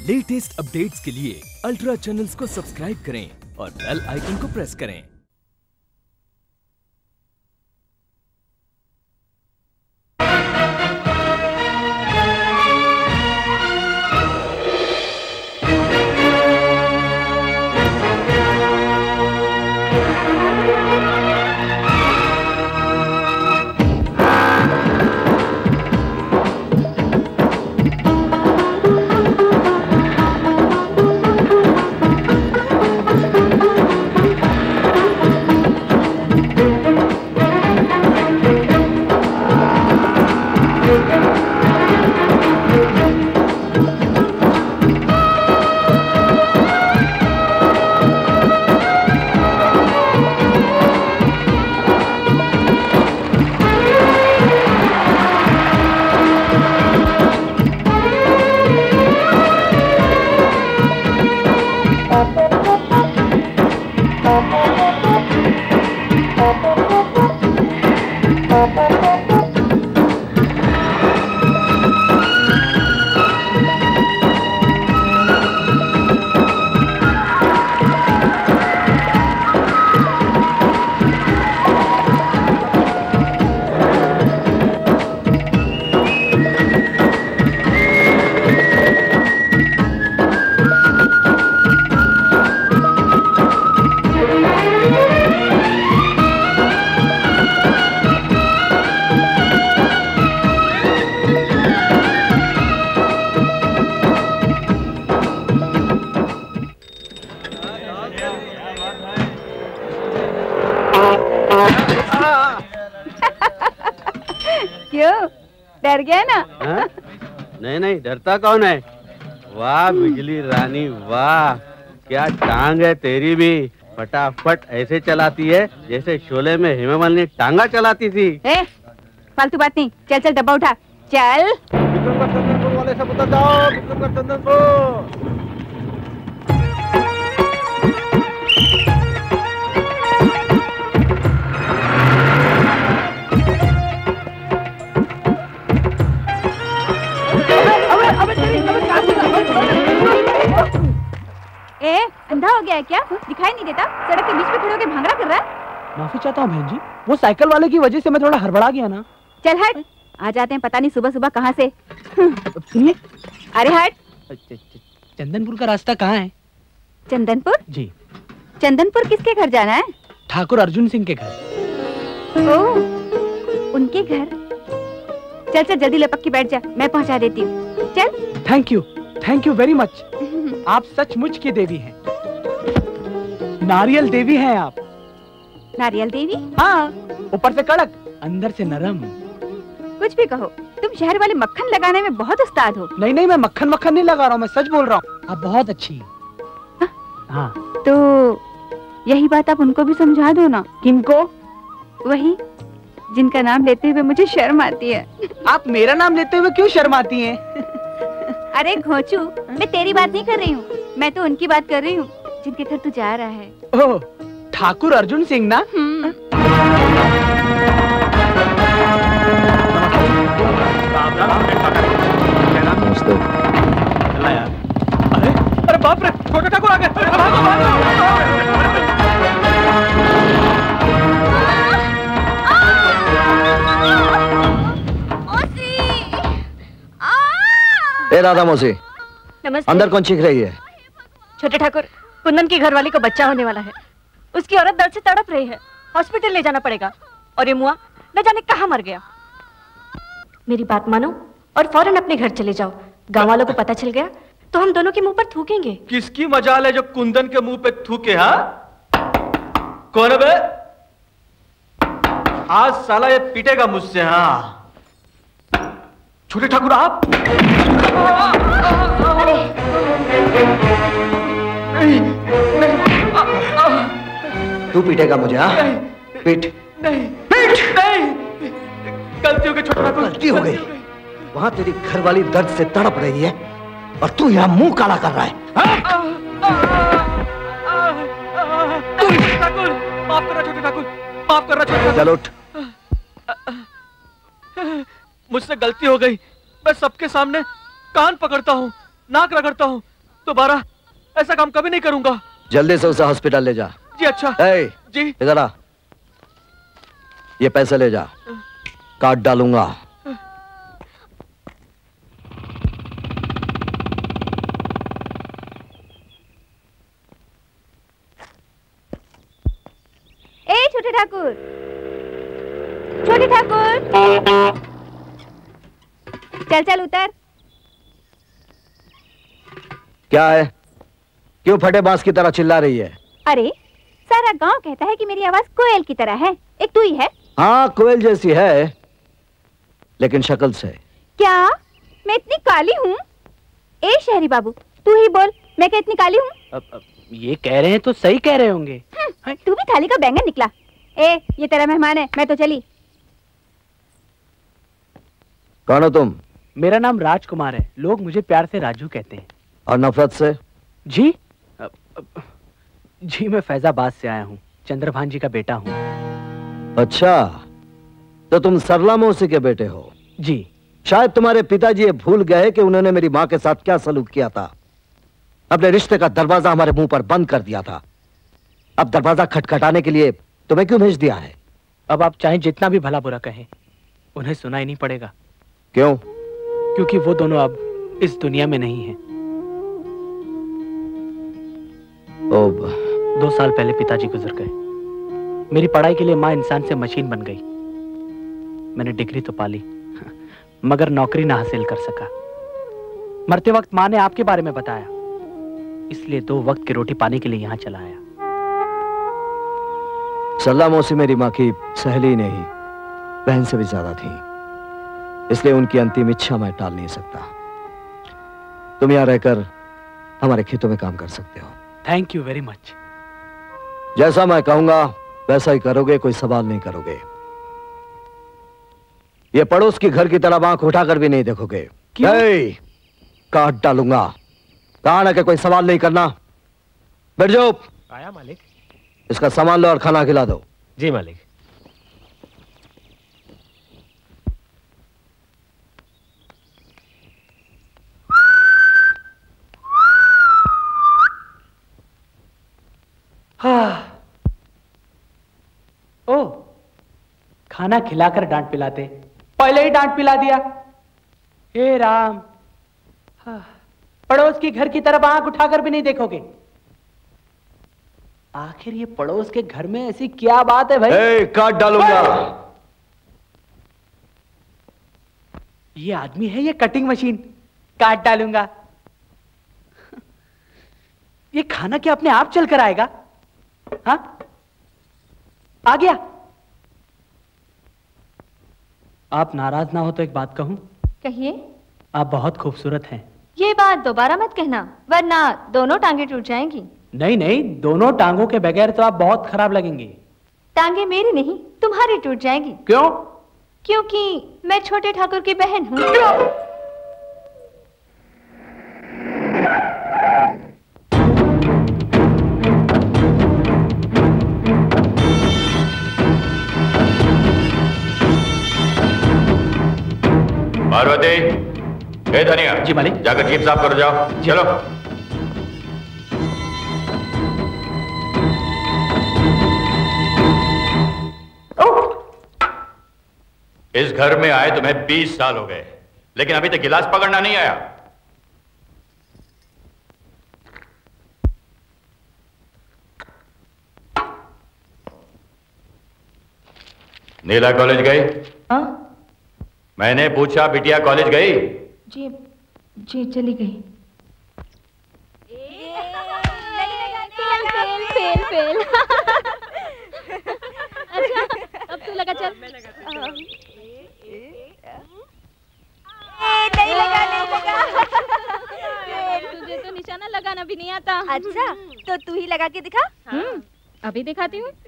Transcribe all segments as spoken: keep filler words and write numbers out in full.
Latest updates के लिए ultra channels को सब्सक्राइब करें और बेल आइकन को प्रेस करें। क्यों डर गया ना? हा? नहीं नहीं डरता कौन है। वाह बिजली रानी वाह, क्या टांग है तेरी भी, फटाफट ऐसे चलाती है जैसे शोले में हेमामालिनी टांगा चलाती थी। ए, फालतू बात नहीं, चल चल डब्बा उठा चल। विक्रमगढ़ चंदनपुर वाले सब उतर जाओ, विक्रमगढ़ चंदनपुर। ए, अंधा हो गया है क्या? दिखाई नहीं देता? सड़क के बीच में खड़े होकर भांगड़ा कर रहा है। माफी चाहता हूँ बहन जी, वो साइकिल वाले की वजह से मैं थोड़ा हड़बड़ा गया ना। चल हट, आ जाते हैं पता नहीं सुबह सुबह कहाँ से। सुनिए, अरे हट। चंदनपुर का रास्ता कहाँ है? चंदनपुर? जी। चंदनपुर किसके घर जाना है? ठाकुर अर्जुन सिंह के घर। ओह, उनके घर। चल चल जल्दी लपक के बैठ जा, मैं पहुँचा देती हूँ। चल। Thank you, thank you very much. आप सचमुच की देवी हैं, नारियल देवी हैं आप। नारियल देवी? हाँ, ऊपर से कड़क, अंदर से नरम। कुछ भी कहो, तुम शहर वाले मक्खन लगाने में बहुत उस्ताद हो। नहीं नहीं, मैं मक्खन मक्खन नहीं लगा रहा हूँ, मैं सच बोल रहा हूँ। आप बहुत अच्छी हैं। हाँ। तो यही बात आप उनको भी समझा दो ना। किनको? वही जिनका नाम लेते हुए मुझे शर्म आती है। आप मेरा नाम लेते हुए क्यों शर्माती हैं? अरे घोंचू, मैं तेरी बात नहीं कर रही हूँ, मैं तो उनकी बात कर रही हूँ जिनके घर तू जा रहा है। ओह, ठाकुर अर्जुन सिंह ना? नमस्ते। अरे अरे बाप रे, छोटे ठाकुर आ गए। भागो भागो। ए राधा मौसी, अंदर कौन चीख रही है? छोटे ठाकुर, कुंदन की घरवाली को बच्चा होने वाला है, उसकी औरत दर्द से तड़प रही है, हॉस्पिटल ले जाना पड़ेगा और ये मुआ न जाने कहाँ मर गया। मेरी बात मानो और फौरन अपने घर चले जाओ। गांव वालों को पता चल गया तो हम दोनों के मुंह पर थूकेंगे। किसकी मजाल है जो कुंदन के मुंह पे थूके? हाँ, कौन है बे? आज साला ये पीटेगा मुझसे। हाँ छोटे ठाकुर आप? नहीं, नहीं, तू पीटेगा मुझे? हाँ, पीट। नहीं, पीट नहीं, गलती हो गई छोटे ठाकुर, गलती हो गई। वहां तेरी घरवाली दर्द से तड़प रही है और तू यहाँ मुंह काला कर रहा है। ठाकुर माफ करना, छोटे ठाकुर माफ करना, छोटे ठाकुर। चल उठ। मुझसे गलती हो गई, मैं सबके सामने कान पकड़ता हूँ, नाक रगड़ता हूँ, दोबारा ऐसा काम कभी नहीं करूंगा। जल्दी से उसे हॉस्पिटल ले जा। जी अच्छा। ए, जी इधर आ, ये पैसे ले जा, काट डालूंगा। ए छोटे ठाकुर, छोटे ठाकुर, चल चल उतर। क्या है, क्यों फटे बांस की तरह चिल्ला रही है? अरे सारा गांव कहता है कि मेरी आवाज कोयल की तरह है, एक तू ही है। हाँ कोयल जैसी है, लेकिन शक्ल से। क्या मैं इतनी काली हूँ? ए शहरी बाबू, तू ही बोल, मैं क्या इतनी काली हूँ? अब, अब, ये कह रहे हैं तो सही कह रहे होंगे। तू भी थाली का बैंगन निकला। ए ये तेरा मेहमान है, मैं तो चली। कौन हो तुम? मेरा नाम राजकुमार है, लोग मुझे प्यार से राजू कहते हैं। और नफरत से? जी अब, अब, जी मैं फैजाबाद से आया हूँ, चंद्रभान जी का बेटा हूँ। अच्छा, तो तुम सरला मौसी के बेटे हो? जी। शायद तुम्हारे पिताजी ये भूल गए कि उन्होंने मेरी माँ के साथ क्या सलूक किया था। अपने रिश्ते का दरवाजा हमारे मुंह पर बंद कर दिया था। अब दरवाजा खटखटाने के लिए तुम्हें क्यों भेज दिया है? अब आप चाहे जितना भी भला बुरा कहें, उन्हें सुना ही नहीं पड़ेगा। क्यों? क्योंकि वो दोनों अब इस दुनिया में नहीं हैं। दो साल पहले पिताजी गुजर गए। मेरी पढ़ाई के लिए माँ इंसान से मशीन बन गई। मैंने डिग्री तो पाली, मगर नौकरी ना हासिल कर सका। मरते वक्त माँ ने आपके बारे में बताया, इसलिए दो वक्त की रोटी पाने के लिए यहाँ चला आया। सरला मौसी मेरी माँ की सहेली नहीं, बहन से भी ज्यादा थी, इसलिए उनकी अंतिम इच्छा मैं टाल नहीं सकता। तुम यहाँ रहकर हमारे खेतों में काम कर सकते हो। Thank you very much. जैसा मैं कहूंगा वैसा ही करोगे, कोई सवाल नहीं करोगे। ये पड़ोस की घर की तरफ आंख उठाकर भी नहीं देखोगे। क्यों? काट डालूंगा। कहा ना कि कोई सवाल नहीं करना। बैठ जाओ। आया मालिक। इसका सामान लो और खाना खिला दो। जी मालिक। हाँ। ओ, खाना खिलाकर डांट पिलाते, पहले ही डांट पिला दिया। हे राम। हाँ। पड़ोस की घर की तरफ आंख उठाकर भी नहीं देखोगे। आखिर ये पड़ोस के घर में ऐसी क्या बात है भाई? ए, काट डालूंगा। ये आदमी है ये कटिंग मशीन? काट डालूंगा। ये खाना क्या अपने आप चल कर आएगा? हाँ, आ गया। आप नाराज ना हो तो एक बात कहूं? कहिए। आप बहुत खूबसूरत हैं। ये बात दोबारा मत कहना, वरना दोनों टांगे टूट जाएंगी। नहीं नहीं, दोनों टांगों के बगैर तो आप बहुत खराब लगेंगी। टांगे मेरी नहीं, तुम्हारी टूट जाएंगी। क्यों? क्योंकि मैं छोटे ठाकुर की बहन हूँ। पार्वती, ए धनिया। जी मालिक। जाकर जीप साफ करो, जाओ। चलो। इस घर में आए तुम्हें बीस साल हो गए, लेकिन अभी तक गिलास पकड़ना नहीं आया। नीला कॉलेज गई? हाँ? मैंने पूछा, बिटिया कॉलेज गई? जी जी चली गई। Fail fail fail. अच्छा अब तू लगा। चल मैं लगा। नहीं लगा नहीं लगा। तुझे तो निशाना लगाना भी नहीं आता। अच्छा तो तू ही लगा के दिखा। हम्म, अभी दिखाती हूँ।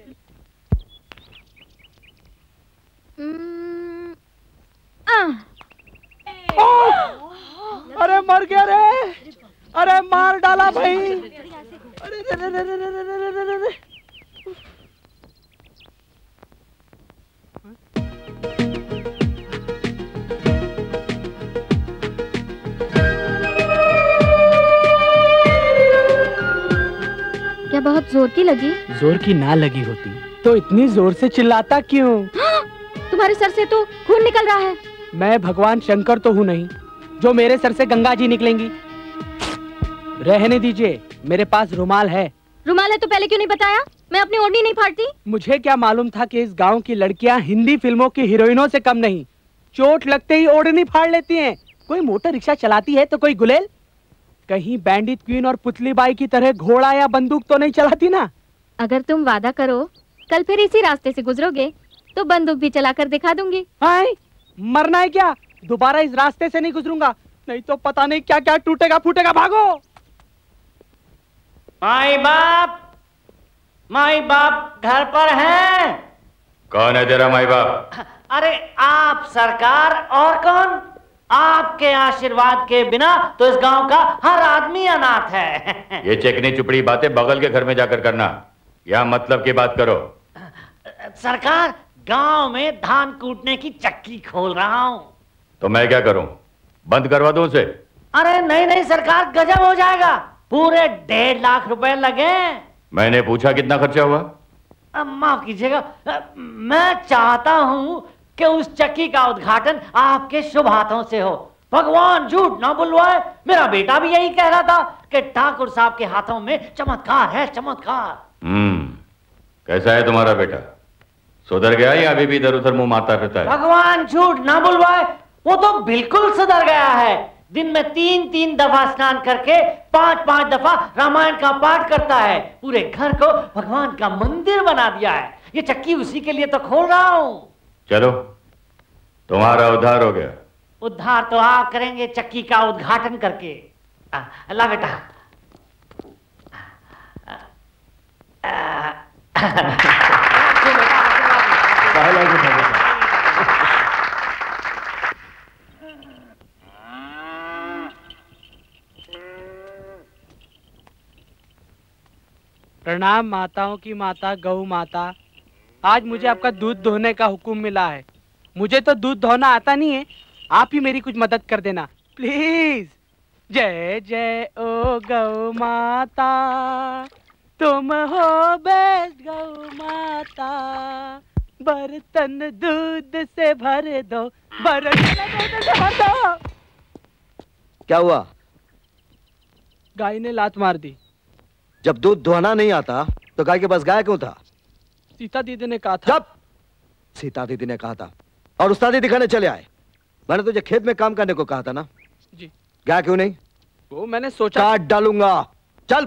अरे मर गया रे। अरे मार डाला भाई। अरे रे रे रे रे रे रे रे रे रे। जोर की लगी? जोर की ना लगी होती तो इतनी जोर से चिल्लाता क्यों? तुम्हारे सर से तो खून निकल रहा है। मैं भगवान शंकर तो हूँ नहीं जो मेरे सर से गंगा जी निकलेंगी। रहने दीजिए, मेरे पास रुमाल है। रुमाल है तो पहले क्यों नहीं बताया? मैं अपनी ओढ़नी नहीं फाड़ती। मुझे क्या मालूम था कि इस गांव की लड़कियां हिंदी फिल्मों की हीरोइनों से कम नहीं। चोट लगते ही ओढ़नी फाड़ लेती हैं। कोई मोटर रिक्शा चलाती है तो कोई गुलेल, कहीं बैंडिट क्वीन और पुतली बाई की तरह घोड़ा या बंदूक तो नहीं चलाती ना। अगर तुम वादा करो कल फिर इसी रास्ते से गुजरोगे तो बंदूक भी चलाकर दिखा दूंगी। हाय, मरना है क्या? दोबारा इस रास्ते से नहीं गुजरूंगा, नहीं तो पता नहीं क्या क्या टूटेगा फूटेगा। भागो। माई बाप, माई बाप घर पर हैं? कौन है तेरा माई बाप? अरे आप सरकार, और कौन? आपके आशीर्वाद के बिना तो इस गांव का हर आदमी अनाथ है। ये चिकनी चुपड़ी बातें बगल के घर में जाकर करना, यहाँ मतलब की बात करो। सरकार, गांव में धान कूटने की चक्की खोल रहा हूँ। तो मैं क्या करूं? बंद करवा दूं उसे? अरे नहीं नहीं सरकार, गजब हो जाएगा। पूरे डेढ़ लाख रुपए लगे। मैंने पूछा कितना खर्चा हुआ? माफ कीजिएगा, मैं चाहता हूं कि उस चक्की का उद्घाटन आपके शुभ हाथों से हो। भगवान झूठ ना बुलवाए, मेरा बेटा भी यही कह रहा था कि ठाकुर साहब के हाथों में चमत्कार है, चमत्कार। हम्म, कैसा है तुम्हारा बेटा? सुधर गया या अभी भी इधर उधर मुंह मारता रहता है? भगवान झूठ ना बुलवाए, वो तो बिल्कुल सुधर गया है। दिन में तीन तीन दफा स्नान करके पांच पांच दफा रामायण का पाठ करता है। पूरे घर को भगवान का मंदिर बना दिया है। ये चक्की उसी के लिए तो खोल रहा हूं। चलो, तुम्हारा उद्धार हो गया। उद्धार तो आप करेंगे चक्की का उद्घाटन करके। अल्लाह बेटा। प्रणाम माताओं की माता गौ माता। आज मुझे आपका दूध धोने का हुक्म मिला है। मुझे तो दूध धोना आता नहीं है, आप ही मेरी कुछ मदद कर देना प्लीज। जय जय ओ गौ माता, तुम हो बेस्ट गौ माता। बर्तन दूध से भर दो, बर्तन दूध से भर दो। क्या हुआ? गाय ने लात मार दी। जब दूध धोना नहीं आता तो गाय के पास गाय क्यों था? सीता दीदी ने कहा था। जब सीता दीदी ने कहा था और उस्तादी दिखाने चले आए। मैंने तुझे खेत में काम करने को कहा था ना जी। गाय क्यों नहीं? वो मैंने सोचा। काट डालूंगा, चल।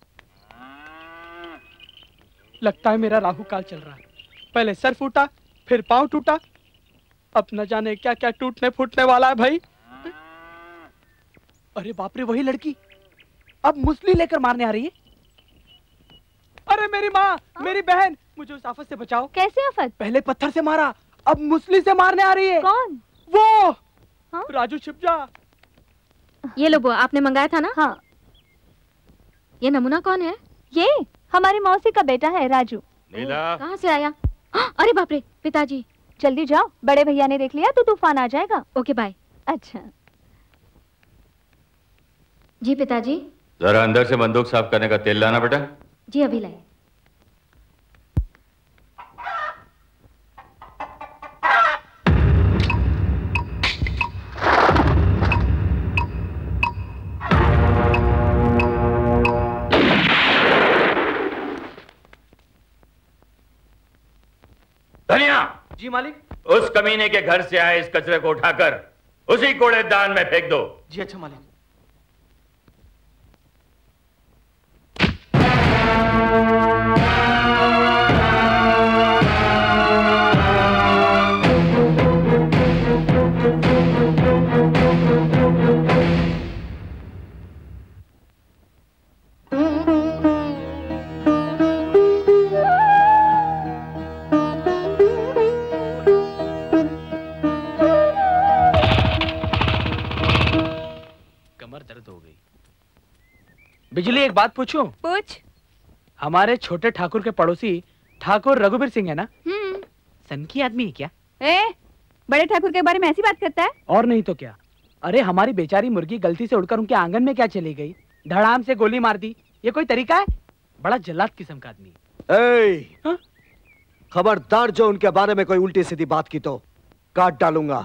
लगता है मेरा राहु काल चल रहा है। पहले सर फूटा, फिर पांव टूटा, अब न जाने क्या क्या टूटने फूटने वाला है भाई। अरे बाप रे, वही लड़की अब मुसली लेकर मारने आ रही है। अरे मेरी माँ, मेरी बहन, मुझे उस आफत से बचाओ। कैसे आफत? पहले पत्थर से मारा, अब मुसली से मारने आ रही है। कौन? वो हाँ? राजू छिप जा। ये लो बुआ, आपने मंगाया था ना? हाँ। ये नमूना कौन है? ये हमारी मौसी का बेटा है राजू। नीला, कहाँ से आया? अरे बाप रे, पिताजी। जल्दी जाओ, बड़े भैया ने देख लिया तो तूफान आ जाएगा। Okay bye. अच्छा जी पिताजी। जरा अंदर से बंदूक साफ करने का तेल लाना बेटा। जी अभी लाए। धनिया। जी मालिक। उस कमीने के घर से आए इस कचरे को उठाकर उसी कूड़ेदान में फेंक दो। जी अच्छा मालिक। बिजली, एक बात पूछूं? पूछ। हमारे छोटे ठाकुर के पड़ोसी ठाकुर रघुवीर सिंह है ना? हम्म। सन की आदमी है क्या? ए, बड़े ठाकुर के बारे में ऐसी बात करता है? और नहीं तो क्या। अरे हमारी बेचारी मुर्गी गलती से उड़कर उनके आंगन में क्या चली गई, धड़ाम से गोली मार दी। ये कोई तरीका है? बड़ा जल्लाद किस्म का आदमी। ए, हाँ? खबरदार जो उनके बारे में कोई उल्टी सीधी बात की तो काट डालूंगा।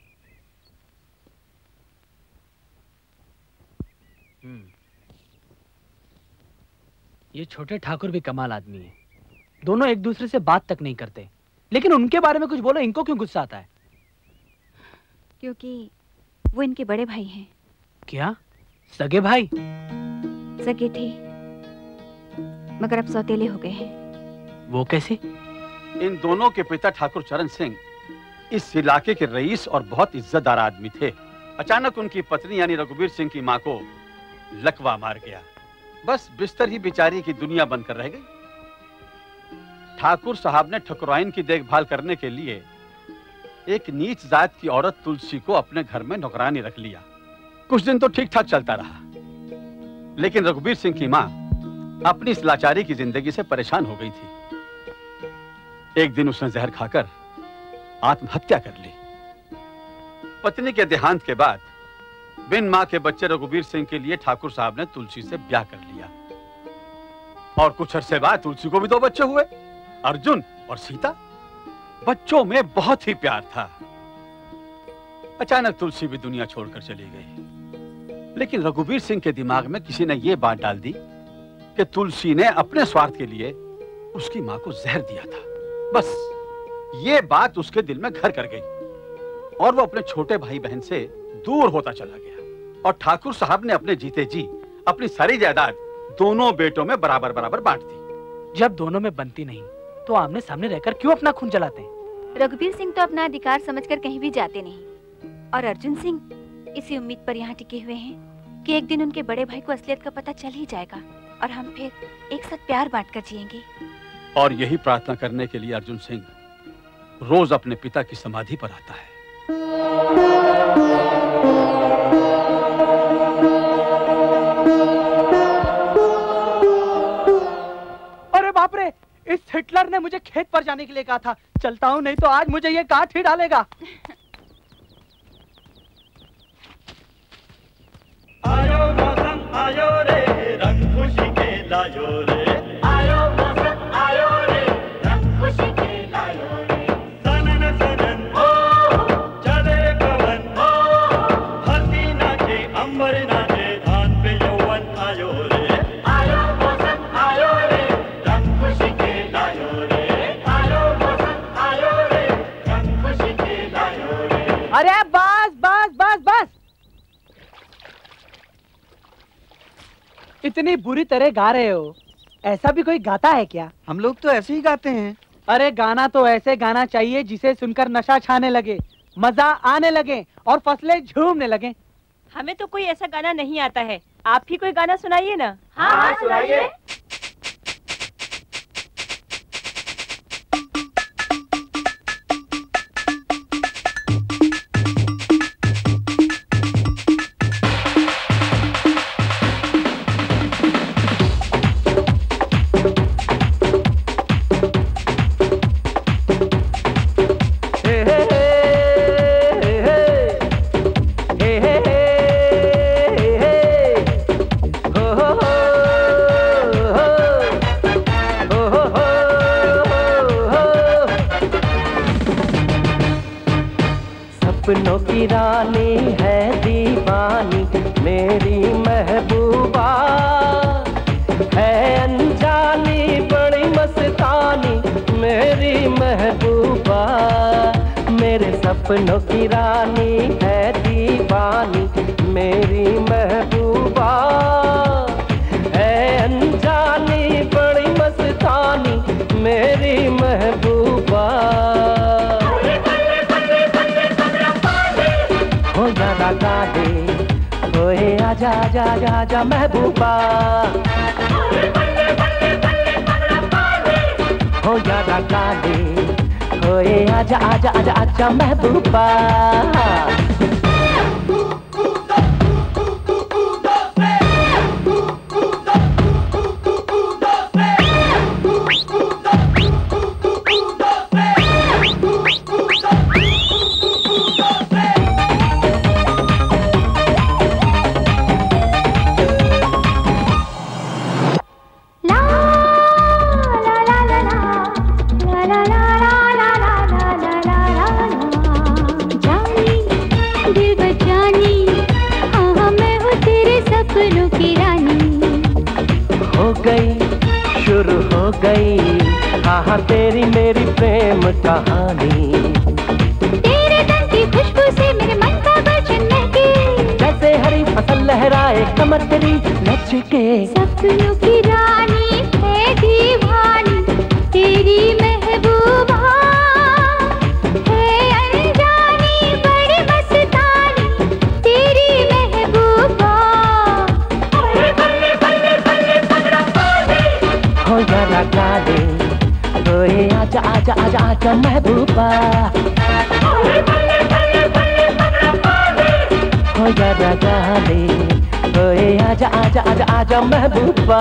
ये छोटे ठाकुर भी कमाल आदमी है। दोनों एक दूसरे से बात तक नहीं करते, लेकिन उनके बारे में कुछ बोलो इनको क्यों गुस्सा आता है? क्योंकि वो इनके बड़े भाई हैं। क्या सगे भाई? सगे थे, मगर अब सौतेले हो गए हैं। वो कैसे? इन दोनों के पिता ठाकुर चरण सिंह इस इलाके के रईस और बहुत इज्जतदार आदमी थे। अचानक उनकी पत्नी यानी रघुवीर सिंह की मां को लकवा मार गया। बस बिस्तर ही बेचारी की दुनिया बनकर रह गई। ठाकुर साहब ने ठकुराइन की देखभाल करने के लिए एक नीच जात की औरत तुलसी को अपने घर में नौकरानी रख लिया। कुछ दिन तो ठीक ठाक चलता रहा, लेकिन रघुवीर सिंह की मां अपनी इस लाचारी की जिंदगी से परेशान हो गई थी। एक दिन उसने जहर खाकर आत्महत्या कर ली। पत्नी के देहांत के बाद बिन मां के बच्चे रघुवीर सिंह के लिए ठाकुर साहब ने तुलसी से ब्याह कर लिया और कुछ अरसे बाद तुलसी को भी दो बच्चे हुए, अर्जुन और सीता। बच्चों में बहुत ही प्यार था। अचानक तुलसी भी दुनिया छोड़कर चली गई, लेकिन रघुवीर सिंह के दिमाग में किसी ने यह बात डाल दी कि तुलसी ने अपने स्वार्थ के लिए उसकी मां को जहर दिया था। बस ये बात उसके दिल में घर कर गई और वो अपने छोटे भाई बहन से दूर होता चला गया। और ठाकुर साहब ने अपने जीते जी अपनी सारी जायदाद दोनों बेटों में बराबर बराबर बांट दी। जब दोनों में बनती नहीं तो आमने सामने रहकर क्यों अपना खून जलाते हैं? रघुवीर सिंह तो अपना अधिकार समझकर कहीं भी जाते नहीं, और अर्जुन सिंह इसी उम्मीद पर यहाँ टिके हुए हैं कि एक दिन उनके बड़े भाई को असलियत का पता चल ही जाएगा और हम फिर एक साथ प्यार बांटकर जिएंगे। और यही प्रार्थना करने के लिए अर्जुन सिंह रोज अपने पिता की समाधि पर आता है। अरे बाप रे, इस हिटलर ने मुझे खेत पर जाने के लिए कहा था। चलता हूँ, नहीं तो आज मुझे ये काट ही डालेगा। आयो मौसम आयो रे, रंग खुशी के लायो रे। आयो मौसम आयो रे, रंग खुशी के लायो रे। सनन सनन ओ चले पवन ओ, हंसी नाचे अंबर नाचे, धान पे यौवन आयो रे। आयो मौसम आयो रे, रंग खुशी के लायो रे। आयो मौसम आयो रे, रंग खुशी के लायो रे। अरे बस बस बस बस, इतनी बुरी तरह गा रहे हो, ऐसा भी कोई गाता है क्या? हम लोग तो ऐसे ही गाते हैं। अरे गाना तो ऐसे गाना चाहिए जिसे सुनकर नशा छाने लगे, मजा आने लगे और फसलें झूमने लगे। हमें तो कोई ऐसा गाना नहीं आता है, आप ही कोई गाना सुनाइए ना। हाँ हाँ सुनाइए। सपनों की रानी है दीवानी मेरी महबूबा, है अनजानी बड़ी मस्तानी मेरी महबूबा। मेरे सपनों की रानी है दीवानी मेरी महबूबा, है अनजानी बड़ी मस्तानी मेरी महबूबा। हो जाना गाहे होए आजा आजा आजा आजा महबूबा, हो जाना गाहे होए आजा आजा आजा आजा महबूबा। ला सपनों की रानी। हो गई शुरू हो गई हाँ हाँ तेरी मेरी प्रेम कहानी। तेरे तन की खुशबू से मेरे मन का बचन महके, जैसे हरी फसल लहराए कमर तेरी लचके। सपनों की रानी है दीवानी, तेरी महबूबा है अनजानी बड़ी मस्तानी, तेरी महबूबा। हो जरा गाले ओए आजा आजा आजा आजा महबूबा। हो जरा गाले ओए आजा आजा आजा आजा महबूबा।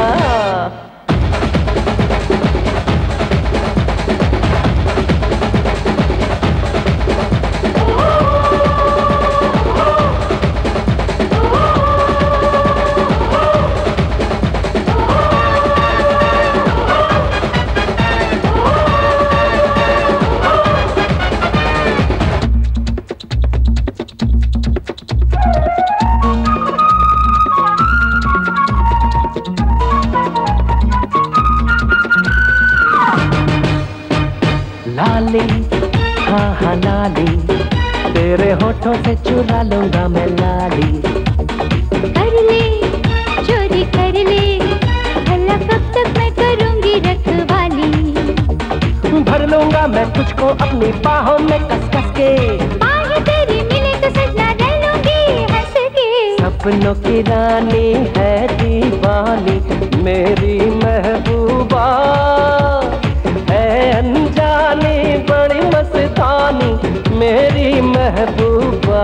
लाली हाँ हाँ लाली तेरे होठों से चुरा लूंगा मैं लाली। कर ले चोरी कर ले भला कब तक मैं करूंगी रखवाली। भर लूंगा मैं तुझको अपनी बाहों में कस कस के, बाहें तेरी मिले तो सजना रह लूंगी हंस के। सपनों की रानी है दीवानी मेरी महबूबा, है अनजानी बड़ी मस्तानी मेरी महबूबा।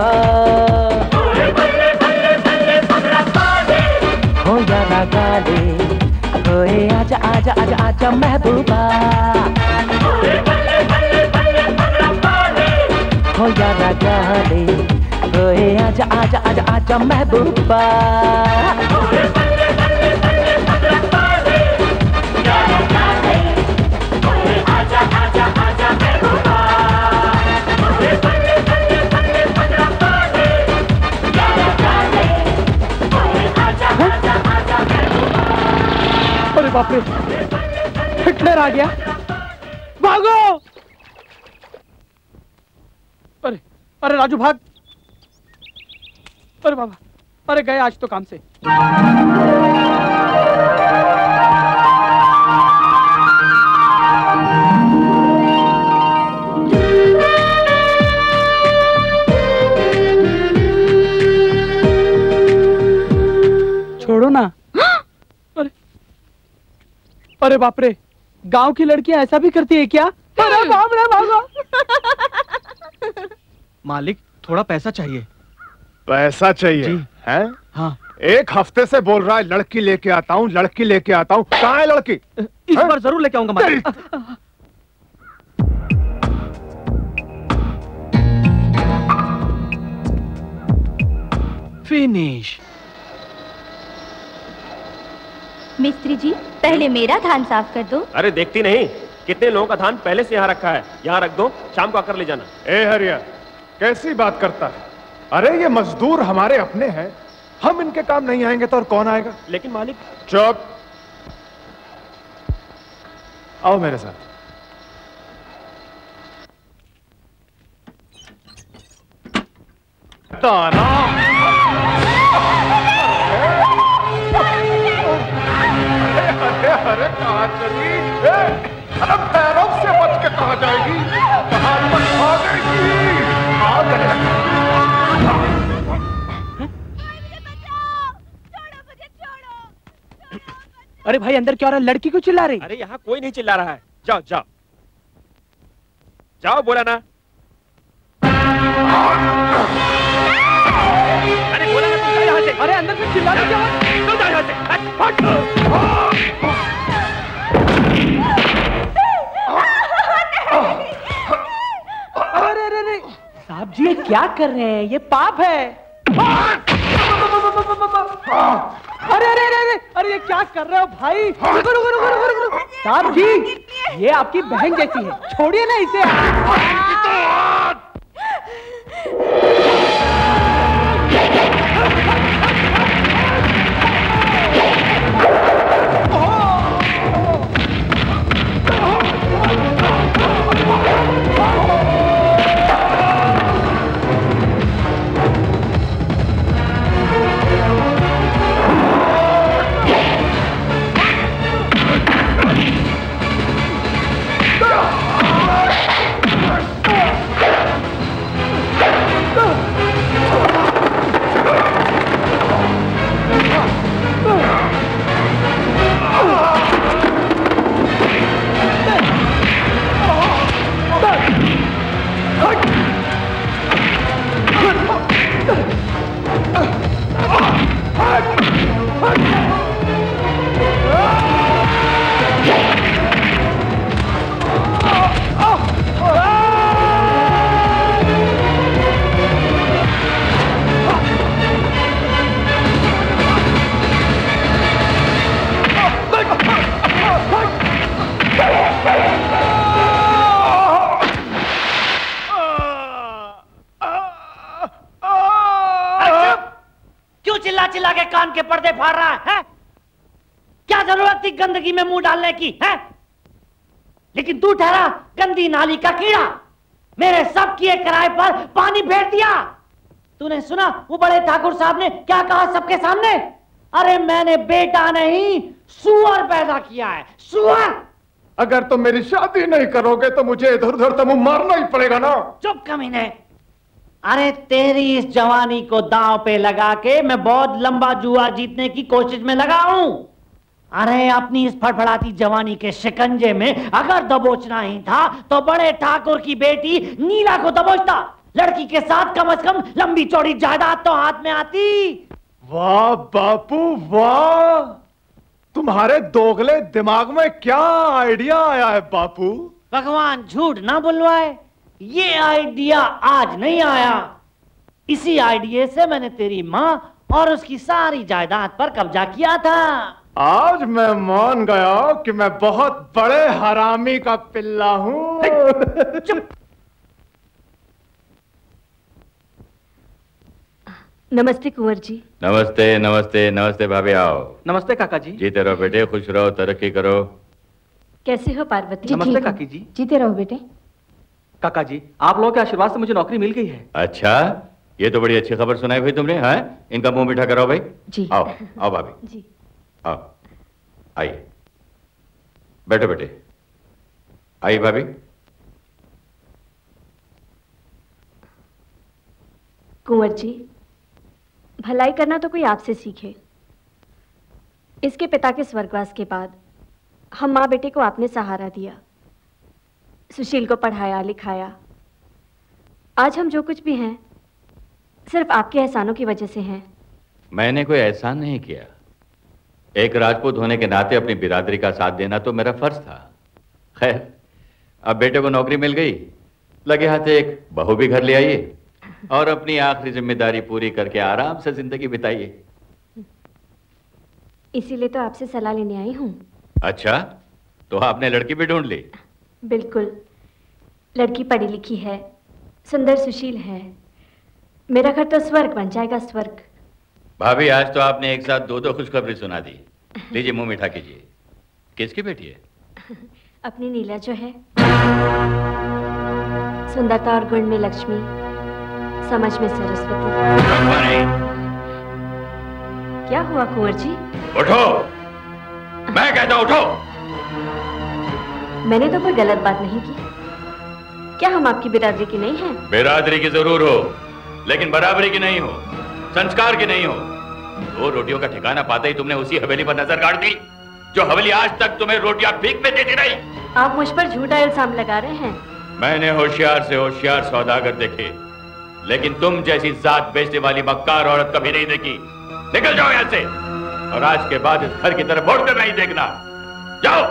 हो जाना गाले ओए आजा आजा आजा आजा महबूबा। हो जाना गाले ओए आजा आजा आजा आजा महबूबा। अरे बाप रे, हिटलर आ गया, भागो। अरे अरे राजू भाग। अरे बाबा, अरे गए आज तो काम से। छोड़ो ना। अरे अरे बाप रे, गांव की लड़कियां ऐसा भी करती है क्या? अरे बाप रे, भागो। मालिक थोड़ा पैसा चाहिए। पैसा चाहिए हैं? हाँ। एक हफ्ते से बोल रहा है लड़की लेके आता हूँ लड़की लेके आता हूँ, कहाँ है लड़की? इस बार जरूर लेके आऊंगा मालिक। फिनिश। मिस्त्री जी, पहले मेरा धान साफ कर दो। अरे देखती नहीं कितने लोगों का धान पहले से यहाँ रखा है, यहाँ रख दो, शाम को आकर ले जाना। ए हरिया, कैसी बात करता है? अरे ये मजदूर हमारे अपने हैं, हम इनके काम नहीं आएंगे तो और कौन आएगा? लेकिन मालिक। चुप, आओ मेरे साथ। ताना अरे अरे कहाँ चली? अरे पैरों से बच के कहाँ जाएगी? कहाँ तक भागेगी? अरे भाई अंदर क्या हो रहा है? लड़की को चिल्ला रही? अरे यहाँ कोई नहीं चिल्ला रहा है, जाओ जाओ जाओ, बोला ना। अरे बोला ना, तुम जाओ यहाँ से। अरे अंदर से चिल्ला रही क्या? तुम जाओ यहाँ से। अरे अरे अरे साहब जी, ये क्या कर रहे हैं? ये पाप है। अरे अरे अरे अरे अरे ये क्या कर रहे हो भाई? रुको रुको रुको रुको रुको। साहब जी, ये आपकी बहन जैसी है, छोड़िए ना इसे। चिल्ला चिल्ला के कान के पर्दे फाड़ रहा है, है? क्या जरूरत थी गंदगी में मुंह डालने की, है? लेकिन तू ठहरा गंदी नाली का कीड़ा, मेरे सब किए किराए पर पानी फेर दिया। तूने सुना वो बड़े ठाकुर साहब ने क्या कहा सबके सामने? अरे मैंने बेटा नहीं सुअर पैदा किया है, सुअर। अगर तुम मेरी शादी नहीं करोगे तो मुझे इधर उधर तमुम मारना ही पड़ेगा ना। चुप कमीने। अरे तेरी इस जवानी को दांव पे लगा के मैं बहुत लंबा जुआ जीतने की कोशिश में लगा हूं। अरे अपनी इस फड़फड़ाती जवानी के शिकंजे में अगर दबोचना ही था तो बड़े ठाकुर की बेटी नीला को दबोचता। लड़की के साथ कम से कम लंबी चौड़ी जायदाद तो हाथ में आती। वाह बापू वाह, तुम्हारे दोगले दिमाग में क्या आइडिया आया है बापू। भगवान झूठ ना बुलवाए, ये आइडिया आज नहीं आया। इसी आइडिया से मैंने तेरी माँ और उसकी सारी जायदाद पर कब्जा किया था। आज मैं मान गया कि मैं बहुत बड़े हरामी का पिल्ला हूँ। चुप। नमस्ते कुंवर जी। नमस्ते नमस्ते नमस्ते भाभी, आओ। नमस्ते काका जी। जीते रहो बेटे, खुश रहो, तरक्की करो। कैसे हो पार्वती? नमस्ते काकी जी। जीते रहो बेटे। काका जी, आप लोगों के आशीर्वाद से मुझे नौकरी मिल गई है। अच्छा, ये तो बड़ी अच्छी खबर सुनाई भाई तुमने। हाँ, इनका मुंह मीठा कराओ भाई। जी। आओ आओ भाभी जी। आओ, आइए बैठो बेटे। आइए भाभी। कुंवर जी, भलाई करना तो कोई आपसे सीखे। इसके पिता के स्वर्गवास के बाद हम माँ बेटे को आपने सहारा दिया, सुशील को पढ़ाया लिखाया। आज हम जो कुछ भी हैं सिर्फ आपके एहसानों की वजह से हैं। मैंने कोई एहसान नहीं किया। एक राजपूत होने के नाते अपनी बिरादरी का साथ देना तो मेरा फर्ज था। खैर, अब बेटे को नौकरी मिल गई, लगे हाथ एक बहू भी घर ले आइए और अपनी आखिरी जिम्मेदारी पूरी करके आराम से जिंदगी बिताइए। इसीलिए तो आपसे सलाह लेने आई हूँ। अच्छा, तो आपने लड़की भी ढूंढ ली? बिल्कुल, लड़की पढ़ी लिखी है, सुंदर सुशील है। मेरा घर तो स्वर्ग बन जाएगा, स्वर्ग। भाभी, आज तो आपने एक साथ दो दो खुशखबरी सुना दी। लीजिए, मुंह मीठा कीजिए। किसकी बेटी है? अपनी नीला जो है, सुंदरता और गुण में लक्ष्मी, समझ में सरस्वती। क्या हुआ कुंवर जी? उठो, मैं कहता उठो। मैंने तो कोई गलत बात नहीं की। क्या हम आपकी बिरादरी की नहीं हैं? बिरादरी की जरूर हो, लेकिन बराबरी की नहीं हो, संस्कार की नहीं हो। दो रोटियों का ठिकाना पाते ही तुमने उसी हवेली पर नजर काट दी जो हवेली आज तक तुम्हें रोटियां भीख में देती रही। आप मुझ पर झूठा इल्जाम लगा रहे हैं। मैंने होशियार से होशियार सौदागर देखे, लेकिन तुम जैसी जात बेचने वाली मक्कार औरत कभी नहीं देखी। निकल जाओ यहाँ से, और आज के बाद इस घर की तरफ मुड़ कर नहीं देखना। जाओ।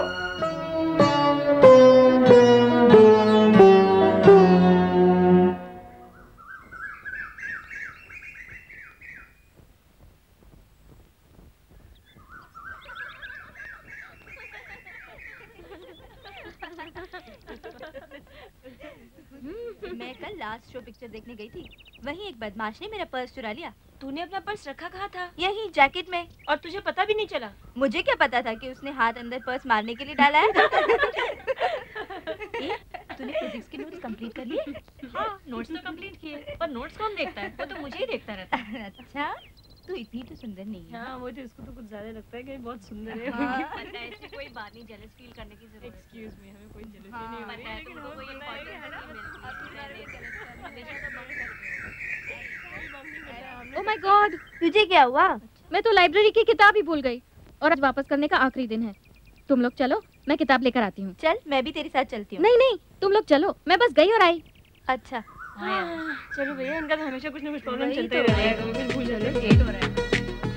मैं कल लास्ट शो पिक्चर देखने गई थी, वहीं एक बदमाश ने मेरा पर्स चुरा लिया। तूने अपना पर्स रखा कहाँ था? यहीं जैकेट में। और तुझे पता भी नहीं चला? मुझे क्या पता था कि उसने हाथ अंदर पर्स मारने के लिए डाला है। ए, तूने फिजिक्स के नोट्स कंप्लीट कर लिए? हाँ, नोट्स तो कंप्लीट किए, पर नोट्स कौन देखता है? वो तो मुझे ही देखता रहता है। अच्छा, तू इतनी तो सुंदर नहीं है। हाँ, मुझे इसको तो कुछ ज्यादा लगता है कि बहुत सुंदर है। हाँ। पता है, इससे कोई बात नहीं, जेलस फील करने की जरूरत। एक्सक्यूज मी, हमें कोई जेलसी हाँ, नहीं हो रही पता है, है, लेकिन तुमको वो ये ये पता है ना? ओह माय गॉड, तुझे क्या हुआ? मैं तो लाइब्रेरी की किताब ही भूल गई और आज वापस करने का आखिरी दिन है। तुम लोग चलो, मैं किताब लेकर आती हूँ। चल, मैं भी तेरे साथ चलती हूँ। नहीं नहीं, तुम लोग चलो, मैं बस गई और आई। अच्छा, चलो भैया, इनका तो हमेशा कुछ ना कुछ प्रॉब्लम वही चलता ही तो रहता है, है। कभी कुछ भूल जाते हैं। लेट हो रहा है।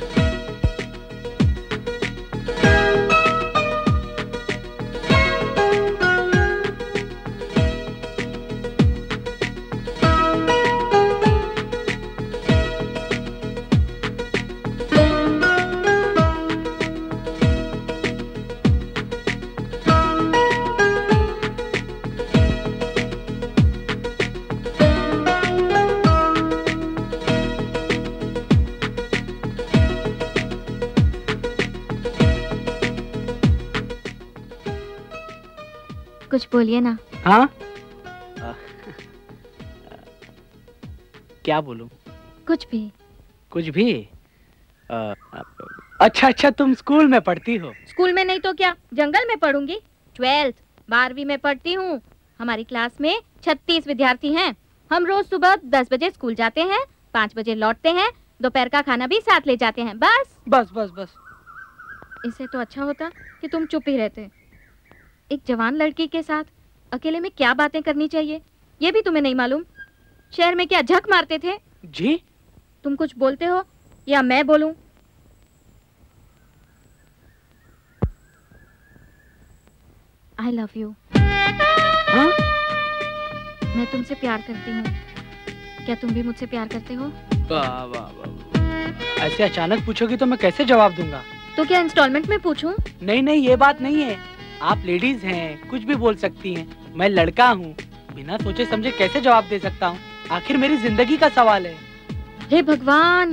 कुछ बोलिए ना। हाँ क्या बोलूं? कुछ भी। कुछ भी? आ, अच्छा अच्छा, तुम स्कूल में पढ़ती हो? स्कूल में नहीं तो क्या, जंगल में पढ़ूंगी। ट्वेल्थ बारहवीं में पढ़ती हूँ। हमारी क्लास में छत्तीस विद्यार्थी हैं। हम रोज सुबह दस बजे स्कूल जाते हैं, पाँच बजे लौटते हैं, दोपहर का खाना भी साथ ले जाते हैं। बस बस बस बस। इससे तो अच्छा होता कि तुम चुप ही रहते। एक जवान लड़की के साथ अकेले में क्या बातें करनी चाहिए ये भी तुम्हें नहीं मालूम। शहर में क्या झक मारते थे? जी? तुम कुछ बोलते हो या मैं बोलूं? I love you. हाँ? मैं तुमसे प्यार करती हूँ। क्या तुम भी मुझसे प्यार करते हो? वाह वाह वाह। ऐसे अचानक पूछोगी तो मैं कैसे जवाब दूंगा? तो क्या इंस्टॉलमेंट में पूछूं? नहीं नहीं, ये बात नहीं है। आप लेडीज हैं, कुछ भी बोल सकती हैं। मैं लड़का हूँ, बिना सोचे समझे कैसे जवाब दे सकता हूँ? आखिर मेरी जिंदगी का सवाल है। हे भगवान!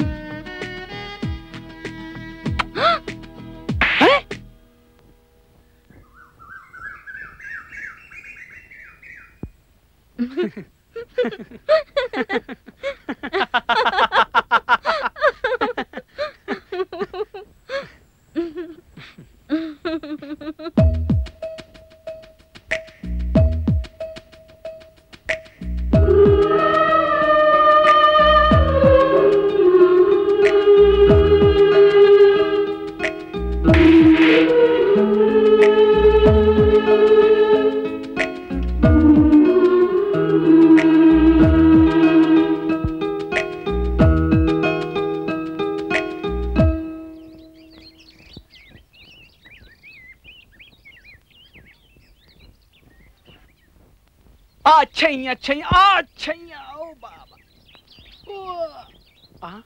अच्छा ही अच्छा ही अच्छा ही, ओ बाबा। ओ, आ?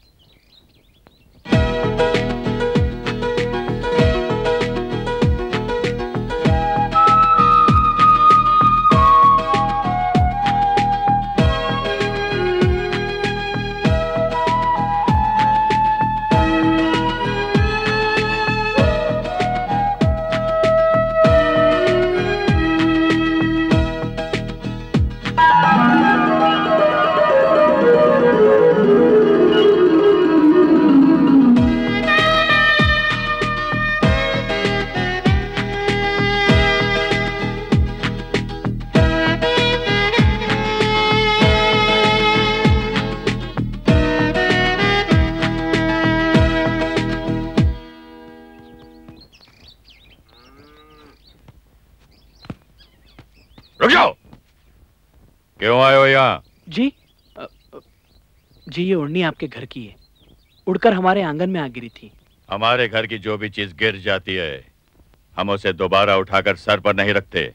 रुक जाओ। क्यों आए हो यहाँ? जी अ, जी ये ओढ़नी आपके घर की है, उड़कर हमारे आंगन में आ गिरी थी। हमारे घर की जो भी चीज गिर जाती है हम उसे दोबारा उठाकर सर पर नहीं रखते,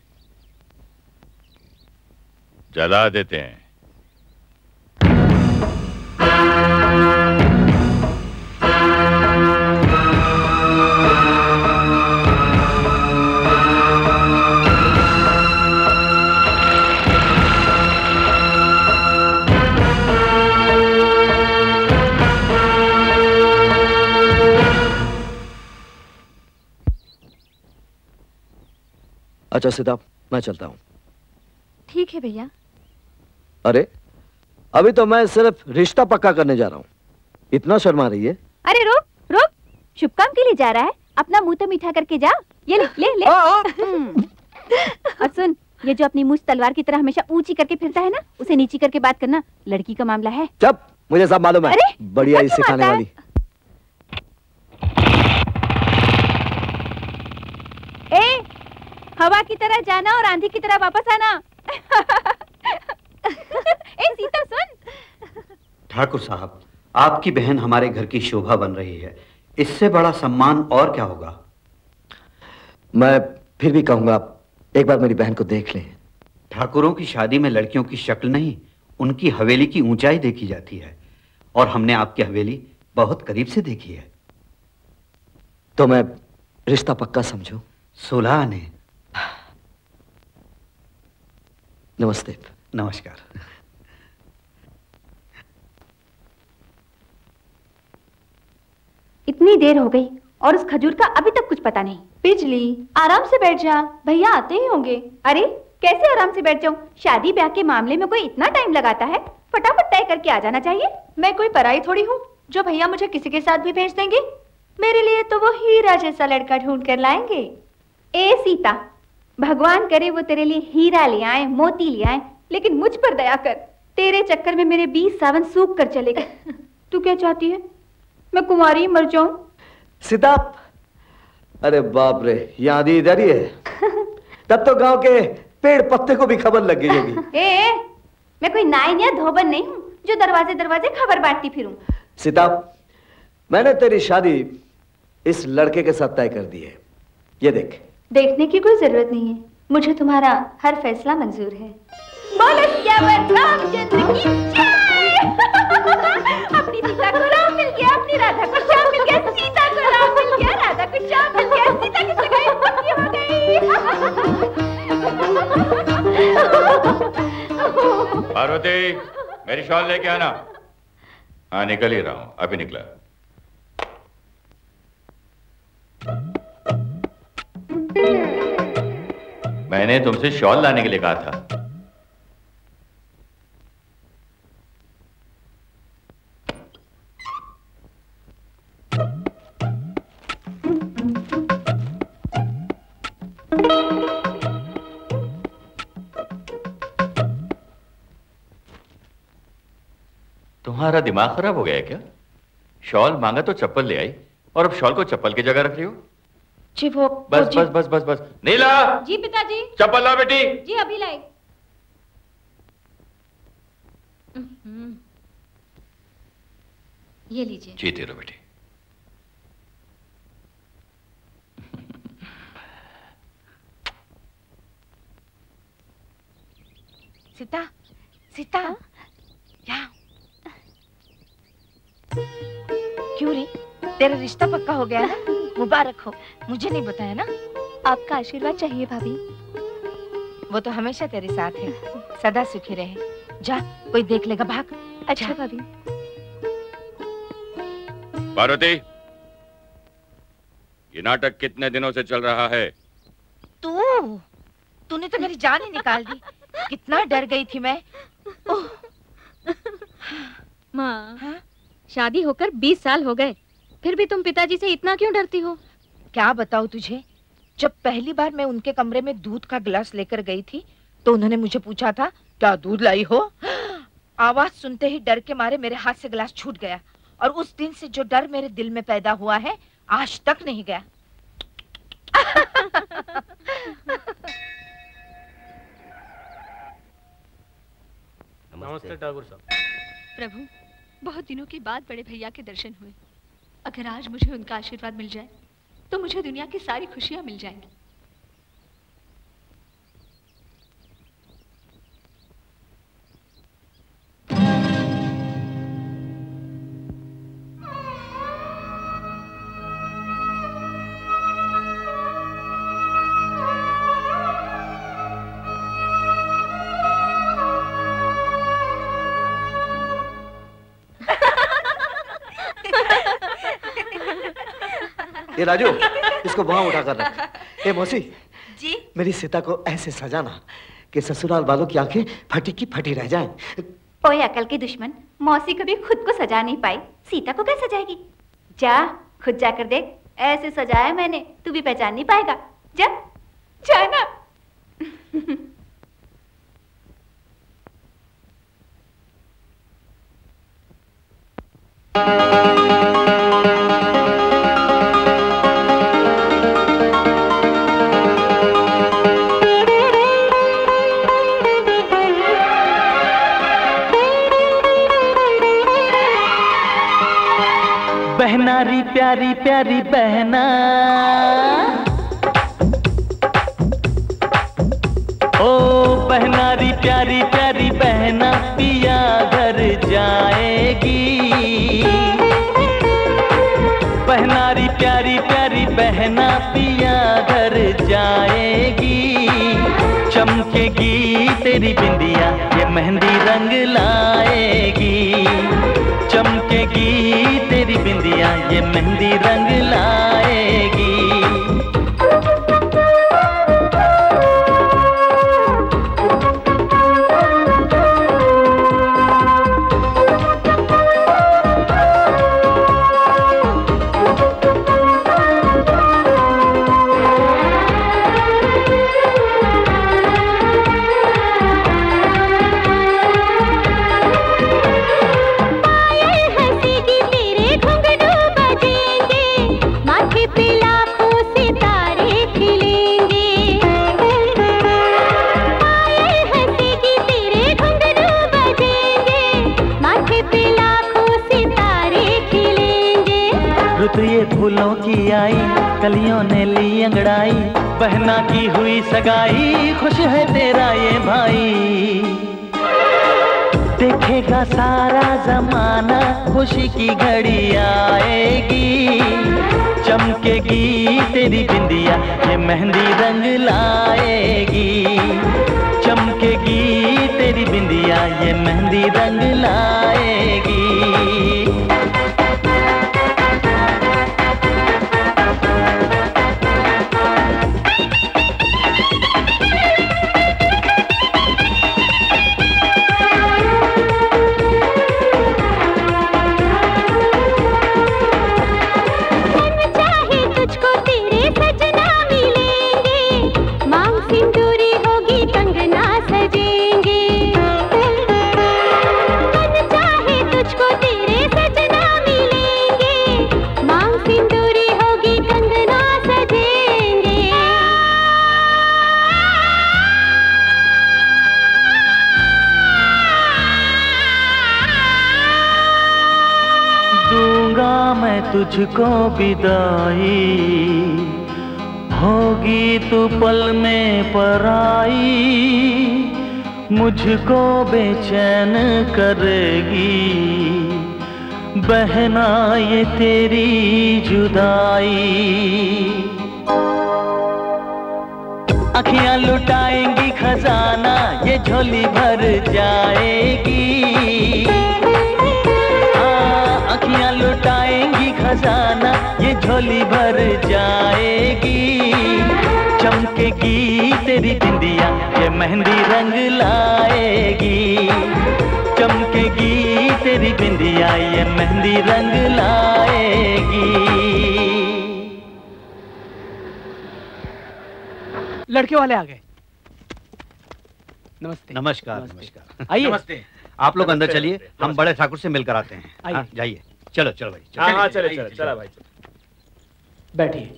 जला देते हैं। अच्छा सीता, मैं चलता हूँ। ठीक है भैया। अरे अभी तो मैं सिर्फ रिश्ता पक्का करने जा रहा हूँ, इतना शर्मा रही है। अरे रुक रुक, शुभ काम के लिए जा रहा है, अपना मुंह तो मीठा करके जा। ये ले ले ले। हम्म। और सुन, ये जो अपनी मूछ तलवार की तरह हमेशा ऊंची करके फिरता है ना, उसे नीची करके बात करना, लड़की का मामला है। चुप, मुझे सब मालूम है। अरे, बढ़िया ही सिखाने वाली। ए, हवा की तरह जाना और आंधी की तरह वापस आना। ए सीता सुन। ठाकुर साहब, आपकी बहन हमारे घर की शोभा बन रही है, इससे बड़ा सम्मान और क्या होगा। मैं फिर भी कहूंगा एक बार मेरी बहन को देख लें। ठाकुरों की शादी में लड़कियों की शक्ल नहीं, उनकी हवेली की ऊंचाई देखी जाती है, और हमने आपकी हवेली बहुत करीब से देखी है। तो मैं रिश्ता पक्का समझूं? सुलह ने। नमस्ते। नमस्कार। इतनी देर हो गई और उस खजूर का अभी तक कुछ पता नहीं। बिजली, आराम से बैठ जा, भैया आते ही होंगे। अरे कैसे आराम से बैठ जाऊं? शादी ब्याह के मामले में कोई इतना टाइम लगाता है? फटाफट तय करके आ जाना चाहिए। मैं कोई पराई थोड़ी हूँ जो भैया मुझे किसी के साथ भी भेज देंगे। मेरे लिए तो वो हीरा जैसा लड़का ढूंढ कर लाएंगे। ए सीता, भगवान करे वो तेरे लिए हीरा ले आए, मोती ले आए, लेकिन मुझ पर दया कर। तेरे चक्कर में मेरे बीस सावन सूख कर चले गए। तू क्या चाहती है? मैं कुंवारी मर जाऊं? सीता, अरे बाप रे, यहाँ आदि इधर ही है। तब तो गांव के पेड़ पत्ते को भी खबर लग गई होगी। ए, मैं कोई नाइन या धोबन नहीं हूँ जो दरवाजे दरवाजे खबर बांटती फिरूं। सीता, मैंने तेरी शादी इस लड़के के साथ तय कर दी है। ये देख। देखने की कोई जरूरत नहीं है, मुझे तुम्हारा हर फैसला मंजूर है। बोलो सियावर रामचंद्र की जय। अपनी सीता को राम मिल गया, अपनी राधा को श्याम मिल गया, सीता को राम मिल गया, राधा को श्याम मिल गया, सीता की सगाई पक्की हो गई। पार्वती, मेरी शॉल लेके आना। हाँ, निकल ही रहा हूं, अभी निकला। मैंने तुमसे शॉल लाने के लिए कहा था। तुम्हारा दिमाग खराब हो गया है क्या? शॉल मांगा तो चप्पल ले आई, और अब शॉल को चप्पल की जगह रख रही हो। जी वो बस वो जी। बस बस बस बस नीला, जी पिताजी। चप्पल ला बेटी। जी अभी लाई। ये लीजिए। जीती रहो बेटी। सीता, सीता, यहाँ। क्यों रे, तेरा रिश्ता पक्का हो गया ना? मुबारक हो। मुझे नहीं बताया ना? आपका आशीर्वाद चाहिए भाभी। वो तो हमेशा तेरे साथ है, सदा सुखी रहे। जा, कोई देख लेगा, भाग। अच्छा भाभी। पार्वती, ये नाटक कितने दिनों से चल रहा है? तू, तूने तो मेरी जान ही निकाल दी। कितना डर गई थी मैं। माँ, हाँ? शादी होकर बीस साल हो गए, फिर भी तुम पिताजी से इतना क्यों डरती हो? क्या बताऊं तुझे, जब पहली बार मैं उनके कमरे में दूध का गिलास लेकर गई थी, तो उन्होंने मुझे पूछा था, क्या दूध लाई हो? आवाज सुनते ही डर के मारे मेरे हाथ से गिलास छूट गया, और उस दिन से जो डर मेरे दिल में पैदा हुआ है, आज तक नहीं गया। नमस्ते ठाकुर साहब। प्रभु, बहुत दिनों के बाद बड़े भैया के दर्शन हुए। अगर आज मुझे उनका आशीर्वाद मिल जाए तो मुझे दुनिया की सारी खुशियां मिल जाएंगी। ये राजू, इसको वहां उठाकर रख। ए मौसी जी, मेरी सीता को ऐसे सजाना कि ससुराल वालों की आंखें फटी की फटी रह जाएं। ओए अकल के दुश्मन, मौसी कभी खुद को सजा नहीं पाई, सीता को कैसे सजाएगी? जा, खुद जाकर देख, ऐसे सजाया मैंने, तू भी पहचान नहीं पाएगा। जा, जाना। बहनारी प्यारी प्यारी बहना, ओ बहनारी प्यारी प्यारी बहना पिया घर जाएगी। बहनारी प्यारी प्यारी बहना पिया घर जाएगी। चमकेगी तेरी बिंदिया ये मेहंदी रंग लाएगी। चमकेगी तेरी बिंदिया ये मेहंदी रंग लाएगी। ये फूलों की आई कलियों ने ली अंगड़ाई। बहना की हुई सगाई खुश है तेरा ये भाई। देखेगा सारा जमाना खुशी की घड़ी आएगी। चमकेगी तेरी बिंदिया ये मेहंदी रंग लाएगी। चमकेगी तेरी बिंदिया ये मेहंदी रंग लाएगी। तुझको विदाई होगी तू पल में पराई। मुझको बेचैन करेगी बहना ये तेरी जुदाई। अखियां लुटाएंगी खजाना ये झोली भर जाएगी। अखियां लुटाएंगी खजाना ये झोली भर जाएगी। चमकेगी तेरी बिंदिया ये मेहंदी रंग लाएगी। चमकेगी तेरी बिंदिया ये मेहंदी रंग लाएगी। लड़के वाले आ गए। नमस्ते। नमस्कार नमस्कार। आइए। नमस्ते। आप लोग अंदर चलिए, हम बड़े ठाकुर से मिलकर आते हैं। हाँ, जाइए। चलो चलो भाई। हाँ हाँ चले चले चला भाई। बैठिए।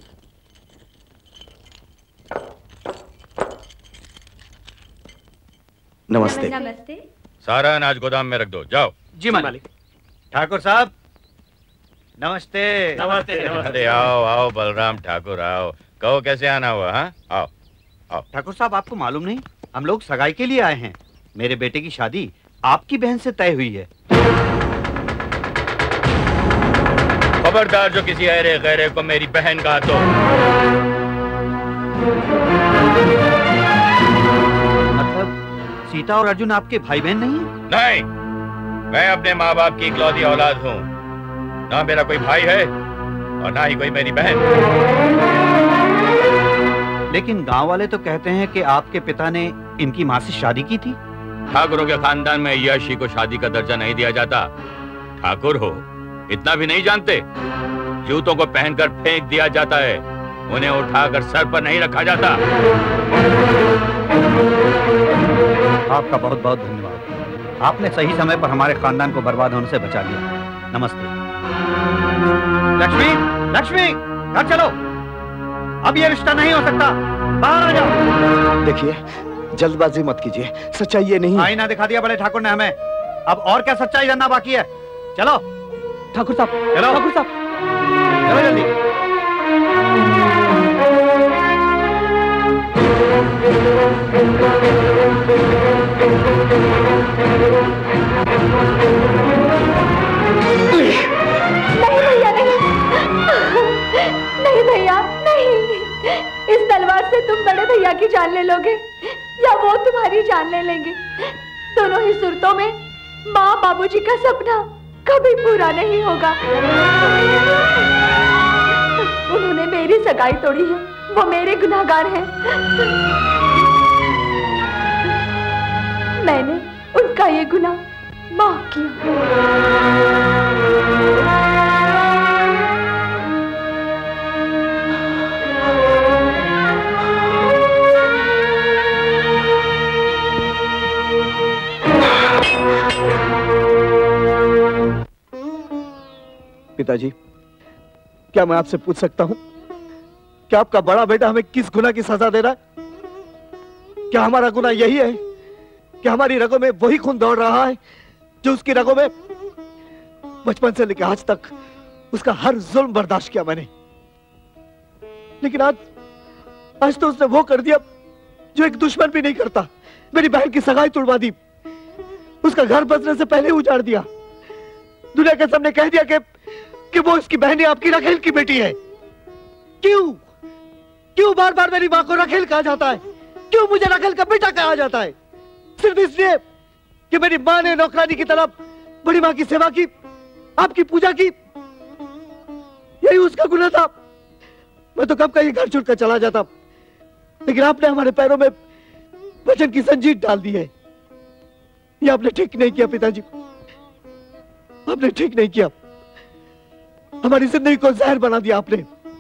नमस्ते। नमस्ते। सारा अनाज गोदाम में रख दो, जाओ। जी मालिक। ठाकुर साहब नमस्ते। नमस्ते। अरे आओ आओ बलराम ठाकुर आओ। कहो कैसे आना हुआ? हाँ आओ आओ। ठाकुर साहब आपको मालूम नहीं, हम लोग सगाई के लिए आए हैं। मेरे बेटे की शादी आपकी बहन से तय हुई है। खबरदार जो किसी अरे गैरे को मेरी बहन कहा तो। मतलब सीता और अर्जुन आपके भाई बहन नहीं है? नहीं, मैं अपने माँ बाप की इकलौती औलाद हूँ। ना मेरा कोई भाई है और ना ही कोई मेरी बहन। लेकिन गांव वाले तो कहते हैं कि आपके पिता ने इनकी माँ से शादी की थी। ठाकुरों के खानदान में यशी को शादी का दर्जा नहीं दिया जाता। ठाकुर हो इतना भी नहीं जानते? जूतों को पहनकर फेंक दिया जाता है, उन्हें उठाकर सर पर नहीं रखा जाता। आपका बहुत बहुत धन्यवाद। आपने सही समय पर हमारे खानदान को बर्बाद होने से बचा लिया। नमस्ते। लक्ष्मी, लक्ष्मी, घर चलो। अब ये रिश्ता नहीं हो सकता, बाहर आ जाओ। देखिए जल्दबाजी मत कीजिए, सच्चाई ये नहीं। आईना दिखा दिया बड़े ठाकुर ने हमें, अब और क्या सच्चाई जानना बाकी है। चलो ठाकुर साहब, चलो ठाकुर साहब, चलो जल्दी। नहीं भैया नहीं, नहीं भैया नहीं। इस तलवार से तुम बड़े भैया की जान ले लोगे या वो तुम्हारी जान ले लेंगे। दोनों ही सूरतों में माँ बाबूजी का सपना कभी पूरा नहीं होगा। उन्होंने मेरी सगाई तोड़ी है, वो मेरे गुनाहगार हैं। मैंने उनका ये गुनाह माफ किया। पिताजी, क्या मैं आपसे पूछ सकता हूं कि आपका बड़ा बेटा हमें किस गुनाह की सजा दे रहा है? क्या हमारा गुनाह यही है कि हमारी रगों में वही खून दौड़ रहा है जो उसकी रगों में? बचपन से लेकर आज तक उसका हर जुल्म बर्दाश्त किया मैंने, लेकिन आज आज तो उसने वो कर दिया जो एक दुश्मन भी नहीं करता। मेरी बहन की सगाई तुड़वा दी, उसका घर बसने से पहले उजाड़ दिया। दुनिया के सामने कह दिया कि कि वो इसकी बहन आपकी रखेल की बेटी है। क्यों क्यों बार बार मेरी मां को रखेल कहा जाता है? क्यों मुझे रखेल का बेटा कहा जाता है? सिर्फ इसलिए कि मेरी मां ने नौकरानी की तरह बड़ी मां की सेवा की, आपकी पूजा की। यही उसका गुनाह था। मैं तो कब का ये घर छोड़कर चला जाता, लेकिन आपने हमारे पैरों में वचन की जंजीर डाल दी है। ये आपने ठीक नहीं किया पिताजी, आपने ठीक नहीं किया। हमारी जिंदगी को जहर बना दिया आपने।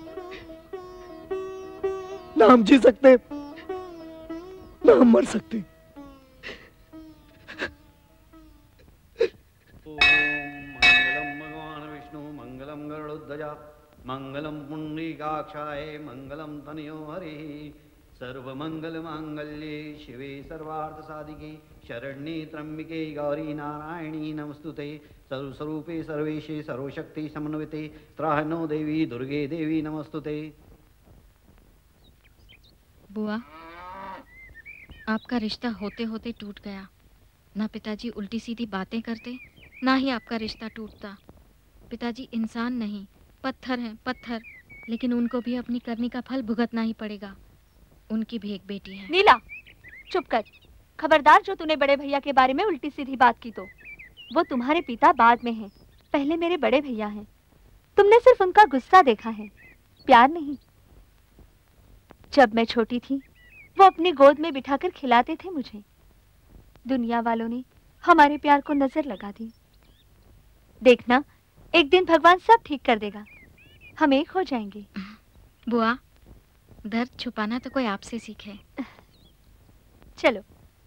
ना हम जी सकते, ना हम मर सकते। मंगलम भगवान विष्णु मंगलम गरुड़ध्वजा मंगलम पुंडरीकाक्षाय मंगलम तनयो हरि सर्वमंगल मांगल्ये शिवे सर्वार्थ साधिके शरण्ये त्र्यंबके गौरी नारायणी नमस्तुते सर्वस्वरूपे सर्वेशे सर्वशक्ति समन्विते त्राहनो देवी दुर्गे देवी नमस्तुते। बुआ, आपका रिश्ता होते होते टूट गया। ना पिताजी उल्टी सीधी बातें करते, ना ही आपका रिश्ता टूटता। पिताजी इंसान नहीं, पत्थर हैं, पत्थर। लेकिन उनको भी अपनी करनी का फल भुगतना ही पड़ेगा। उनकी भी एक बेटी है। नीला, चुप कर। खबरदार जो तूने बड़े भैया के बारे में उल्टी सीधी बात की तो। वो तुम्हारे पिता बाद में हैं, पहले मेरे बड़े भैया हैं। तुमने सिर्फ उनका गुस्सा देखा है, प्यार नहीं। जब मैं छोटी थी वो अपनी गोद में बिठाकर खिलाते थे मुझे। दुनिया वालों ने हमारे प्यार को नजर लगा दी। देखना, एक दिन भगवान सब ठीक कर देगा, हम एक हो जाएंगे। बुआ, दर्द छुपाना तो कोई आपसे सीखे। चलो।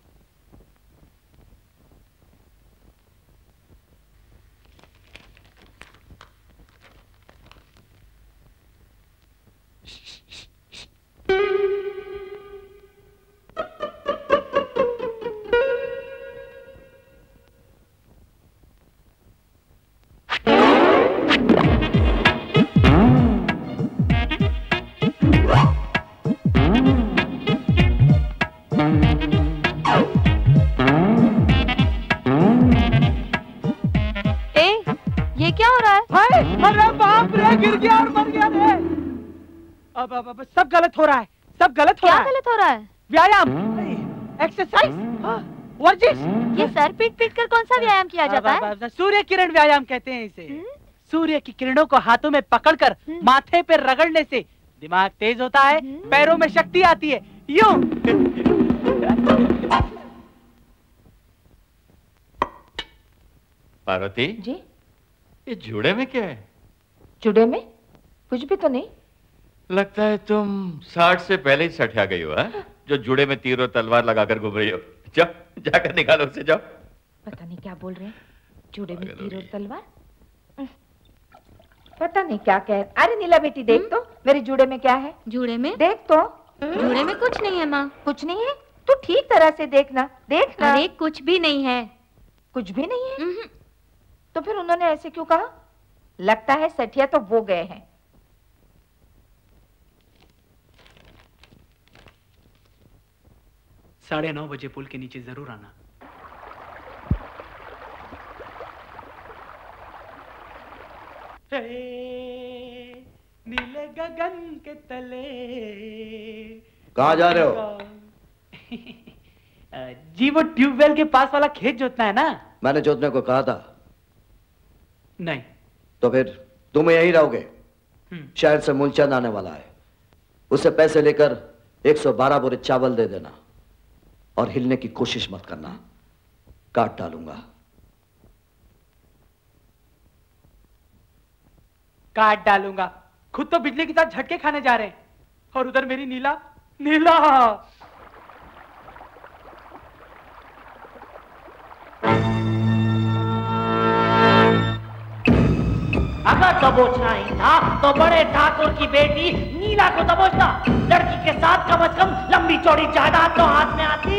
गिर गया और मर गया रे। अब अब अब सब गलत हो रहा है, सब गलत हो रहा है। क्या गलत हो रहा है? व्यायाम, एक्सरसाइज, वर्जिश। ये सर पीट पीट कर कौन सा व्यायाम किया जाता है? सूर्य किरण व्यायाम कहते हैं इसे। सूर्य की किरणों को हाथों में पकड़कर माथे पर रगड़ने से दिमाग तेज होता है, पैरों में शक्ति आती है। यूं। पार्वती जी, ये जूड़े में क्या है? जुड़े में कुछ भी तो नहीं। लगता है तुम साठ से पहले ही सठिया गई हो, है? जो जुड़े में तीर और तलवार लगाकर घूम रही हो। जाओ, जाकर निकालो उसे, जाओ। पता नहीं क्या बोल रहे हैं, जुड़े में तीर और तलवार। पता नहीं क्या कह। अरे नीला बेटी देख तो मेरे जुड़े में क्या है। जुड़े में देख तो। जुड़े में कुछ नहीं है माँ। कुछ नहीं है? तू ठीक तरह से देखना, देखना। अरे कुछ भी नहीं है। कुछ भी नहीं है? तो फिर उन्होंने ऐसे क्यों कहा? लगता है सठिया तो वो गए हैं। साढ़े नौ बजे पुल के नीचे जरूर आना। नीले गगन के तले। कहाँ जा रहे हो? जी वो ट्यूबवेल के पास वाला खेत जोतना है ना। मैंने जोतने को कहा था। नहीं। तो फिर तुम यहीं रहोगे? शहर से मूलचंद आने वाला है, उससे पैसे लेकर एक सौ बारह बोरे चावल दे देना और हिलने की कोशिश मत करना, काट डालूंगा। काट डालूंगा? खुद तो बिजली के साथ झटके खाने जा रहे हैं और उधर मेरी नीला नीला। अगर दबोचना ही था तो बड़े ठाकुर की बेटी नीला को दबोचना। लड़की के साथ कम से कम लंबी चौड़ी जायदाद तो हाथ में आती।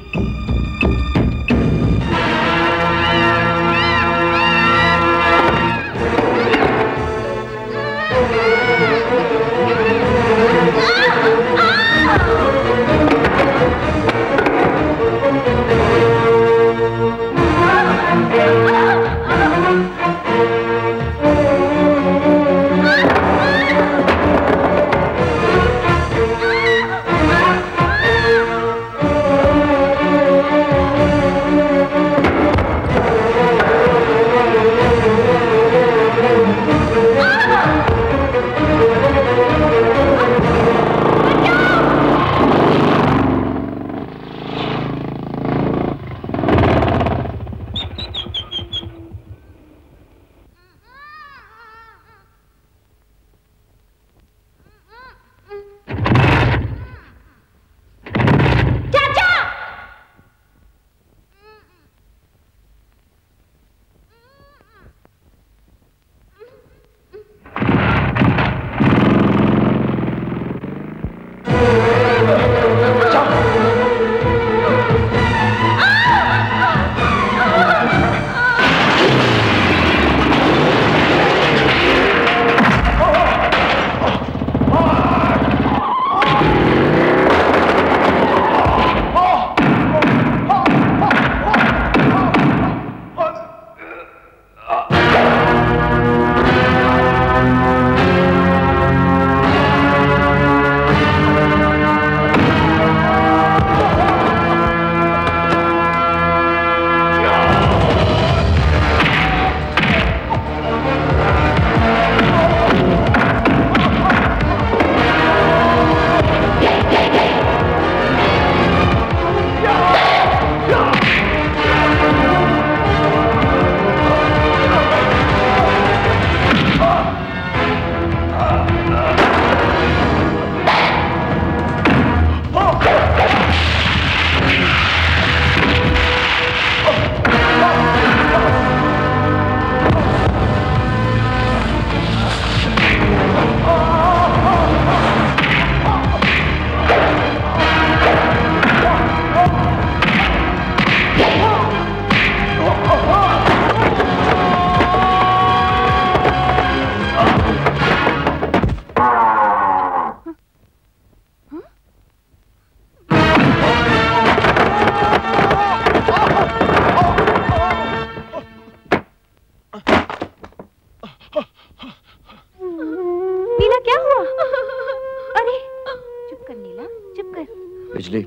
बिजली,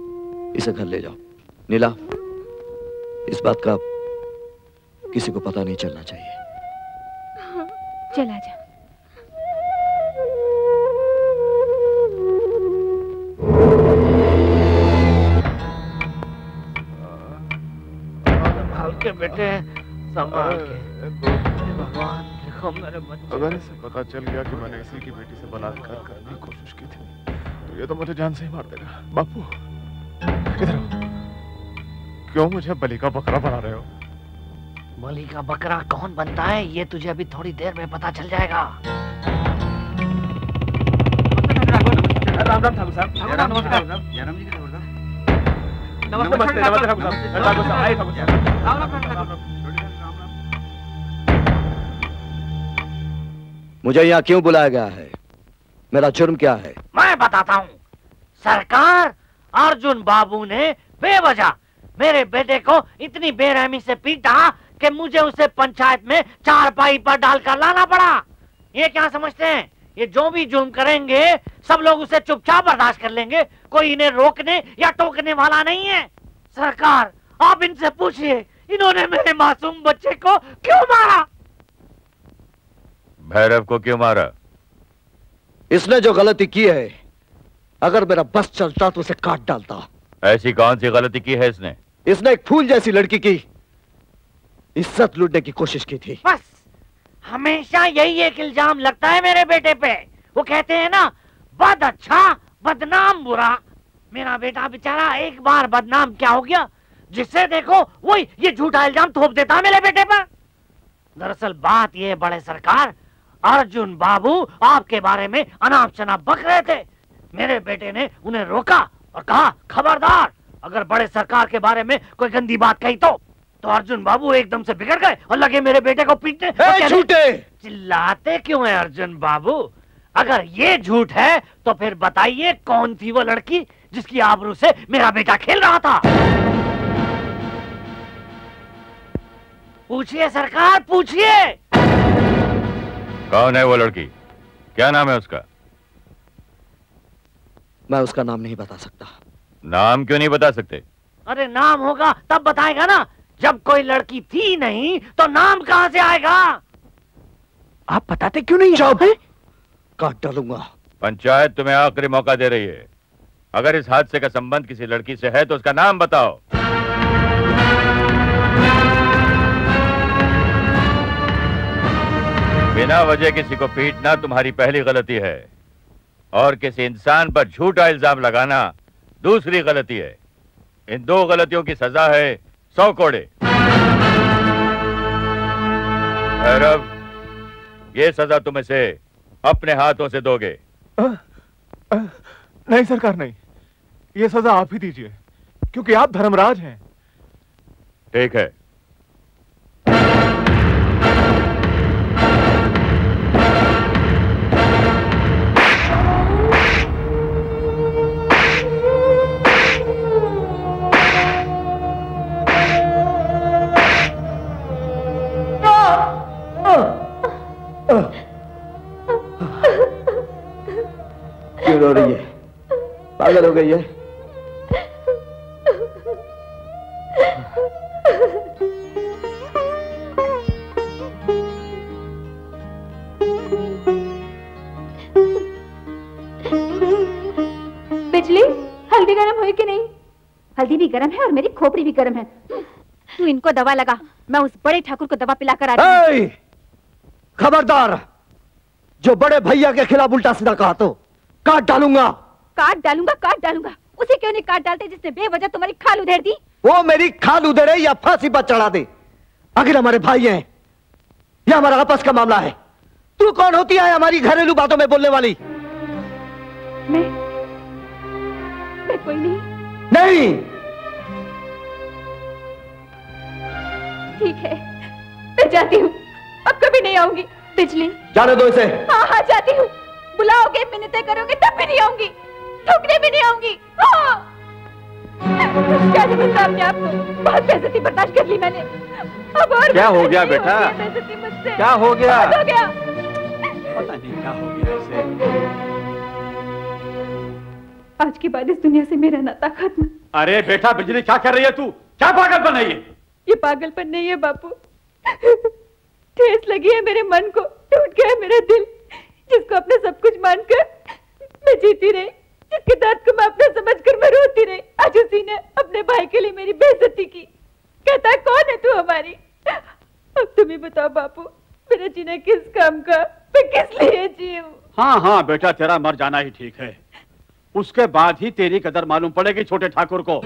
इसे घर ले जाओ। नीला, इस बात का किसी को पता नहीं चलना चाहिए। चला जा। संभाल के बेटे, संभाल के। भगवान देखो मेरे बच्चे। अगर इसे पता चल गया कि मैंने इसी की बेटी से बलात्कार करने की कोशिश की थी तो ये तो मुझे जान से ही मार देगा। बापू इधर आओ। क्यों मुझे बलि का बकरा बना रहे हो? बलि का बकरा कौन बनता है ये तुझे अभी थोड़ी देर में पता चल जाएगा। राम राम ठाकुर साहब। राम राम ठाकुर साहब। जयराम जी के ठाकुर साहब। नमस्ते नमस्ते नमस्ते ठाकुर साहब। ठाकुर साहब आइए ठाकुर साहब। राम राम राम राम। मुझे यहाँ क्यों बुलाया गया है? मेरा जुर्म क्या है? मैं बताता हूँ सरकार। अर्जुन बाबू ने बेवजह मेरे बेटे को इतनी बेरहमी से पीटा कि मुझे उसे पंचायत में चारपाई पर डालकर लाना पड़ा। ये क्या समझते हैं, ये जो भी जुर्म करेंगे सब लोग उसे चुपचाप बर्दाश्त कर लेंगे, कोई इन्हें रोकने या टोकने वाला नहीं है। सरकार आप इनसे पूछिए इन्होंने मेरे मासूम बच्चे को क्यों मारा? भैरव को क्यों मारा? इसने जो गलती की है, अगर मेरा बस चलता तो उसे काट डालता। ऐसी कौन सी गलती की है इसने? इसने एक फूल जैसी लड़की की इज्जत लूटने की कोशिश की थी। बस हमेशा यही एक इल्जाम लगता है मेरे बेटे पे। वो कहते हैं ना, बद अच्छा बदनाम बुरा। मेरा बेटा बेचारा एक बार बदनाम क्या हो गया, जिससे देखो वही ये झूठा इल्जाम थोप देता मेरे बेटे पर। दरअसल बात ये बड़े सरकार, अर्जुन बाबू आपके बारे में अनाप शनाप बक रहे थे। मेरे बेटे ने उन्हें रोका और कहा खबरदार, अगर बड़े सरकार के बारे में कोई गंदी बात कही तो तो अर्जुन बाबू एकदम से बिगड़ गए और लगे मेरे बेटे को पीटने। झूठे! चिल्लाते क्यों हैं अर्जुन बाबू? अगर ये झूठ है तो फिर बताइए कौन थी वो लड़की जिसकी आबरू से मेरा बेटा खेल रहा था? पूछिए सरकार, पूछिए। कौन है वो लड़की? क्या नाम है उसका? मैं उसका नाम नहीं बता सकता। नाम क्यों नहीं बता सकते? अरे नाम होगा तब बताएगा ना। जब कोई लड़की थी नहीं तो नाम कहां से आएगा? आप बताते क्यों नहीं? चुप! काट डालूंगा। पंचायत तुम्हें आखिरी मौका दे रही है। अगर इस हादसे का संबंध किसी लड़की से है तो उसका नाम बताओ। बिना वजह किसी को पीटना तुम्हारी पहली गलती है और किसी इंसान पर झूठा इल्जाम लगाना दूसरी गलती है। इन दो गलतियों की सजा है सौ कोड़े। भैरव, ये सजा तुम इसे अपने हाथों से दोगे। आ, आ, नहीं सरकार नहीं, ये सजा आप ही दीजिए क्योंकि आप धर्मराज हैं। ठीक है। क्यों रो रही है? पागल हो गई है? बिजली, हल्दी गरम हुई कि नहीं? हल्दी भी गरम है और मेरी खोपड़ी भी गरम है। तू इनको दवा लगा, मैं उस बड़े ठाकुर को दवा पिलाकर आ रही हूं। खबरदार, जो बड़े भैया के खिलाफ उल्टा सीधा कहा तो काट डालूंगा। काट डालूंगा, काट डालूंगा। उसे क्यों नहीं काट डालते जिसने बेवजह तुम्हारी खाल उधेड़ दी? वो मेरी खाल उधेड़े या फांसी पर चढ़ा दे, आखिर हमारे भाई हैं, ये हमारा आपस का मामला है। तू कौन होती है हमारी घरेलू बातों में बोलने वाली? मैं मैं कोई नहीं। नहीं। ठीक है, मैं जाती हूँ, अब कभी नहीं आऊंगी। बिजली, जाने दो इसे। हाँ हाँ जाती हूँ। बुलाओगे, मिन्नतें करोगे तब भी नहीं आऊंगी, ठोकने भी नहीं आऊंगी। हाँ। क्या समझता अपने आप को? बहुत बेइज्जती बर्दाश्त कर ली मैंने। अब और क्या हो गया बेटा? बेइज्जती मुझसे। क्या हो गया? बहुत हो गया। पता नहीं क्या हो गया इसे। आज के बाद इस दुनिया से मेरा नाता खत्म। अरे बेटा बिजली, क्या कर रही है तू? क्या पागलपन है ये? ये पागलपन नहीं है बापू, ठेस लगी है मेरे मन को, टूट गया है मेरा दिल, जिसको अपने सब कुछ मानकर मैं जीती रही, जिसके दर्द को मैं अपना समझकर मैं रोती रही, आज उसी ने अपने भाई के लिए मेरी बेइज्जती की। कहता है कौन है तू हमारी? अब तुम ही बताओ बापू, मेरा जीना किस काम का, मैं किस लिए जीऊं? हाँ हाँ बेटा, तेरा मर जाना ही ठीक है, उसके बाद ही तेरी कदर मालूम पड़ेगी छोटे ठाकुर को।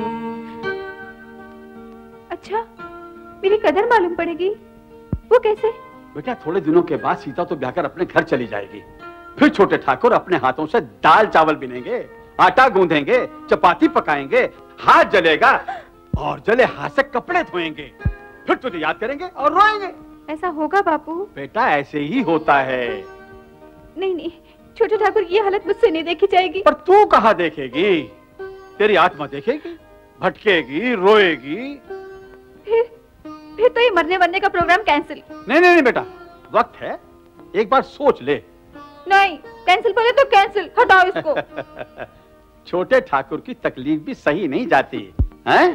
अच्छा, मेरी कदर मालूम पड़ेगी? वो कैसे? बेटा थोड़े दिनों के बाद सीता तो ब्याहकर अपने घर चली जाएगी, फिर छोटे ठाकुर अपने हाथों से दाल चावल बिनेंगे, आटा गूंदेंगे, चपाती पकाएंगे, हाथ जलेगा और जले हाथ से कपड़े धोएंगे, फिर तुझे याद करेंगे और रोएंगे। ऐसा होगा बापू? बेटा ऐसे ही होता है, नहीं नहीं, छोटे ठाकुर की ये हालत मुझसे नहीं देखी जाएगी। पर तू कहाँ देखेगी? तेरी आत्मा देखेगी, भटकेगी, रोएगी। फिर फिर तो ये मरने मरने का प्रोग्राम कैंसिल। नहीं नहीं नहीं बेटा, वक्त है, एक बार सोच ले। नहीं, कैंसिल करे तो कैंसिल, हटाओ इसको। छोटे ठाकुर की तकलीफ भी सही नहीं जाती हैं?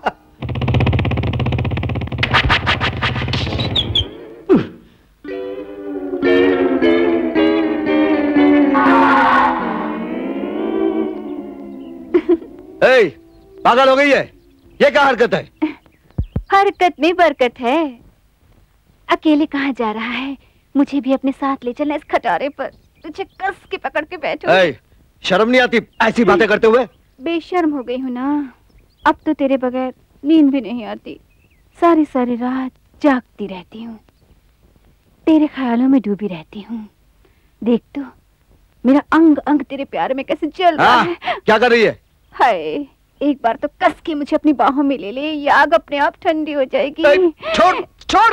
ए, पागल हो गई है? ये क्या हरकत है? हरकत में बरकत है। अकेले कहाँ जा रहा है? मुझे भी अपने साथ ले चलना इस खटारे पर। तुझे कस के पकड़ के बैठो। ए, शर्म नहीं आती ऐसी बातें करते हुए? बेशर्म हो गई हूँ ना। अब तो तेरे बगैर नींद भी नहीं आती। सारी सारी रात जागती रहती हूँ, तेरे ख्यालों में डूबी रहती हूँ। देख तो मेरा अंग अंग तेरे प्यार में कैसे जल रहा है। क्या कर रही है? हाय, एक बार तो कस के मुझे अपनी बाहों में ले ले, ये आग अपने आप ठंडी हो जाएगी। छोड़ छोड़।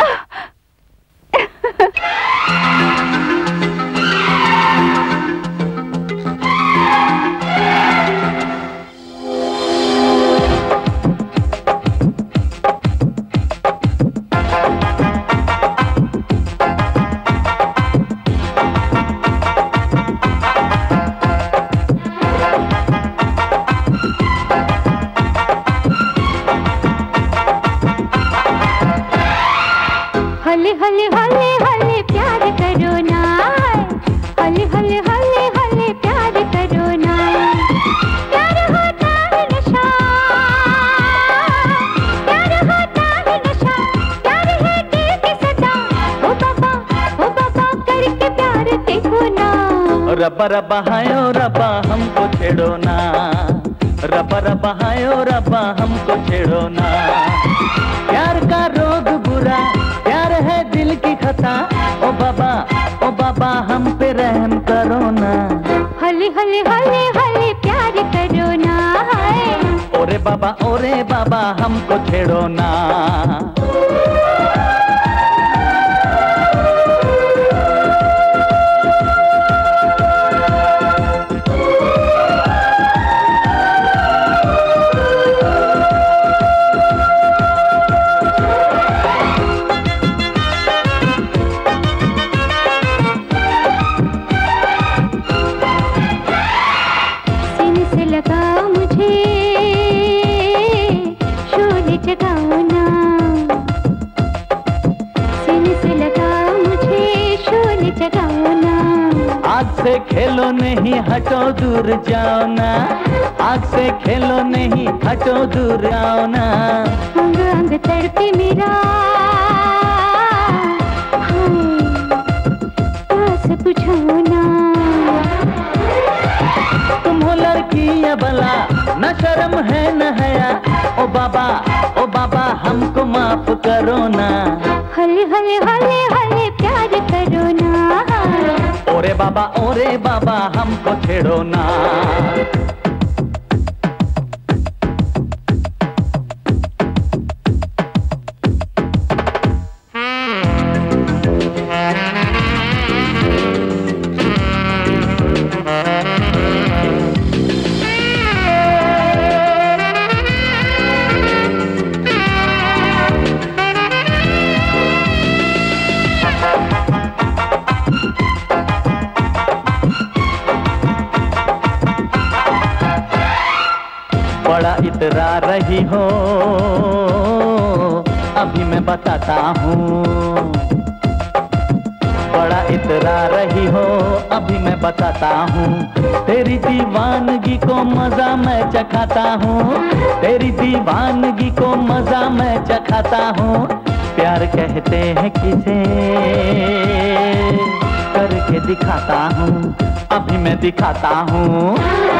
हले हले हले हले प्यार करो ना, हले हले हले हले प्यार करो ना। प्यार होता है नशा, प्यार होता है नशा, प्यार है दिल की सदा। ओ बाबा ओ बाबा करके प्यार देखो ना। रब्बा रब्बा हायो रब्बा हमको छेड़ो ना, रब्बा रब्बा हायो रब्बा हमको छेड़ो ना। प्यार का रोग बुरा, प्यार है दिल की खता। ओ बाबा ओ बाबा हम पे रहम करो ना। हले हले हले हले प्यार करो ना। ओरे बाबा ओरे बाबा हमको छेड़ो ना। सीने से लगाओ मुझे, शोले जगाओ ना। सीने से लगाओ मुझे, शोले जगाओ ना। आग से खेलो नहीं हटो दूर जाओ ना, आग से खेलो नहीं हटो दूर आओ ना। अंग अंग तड़पे मेरा, पास बुझाओ ना। तुम हो लड़की या भला, न शर्म है न हया। ओ बाबा ओ बाबा हमको माफ करो ना। हले हले हले हले प्यार करो ना। ओरे बाबा ओरे बाबा हमको छेड़ो ना। बड़ा इतरा रही हो, अभी मैं बताता हूँ। बड़ा इतरा रही हो, अभी मैं बताता हूँ। तेरी दीवानगी को मजा मैं चखाता हूँ, तेरी दीवानगी को मजा मैं चखाता हूँ। प्यार कहते हैं किसे, करके दिखाता हूँ, अभी मैं दिखाता हूँ।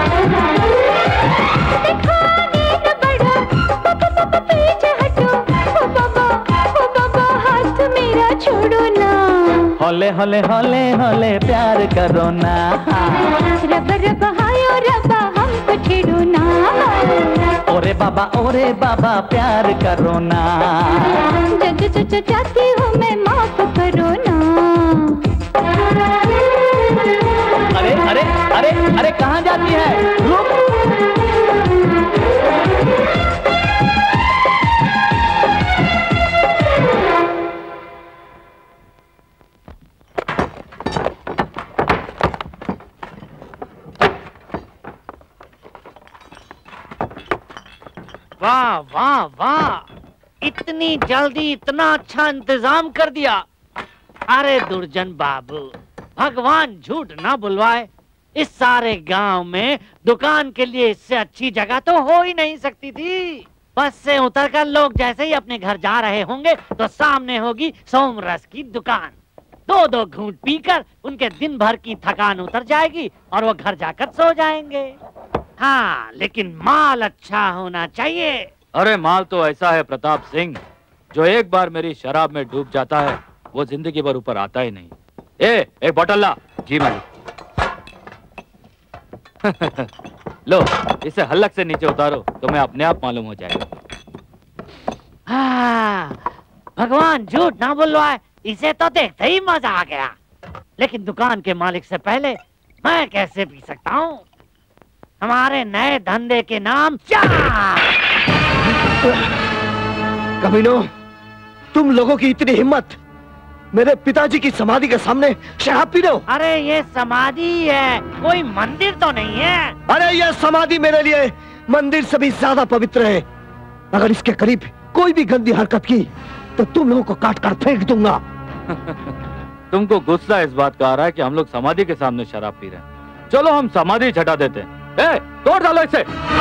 पीछे हटो, ओ बाबा ओ बाबा हाथ मेरा छोड़ो ना। होले होले होले होले प्यार करो ना। रब रब हायो रब्बा हमको छेड़ो ना। ओरे बाबा ओरे बाबा प्यार करो ना। जग जग चाहती हूँ मैं, माफ करो ना। अरे कहाँ जाती है? रुक। वाह वाह वाह, इतनी जल्दी इतना अच्छा इंतजाम कर दिया। अरे दुर्जन बाबू, भगवान झूठ ना बुलवाए, इस सारे गांव में दुकान के लिए इससे अच्छी जगह तो हो ही नहीं सकती थी। बस से उतरकर लोग जैसे ही अपने घर जा रहे होंगे तो सामने होगी सोमरस की दुकान। दो दो घूंट पीकर उनके दिन भर की थकान उतर जाएगी और वो घर जाकर सो जाएंगे। हाँ, लेकिन माल अच्छा होना चाहिए। अरे माल तो ऐसा है प्रताप सिंह, जो एक बार मेरी शराब में डूब जाता है वो जिंदगी भर ऊपर आता ही नहीं। ए, एक बोतल ला। जी मालिक। लो, इसे हल्लक से नीचे उतारो, तुम्हें अपने आप मालूम हो जाएगा। हाँ, भगवान झूठ ना बुलवाए, इसे तो देखते ही मजा आ गया। लेकिन दुकान के मालिक से पहले मैं कैसे पी सकता हूँ? हमारे नए धंधे के नाम चाय। कमीनो, तुम लोगों की इतनी हिम्मत, मेरे पिताजी की समाधि के सामने शराब पी रहे हो? अरे ये समाधि है, कोई मंदिर तो नहीं है। अरे ये समाधि मेरे लिए मंदिर से भी ज्यादा पवित्र है। अगर इसके करीब कोई भी गंदी हरकत की तो तुम लोगों को काट कर फेंक दूंगा। तुमको गुस्सा इस बात का आ रहा है कि हम लोग समाधि के सामने शराब पी रहे हैं। चलो हम समाधि छटा देते हैं। ए, तोड़ डालो इसे।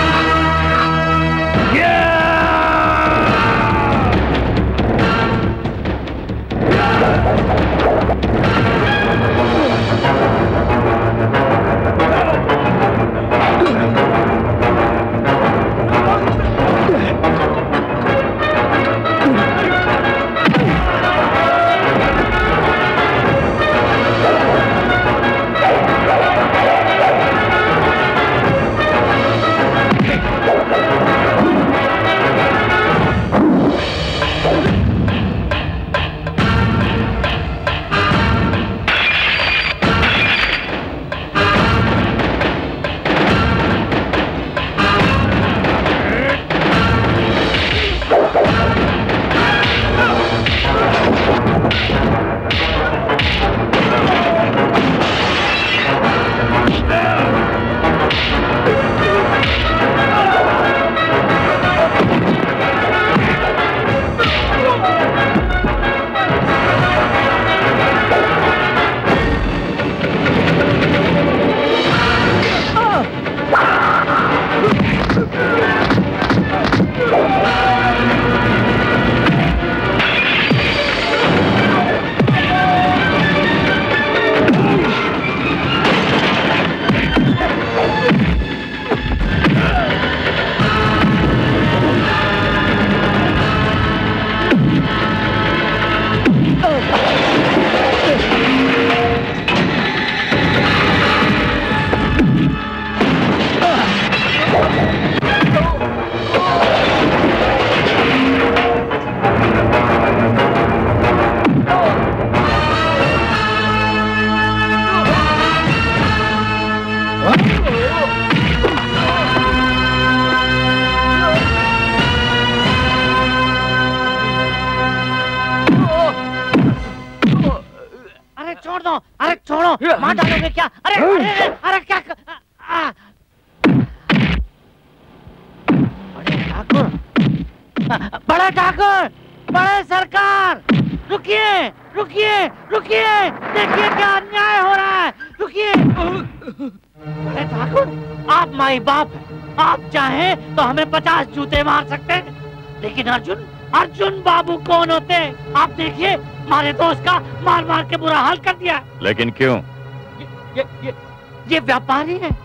तो हमें पचास जूते मार सकते हैं, लेकिन अर्जुन अर्जुन बाबू कौन होते हैं? आप देखिए, हमारे दोस्त का मार मार के बुरा हाल कर दिया। लेकिन क्यों? ये ये ये, ये व्यापारी है,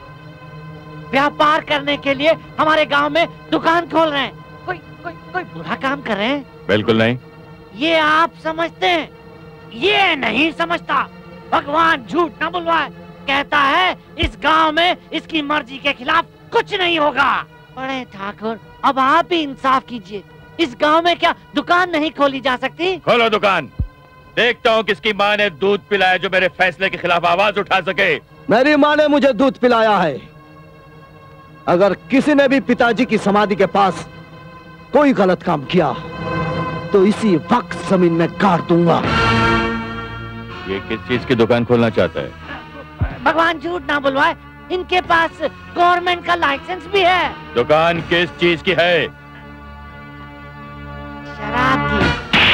व्यापार करने के लिए हमारे गांव में दुकान खोल रहे हैं। कोई कोई कोई बुरा काम कर रहे हैं? बिल्कुल नहीं। ये आप समझते हैं, ये नहीं समझता। भगवान झूठ न बुलवाए, कहता है इस गांव में इसकी मर्जी के खिलाफ कुछ नहीं होगा। बड़े ठाकुर, अब आप ही इंसाफ कीजिए, इस गांव में क्या दुकान नहीं खोली जा सकती? खोलो दुकान, देखता हूँ किसकी माँ ने दूध पिलाया जो मेरे फैसले के खिलाफ आवाज उठा सके। मेरी माँ ने मुझे दूध पिलाया है। अगर किसी ने भी पिताजी की समाधि के पास कोई गलत काम किया तो इसी वक्त जमीन में गाड़ दूंगा। ये किस चीज की दुकान खोलना चाहता है? भगवान झूठ ना बुलवाए, इनके पास गवर्नमेंट का लाइसेंस भी है। दुकान किस चीज की है? शराब की।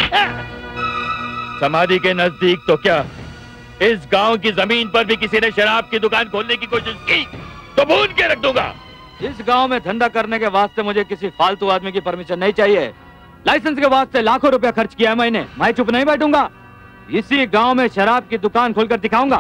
समाधि के नजदीक तो क्या इस गांव की जमीन पर भी किसी ने शराब की दुकान खोलने की कोशिश की तो भून के रख दूंगा। इस गांव में धंधा करने के वास्ते मुझे किसी फालतू आदमी की परमिशन नहीं चाहिए। लाइसेंस के वास्ते लाखों रुपया खर्च किया है मैंने, मैं चुप नहीं बैठूंगा। इसी गांव में शराब की दुकान खोलकर दिखाऊंगा।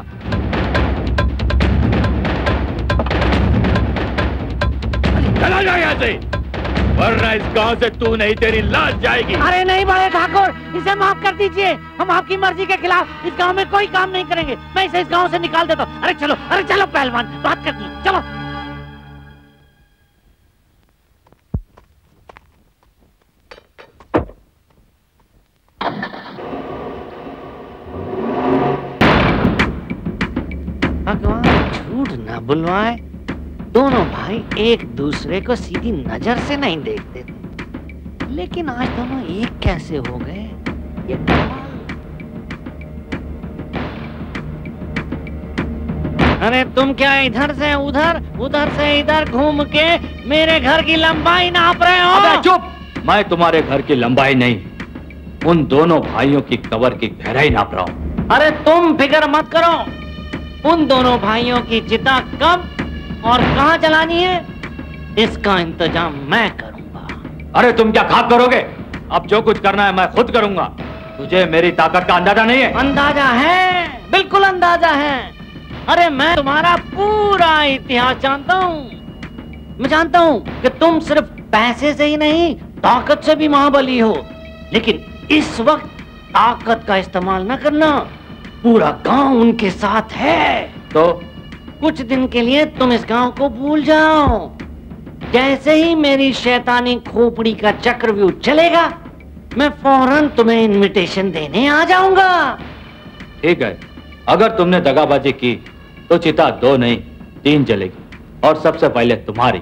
चला जा यहाँ से, वरना इस गांव से तू नहीं तेरी लाश जाएगी। अरे नहीं बड़े ठाकुर, इसे माफ कर दीजिए। हम आपकी मर्जी के खिलाफ इस गांव में कोई काम नहीं करेंगे। मैं इसे इस गांव से निकाल देता हूँ। अरे चलो, अरे चलो पहलवान, बात करनी, चलो। भगवान झूठ ना बुलवाए, दोनों भाई एक दूसरे को सीधी नजर से नहीं देखते थे, लेकिन आज दोनों एक कैसे हो गए ये कमाल। अरे तुम क्या इधर से उधर उधर से इधर घूम के मेरे घर की लंबाई नाप रहे हो? अबे चुप, मैं तुम्हारे घर की लंबाई नहीं, उन दोनों भाइयों की कब्र की गहराई नाप रहा हूँ। अरे तुम फिक्र मत करो, उन दोनों भाइयों की चिता कब और कहां जलानी है इसका इंतजाम मैं करूंगा। अरे तुम क्या खाक करोगे? अब जो कुछ करना है मैं खुद करूंगा। तुझे मेरी ताकत का अंदाजा नहीं है? अंदाजा है, बिल्कुल अंदाजा है। अरे मैं तुम्हारा पूरा इतिहास जानता हूँ। मैं जानता हूँ कि तुम सिर्फ पैसे से ही नहीं ताकत से भी महाबली हो, लेकिन इस वक्त ताकत का इस्तेमाल न करना। पूरा गांव उनके साथ है, तो कुछ दिन के लिए तुम इस गांव को भूल जाओ। जैसे ही मेरी शैतानी खोपड़ी का चक्रव्यूह चलेगा, मैं फौरन तुम्हें इनविटेशन देने आ जाऊंगा। ठीक है, अगर तुमने दगाबाजी की तो चिता दो नहीं तीन जलेगी, और सबसे पहले तुम्हारी।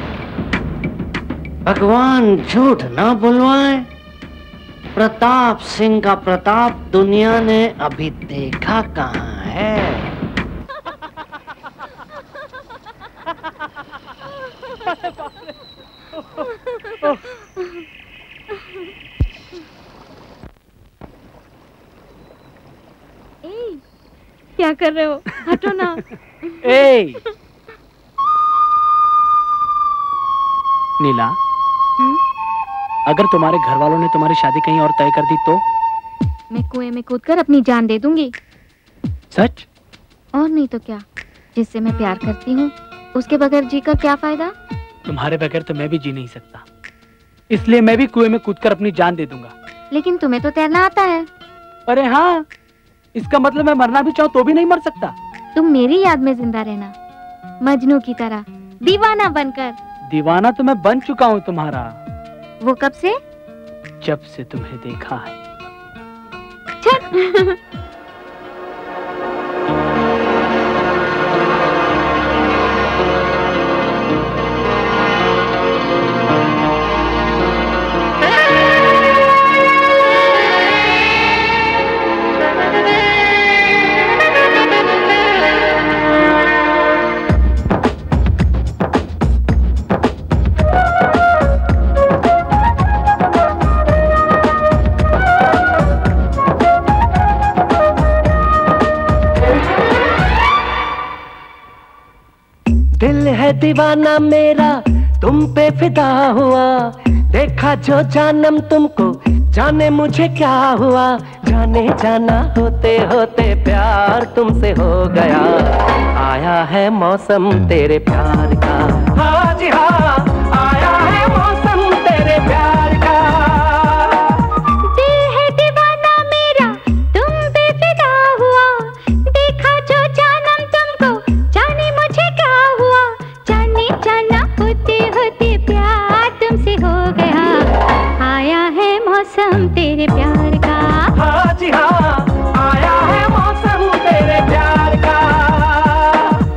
भगवान झूठ ना बुलवाए, प्रताप सिंह का प्रताप दुनिया ने अभी देखा कहाँ है। ए, क्या कर रहे हो? हटो ना। ए, नीला, अगर तुम्हारे घर वालों ने तुम्हारी शादी कहीं और तय कर दी तो? मैं कुएं में कूदकर अपनी जान दे दूंगी। सच? और नहीं तो क्या, जिससे मैं प्यार करती हूँ उसके बगैर जीकर क्या फायदा? तुम्हारे बगैर तो मैं भी जी नहीं सकता, इसलिए मैं भी कुएं में कूदकर अपनी जान दे दूंगा। लेकिन तुम्हें तो तैरना आता है। अरे हाँ, इसका मतलब मैं मरना भी चाहूँ तो भी नहीं मर सकता। तुम मेरी याद में जिंदा रहना, मजनू की तरह दीवाना बनकर। दीवाना तो मैं बन चुका हूँ तुम्हारा। वो कब से? जब से तुम्हें देखा है। छट। दिल है दीवाना मेरा तुम पे फिदा हुआ, देखा जो जानम तुमको जाने मुझे क्या हुआ। जाने जाना होते होते प्यार तुमसे हो गया, आया है मौसम तेरे प्यार का। हाँ जी हाँ, आया है मौसम तेरे प्यार का। दिल है दीवाना मेरा तुम पे फिदा हुआ, देखा जो जानम तुमको जाने मुझे क्या हुआ। जाने जाना होते होते प्यार तुमसे हो गया, आया है मौसम तेरे प्यार का। हाँ जी हाँ, आया है मौसम तेरे प्यार का।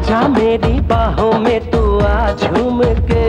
आजा मेरी बाहों में तू आ झूम के,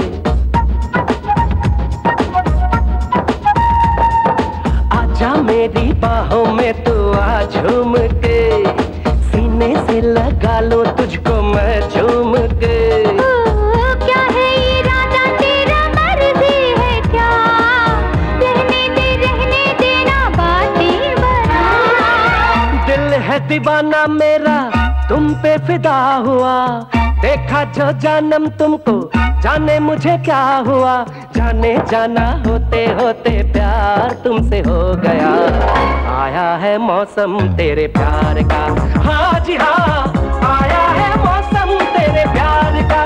आजा मेरी बाहों में तू आ झूम के, सीने से लगा लो तुझको मैं झूम के। क्या है इरादा तेरा, मर्जी है क्या, रहने दे रहने देना बातें बना। दिल है दीवाना मेरा तुम पे फिदा हुआ, देखा जो जानम तुमको जाने मुझे क्या हुआ, जाने जाना होते होते प्यार तुमसे हो गया, आया है मौसम तेरे प्यार का, हाँ जी हाँ आया है मौसम तेरे प्यार का।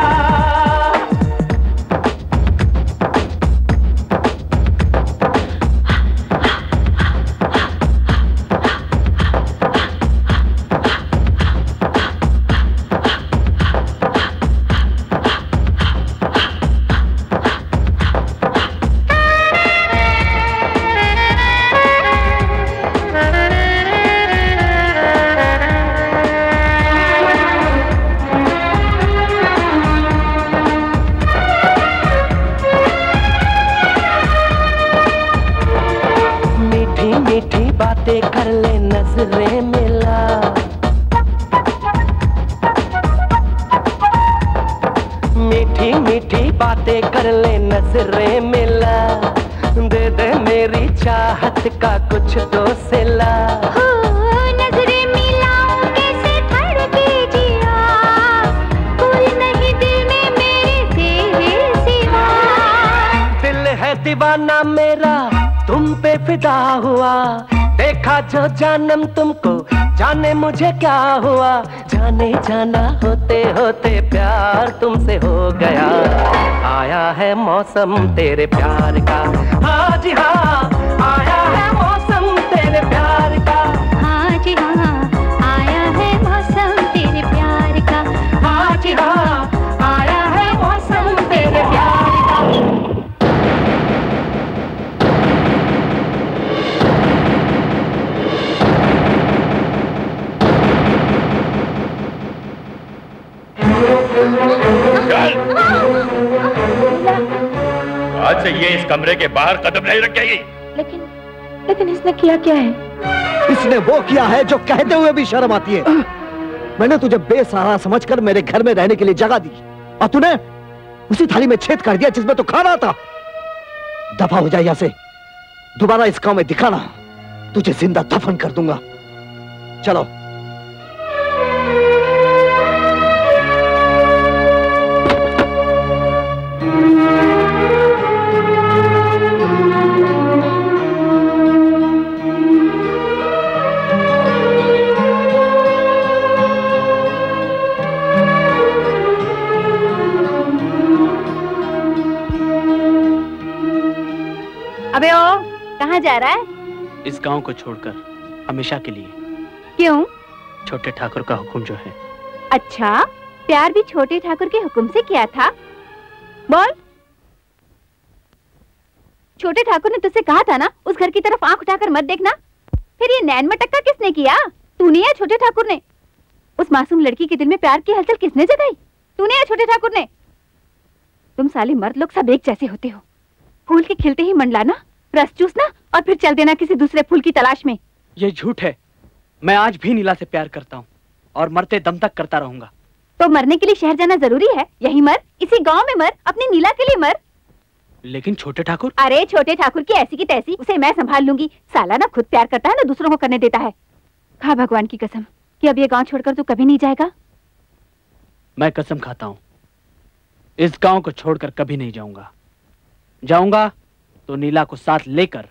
बातें कर ले नजरें मिला, मीठी मीठी बातें कर ले नजरें मिला, दे दे मेरी चाहत का कुछ तो सिला। नजरें मिलाऊं कैसे धड़के जिया, कोई नहीं दिल में मेरे तेरे सिवा। दिल है दीवाना मेरा तुम पे फिदा हुआ, देखा जो जानम तुमको जाने मुझे क्या हुआ, जाने जाना होते होते प्यार तुमसे हो गया, आया है मौसम तेरे प्यार का, हाँ जी हाँ आया है मौसम तेरे प्यार का, हाँ जी हाँ आया है मौसम तेरे प्यार का, हाँ जी हाँ आया है मौसम तेरे प्यार का। आज से ये इस कमरे के बाहर कदम नहीं रखेगी। लेकिन लेकिन इसने किया क्या है? इसने वो किया है जो कहते हुए भी शर्म आती है। मैंने तुझे बेसहारा समझकर मेरे घर में रहने के लिए जगह दी और तूने उसी थाली में छेद कर दिया जिसमें तू खा रहा था। दफा हो जाए यहाँ से, दोबारा इस गांव में दिखाना, तुझे जिंदा दफन कर दूंगा। चलो। अबे ओ, कहाँ जा रहा है? इस गांव को छोड़कर हमेशा के लिए। क्यों? छोटे ठाकुर का हुक्म जो है। अच्छा, प्यार भी छोटे ठाकुर के हुक्म से किया था? बोल। छोटे ठाकुर ने तुझसे कहा था ना उस घर की तरफ आंख उठाकर मत देखना। फिर ये नैन मटक्का किसने किया? तूने या छोटे ठाकुर ने? उस मासूम लड़की के दिल में प्यार की हलचल किसने जगाई? तूने या छोटे ठाकुर ने? तुम साले मर्द लोग सब एक जैसे होते हो। फूल के खिलते ही मंडलाना, रस चूसना और फिर चल देना किसी दूसरे फूल की तलाश में। ये झूठ है। मैं आज भी नीला से प्यार करता हूँ और मरते दम तक करता रहूंगा। तो मरने के लिए शहर जाना जरूरी है? यही मर, इसी गांव में मर, अपनी नीला के लिए मर। लेकिन छोटे ठाकुर? अरे छोटे ठाकुर की ऐसी की तैसी, उसे मैं संभाल लूंगी। साला ना खुद प्यार करता है ना दूसरों को करने देता है। खा भगवान की कसम कि अब ये गांव छोड़कर तू कभी नहीं जाएगा। मैं कसम खाता हूँ, इस गांव को छोड़कर कभी नहीं जाऊंगा। जाऊंगा तो नीला को साथ लेकर।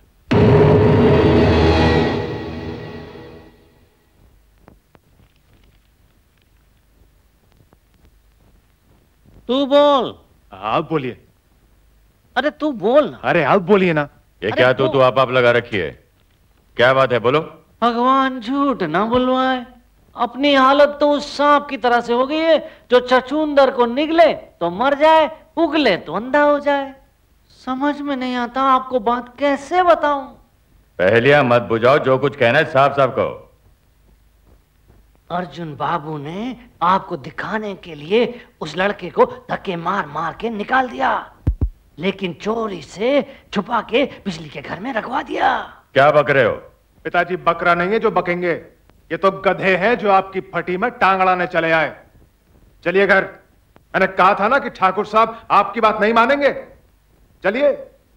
तू बोल। आप बोलिए। अरे तू बोल ना। अरे आप बोलिए ना। ये क्या तू तू आप आप लगा रखी है? क्या बात है, बोलो। भगवान झूठ ना बुलवाए, अपनी हालत तो उस सांप की तरह से हो गई है जो छछूंदर को निगले तो मर जाए, उगले तो अंधा हो जाए। समझ में नहीं आता आपको बात कैसे बताऊं। पहलिया मत बुझाओ, जो कुछ कहना है साफ साफ कहो। अर्जुन बाबू ने आपको दिखाने के लिए उस लड़के को धक्के मार मार के निकाल दिया, लेकिन चोरी से छुपा के बिजली के घर में रखवा दिया। क्या बक रहे हो? पिताजी बकरा नहीं है जो बकेंगे, ये तो गधे हैं जो आपकी फटी में टांग अड़ाने चले आए। चलिए घर। मैंने कहा था ना कि ठाकुर साहब आपकी बात नहीं मानेंगे। चलिए।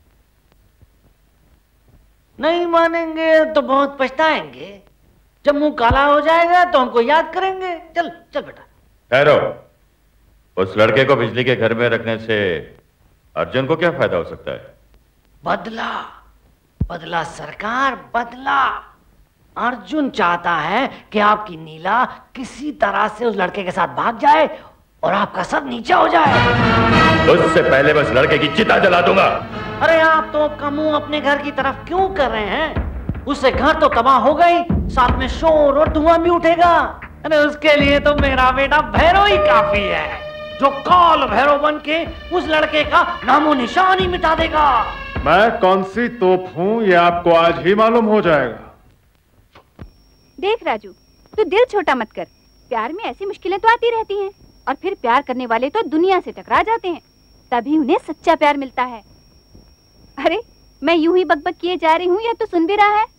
नहीं मानेंगे तो बहुत पछताएंगे। जब मुंह काला हो जाएगा तो हमको याद करेंगे। चल चल बेटा। ठहरो, उस लड़के को बिजली के घर में रखने से अर्जुन को क्या फायदा हो सकता है? बदला, बदला सरकार, बदला। अर्जुन चाहता है कि आपकी नीला किसी तरह से उस लड़के के साथ भाग जाए और आपका सर नीचा हो जाए। उससे पहले बस लड़के की चिता जला दूंगा। अरे आप तो आपका मुंह अपने घर की तरफ क्यों कर रहे हैं? उससे घर तो तबाह हो गई, साथ में शोर और धुआं भी उठेगा। अरे उसके लिए तो मेरा बेटा भैरव ही काफी है, जो काल भैरव बन के उस लड़के का नामो निशान ही मिटा देगा। मैं कौन सी तोप हूं ये आपको आज ही मालूम हो जाएगा। देख राजू, तू दिल छोटा मत कर। प्यार में ऐसी मुश्किलें तो आती रहती हैं, और फिर प्यार करने वाले तो दुनिया से टकरा जाते हैं, तभी उन्हें सच्चा प्यार मिलता है। अरे मैं यूं ही बकबक किए जा रही हूँ, या तो सुन भी रहा है?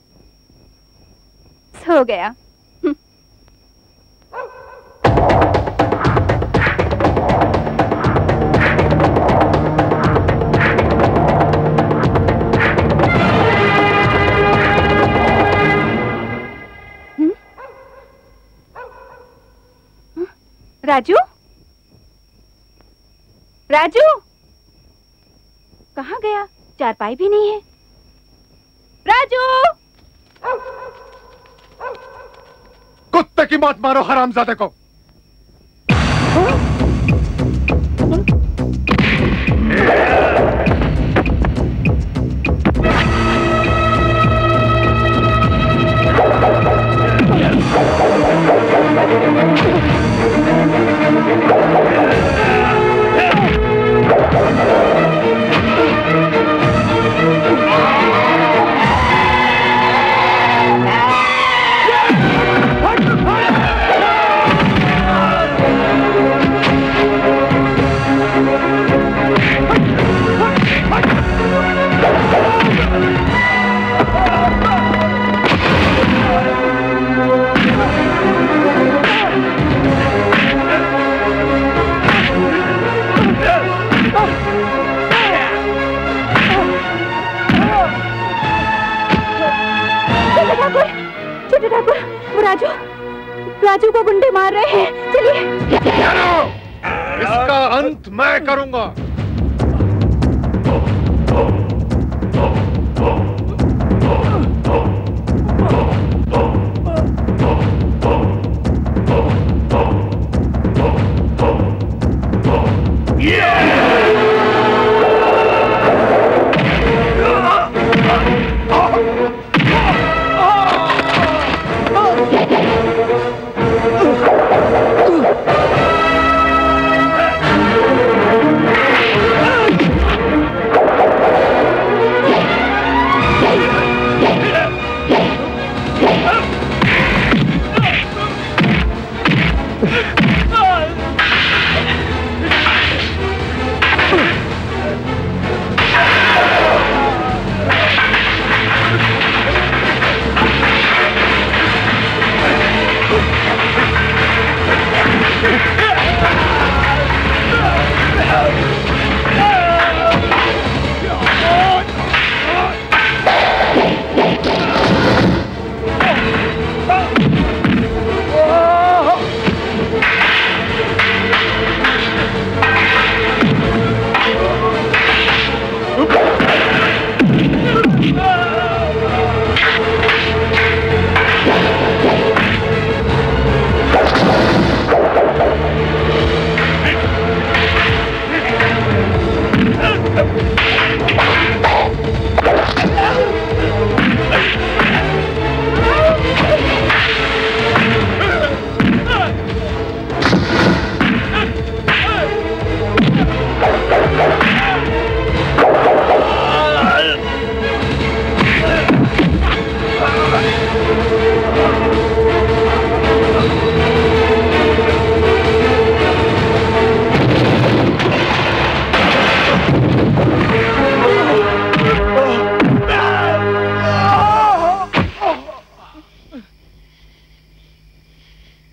सो गया। राजू, राजू कहाँ गया? चारपाई भी नहीं है। राजू! कुत्ते की मौत मारो हरामजादे को। राजू, राजू को गुंडे मार रहे हैं। चलिए। इसका अंत मैं करूंगा।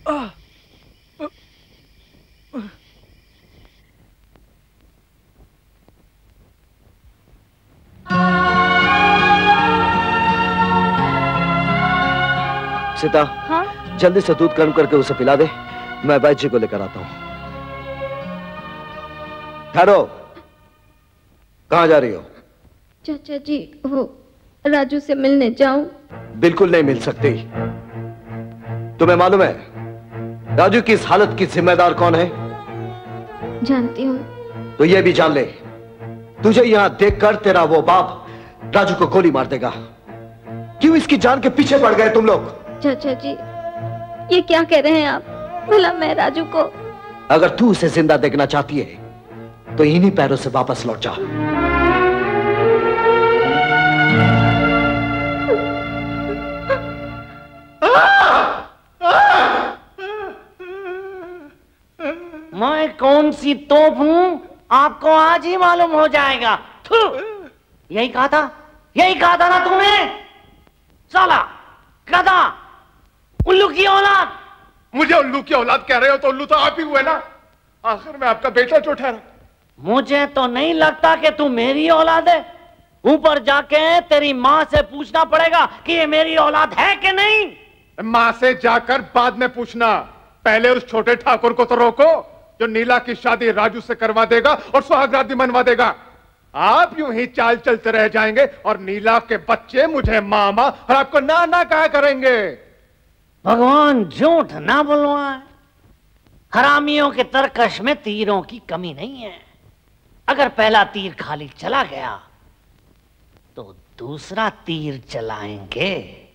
सीता, हाँ? जल्दी से दूध गर्म करके उसे पिला दे, मैं वैद्य जी को लेकर आता हूं। ठहरो, कहां जा रही हो? चाचा जी, वो राजू से मिलने जाऊं? बिल्कुल नहीं मिल सकती। तुम्हें मालूम है राजू की इस हालत की जिम्मेदार कौन है? जानती हूँ। तो ये भी जान ले, तुझे यहां देखकर तेरा वो बाप राजू को गोली मार देगा। क्यों इसकी जान के पीछे पड़ गए तुम लोग? चाचा जी, ये क्या कह रहे हैं आप? भला मैं राजू को... अगर तू उसे जिंदा देखना चाहती है तो इन्हीं पैरों से वापस लौट जा। मैं कौन सी तोप हूं आपको आज ही मालूम हो जाएगा। थू! यही कहा था, यही कहा था ना तुमने? साला गधा, उल्लू की औलाद। मुझे उल्लू की औलाद कह रहे हो तो उल्लू तो आप ही हुए ना। आखिर में आपका बेटा जो ठहरा। मुझे तो नहीं लगता कि तू मेरी औलाद है। ऊपर जाके तेरी माँ से पूछना पड़ेगा कि ये मेरी औलाद है कि नहीं। माँ से जाकर बाद में पूछना, पहले उस छोटे ठाकुर को तो रोको जो नीला की शादी राजू से करवा देगा और सुहागरात मनवा देगा। आप यूं ही चाल चलते रह जाएंगे और नीला के बच्चे मुझे मामा और आपको ना ना कहा करेंगे। भगवान झूठ ना बुलवाए। हरामियों के तरकश में तीरों की कमी नहीं है। अगर पहला तीर खाली चला गया तो दूसरा तीर चलाएंगे।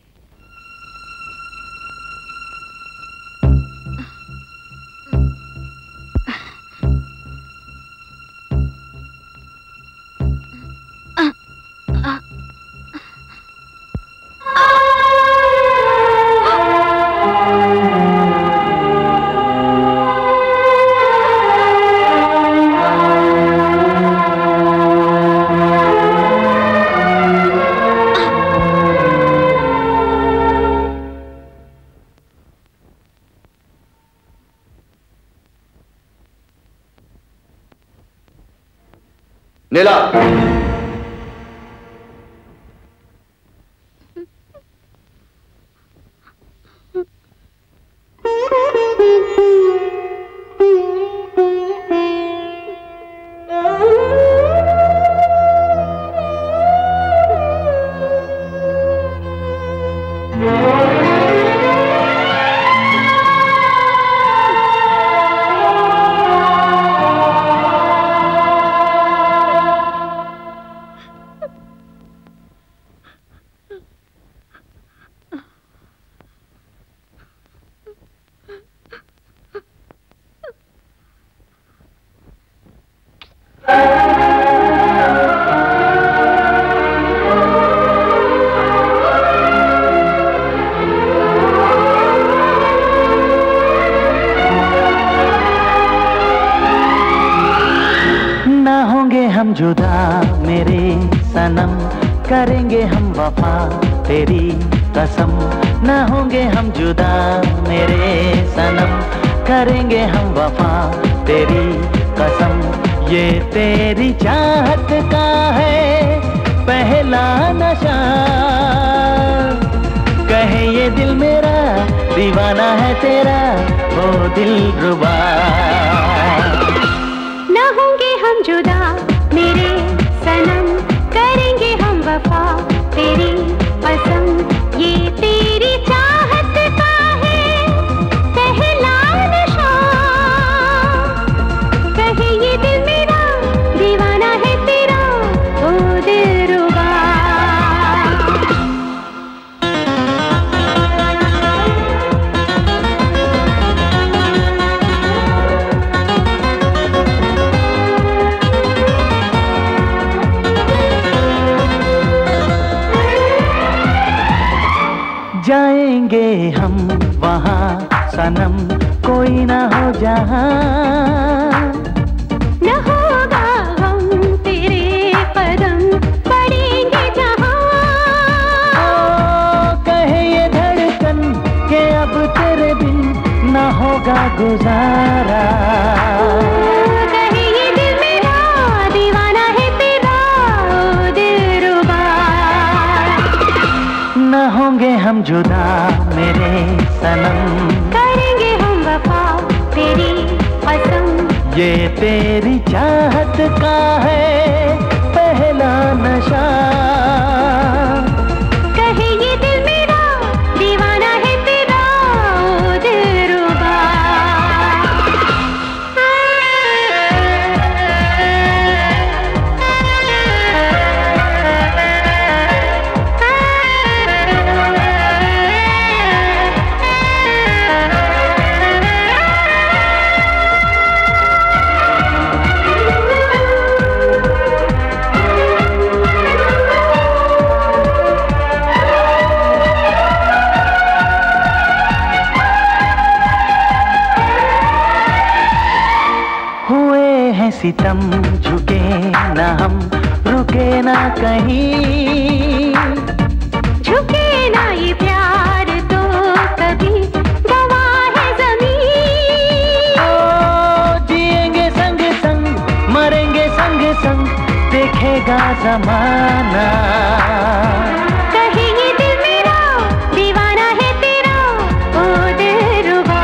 नीला, जुदा मेरे सनम, करेंगे हम वफा तेरी कसम। न होंगे हम जुदा मेरे सनम, करेंगे हम वफा तेरी कसम। ये तेरी चाहत का है पहला नशा, कहे ये दिल मेरा दीवाना है तेरा वो दिलरुबा। न होंगे हम जुदा मेरे सनम, करेंगे हम वफा तेरी कसम। ये तेरी चाहत का है पहला नशा, कहे ये दिल मेरा दीवाना है तेरा ओ दिलरुबा। जाएंगे हम वहाँ सनम, कोई ना हो जहाँ। न होगा हम तेरे कदम पड़ेंगे जहाँ। ओ कहे ये धड़कन के अब तेरे बिन ना गुजारा। कहे ये दिल मेरा दीवाना है तेरा, ओ दिलरुबा। न होंगे हम जुदा मेरे सनम, करेंगे हम वफा तेरी कसम। ये तेरी चाहत का है पहला नशा। कहे ये दिल मेरा दीवाना है तेरा, ओ दिलरुबा। सितम झुके न हम, रुके ना कहीं। झुके ना ये प्यार तो कभी गवाह है ज़मीं। ओ जिएंगे संग संग, मरेंगे संग संग, देखेगा ज़माना। कहे ये दिल मेरा दीवाना है तेरा, ओ दिलरुबा।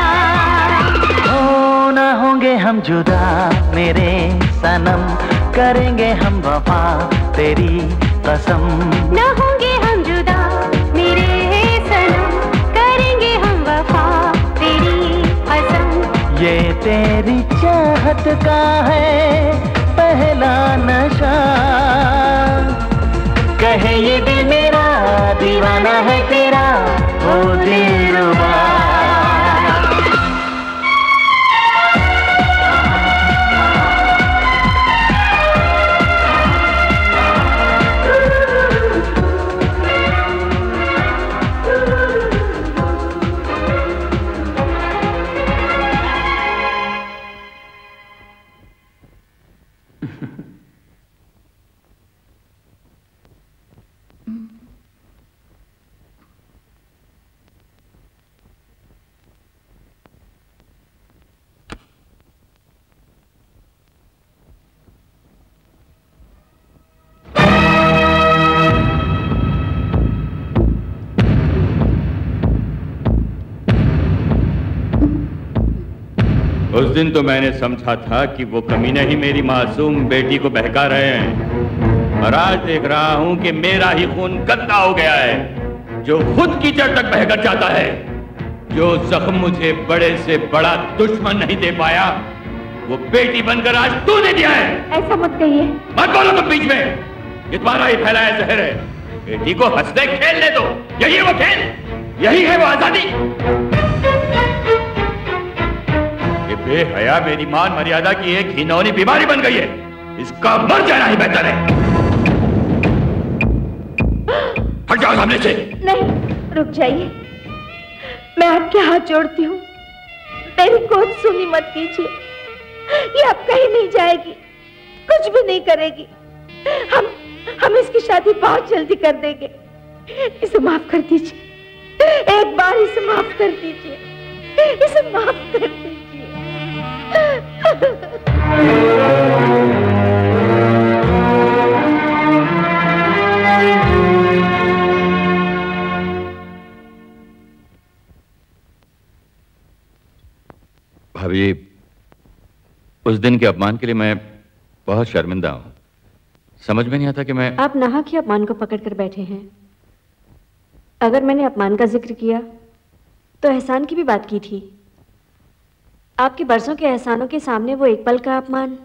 ओ ना होंगे हम जुदा मेरे सनम, करेंगे हम वफा तेरी कसम। न होंगे हम जुदा मेरे सनम, करेंगे हम वफा तेरी कसम। ये तेरी चाहत का है पहला नशा। कहे ये दिल मेरा दीवाना है तेरा, ओ दिलरुबा। उस दिन तो मैंने समझा था कि वो कमीने ही मेरी मासूम बेटी को बहका रहे हैं, और आज देख रहा हूं कि मेरा ही खून गंदा हो गया है, जो खुद कीचड़ तक बहकर जाता है। जो जख्म मुझे बड़े से बड़ा दुश्मन नहीं दे पाया, वो बेटी बनकर आज तूने दिया है। ऐसा मत कहिए। मत बोलो तुम बीच में, ये तुम्हारा ही फैलाया जहर है। बेटी को हंसने खेलने दो, यही है वो खेल, यही है वो आजादी। ये बेहया मेरी मान मर्यादा की एक घिनौनी बीमारी बन गई है, इसका मर जाना ही बेहतर है। हट जाओ सामने से। नहीं, रुक जाइए, मैं आपके हाथ जोड़ती हूँ, मेरी गोद सुनी मत कीजिए। ये अब कहीं नहीं जाएगी, कुछ भी नहीं करेगी। हम हम इसकी शादी बहुत जल्दी कर देंगे। इसे माफ कर दीजिए, एक बार इसे माफ कर दीजिए, इसे माफ कर दीजिए। भाभी, उस दिन के अपमान के लिए मैं बहुत शर्मिंदा हूं। समझ में नहीं आता कि मैं आप नाहक ही अपमान को पकड़ कर बैठे हैं। अगर मैंने अपमान का जिक्र किया तो एहसान की भी बात की थी। आपके बरसों के एहसानों के सामने वो एक पल का अपमान।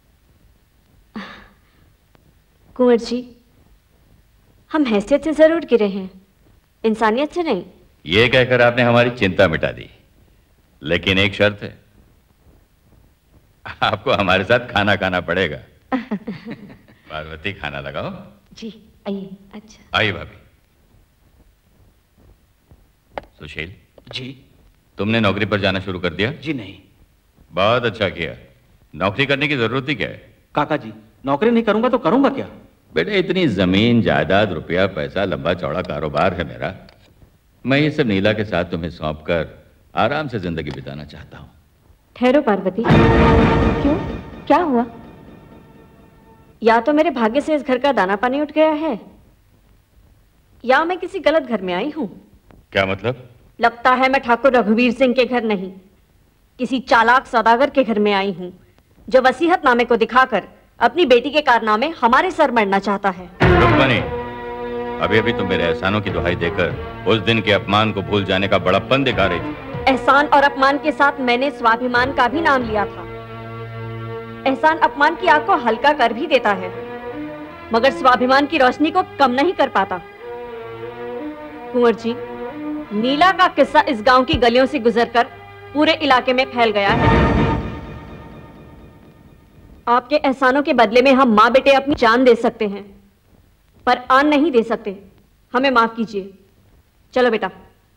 कुंवर जी, हम हैसियत से जरूर गिरे हैं, इंसानियत से नहीं। ये कहकर आपने हमारी चिंता मिटा दी, लेकिन एक शर्त है, आपको हमारे साथ खाना खाना पड़ेगा। पार्वती, खाना लगाओ। जी आइए। अच्छा आइए भाभी। सुशील जी, तुमने नौकरी पर जाना शुरू कर दिया? जी नहीं। बहुत अच्छा किया। नौकरी करने की जरूरत ही क्या है? काका जी, नौकरी नहीं करूंगा तो करूंगा क्या? बेटे, इतनी जमीन जायदाद रुपया पैसा लंबा चौड़ा कारोबार है मेरा। मैं ये सब नीला के साथ तुम्हें सौंप कर आराम से जिंदगी बिताना चाहता हूँ। ठहरो पार्वती, क्यों, क्या हुआ? या तो मेरे भाग्य से इस घर का दाना पानी उठ गया है, या मैं किसी गलत घर में आई हूँ। क्या मतलब? लगता है मैं ठाकुर रघुवीर सिंह के घर नहीं, किसी चालाक सौदागर के घर में आई हूँ, जो वसीयतनामे को दिखाकर अपनी बेटी के कारनामे हमारे सर मरना चाहता है। रुक्मणी, अभी अभी तुम मेरे एहसानों की दुहाई देकर उस दिन के अपमान को भूल जाने का बड़प्पन दिखा रही थी। एहसान और अपमान के साथ मैंने स्वाभिमान का भी नाम लिया था। एहसान अपमान की आग को हल्का कर भी देता है, मगर स्वाभिमान की रोशनी को कम नहीं कर पाता। कुंवर जी, नीला का किस्सा इस गांव की गलियों से गुजरकर पूरे इलाके में फैल गया है। आपके एहसानों के बदले में हम माँ बेटे अपनी जान दे सकते हैं, पर आन नहीं दे सकते। हमें माफ कीजिए। चलो बेटा।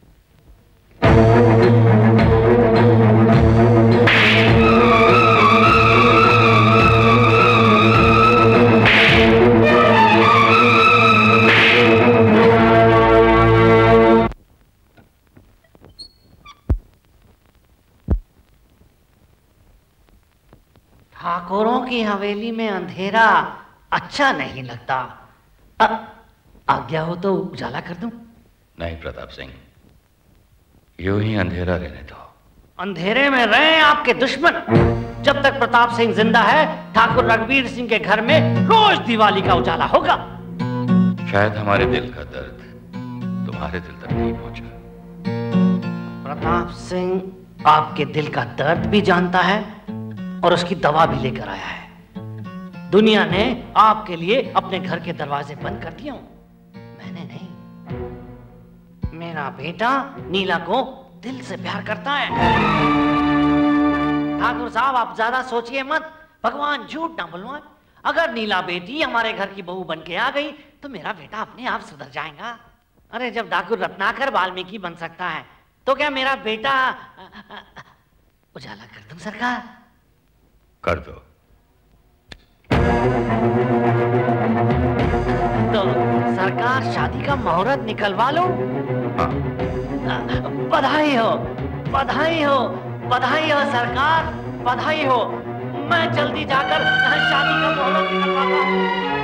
ठाकुरों की हवेली में अंधेरा अच्छा नहीं लगता। आज्ञा हो तो उजाला कर दूं? नहीं प्रताप सिंह, यूं ही अंधेरा रहने दो। अंधेरे में रहे आपके दुश्मन। जब तक प्रताप सिंह जिंदा है, ठाकुर रघुवीर सिंह के घर में रोज दिवाली का उजाला होगा। शायद हमारे दिल का दर्द तुम्हारे दिल तक नहीं पहुंचा। प्रताप सिंह आपके दिल का दर्द भी जानता है और उसकी दवा भी लेकर आया है। दुनिया ने आपके लिए अपने घर के दरवाजे बंद कर दिए, मैंने नहीं। मेरा बेटा नीला को दिल से प्यार करता है। ठाकुर साहब, आप ज्यादा सोचिए मत, भगवान झूठ ना बुलवाए। अगर नीला बेटी हमारे घर की बहू बन के आ गई तो मेरा बेटा अपने आप सुधर जाएगा। अरे जब ठाकुर रत्नाकर वाल्मीकि बन सकता है तो क्या मेरा बेटा उजाला कर दूं सरकार? कर दो। तो सरकार शादी का मुहूर्त निकलवा लो। हाँ। बधाई हो, बधाई हो, बधाई हो सरकार, बधाई हो। मैं जल्दी जाकर शादी का मुहूर्त निकलवाता हूँ।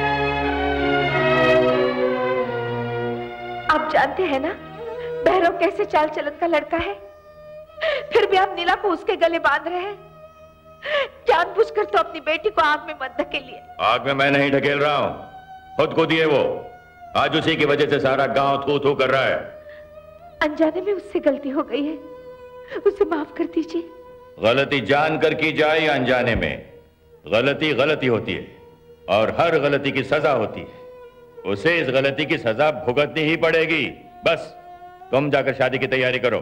आप जानते हैं ना भैरव कैसे चाल चलन का लड़का है, फिर भी आप नीला को उसके गले बांध रहे हैं। जानबूझकर तो अपनी बेटी को आग में मत धकेलिए। आग में मैं नहीं ढकेल रहा हूँ, खुद को दिए वो। आज उसी की वजह से सारा गांव थू थू कर रहा है। अनजाने में उससे गलती हो गई है, उसे माफ कर दीजिए। गलती जानकर की जाए या अनजाने में, गलती गलती होती है और हर गलती की सजा होती है। उसे इस गलती की सजा भुगतनी ही पड़ेगी। बस तुम जाकर शादी की तैयारी करो।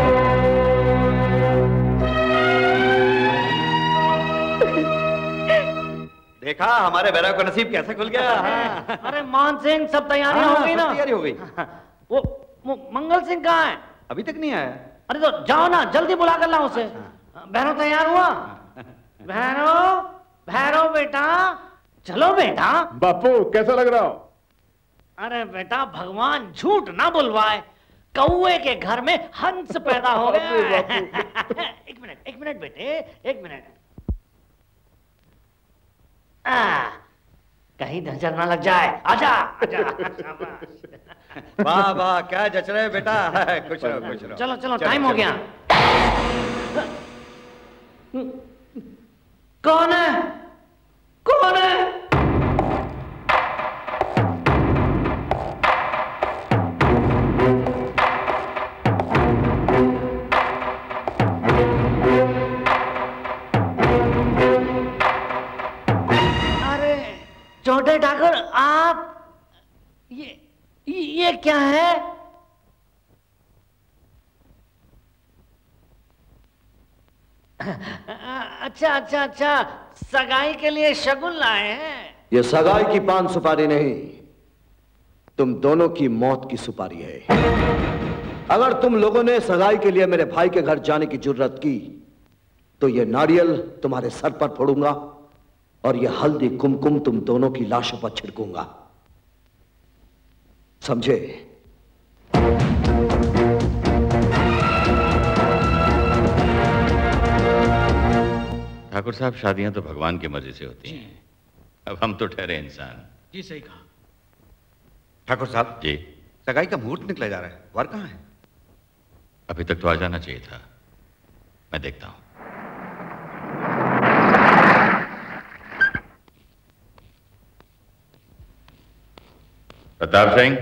देखा हमारे भैरव का नसीब कैसे खुल गया। अरे मान सिंह, सब तैयारी हो गई ना? तैयारी हो गई। वो, वो मंगल सिंह कहाँ है? अभी तक नहीं आया। अरे तो जाओ ना, जल्दी बुला कर लाओ उसे। भैरव तैयार हुआ? भैरव, भैरव बेटा, चलो बेटा। बापू कैसा लग रहा हो? अरे बेटा, भगवान झूठ ना बुलवाए, कौए के घर में हंस पैदा हो गया। एक मिनट, एक मिनट बेटे, एक मिनट। आ, कहीं नजर ना लग जाए। आजा, आजा। वाह वाह, क्या जच रहे बेटा। खुश रहो, खुश रहो। चलो चलो, टाइम हो गया। कौन है? कौन है? छोटे ठाकुर, आप ये ये क्या है? अच्छा अच्छा अच्छा, सगाई के लिए शगुन लाए हैं। ये सगाई की पान सुपारी नहीं, तुम दोनों की मौत की सुपारी है। अगर तुम लोगों ने सगाई के लिए मेरे भाई के घर जाने की जुर्रत की तो ये नारियल तुम्हारे सर पर फोड़ूंगा और ये हल्दी कुमकुम तुम दोनों की लाशों पर छिड़कूंगा, समझे? ठाकुर साहब, शादियां तो भगवान की मर्जी से होती हैं। अब हम तो ठहरे इंसान। जी सही कहा। ठाकुर साहब जी, सगाई का मुहूर्त निकला जा रहा है, वर कहाँ है? अभी तक तो आ जाना चाहिए था, मैं देखता हूं। प्रताप सिंह,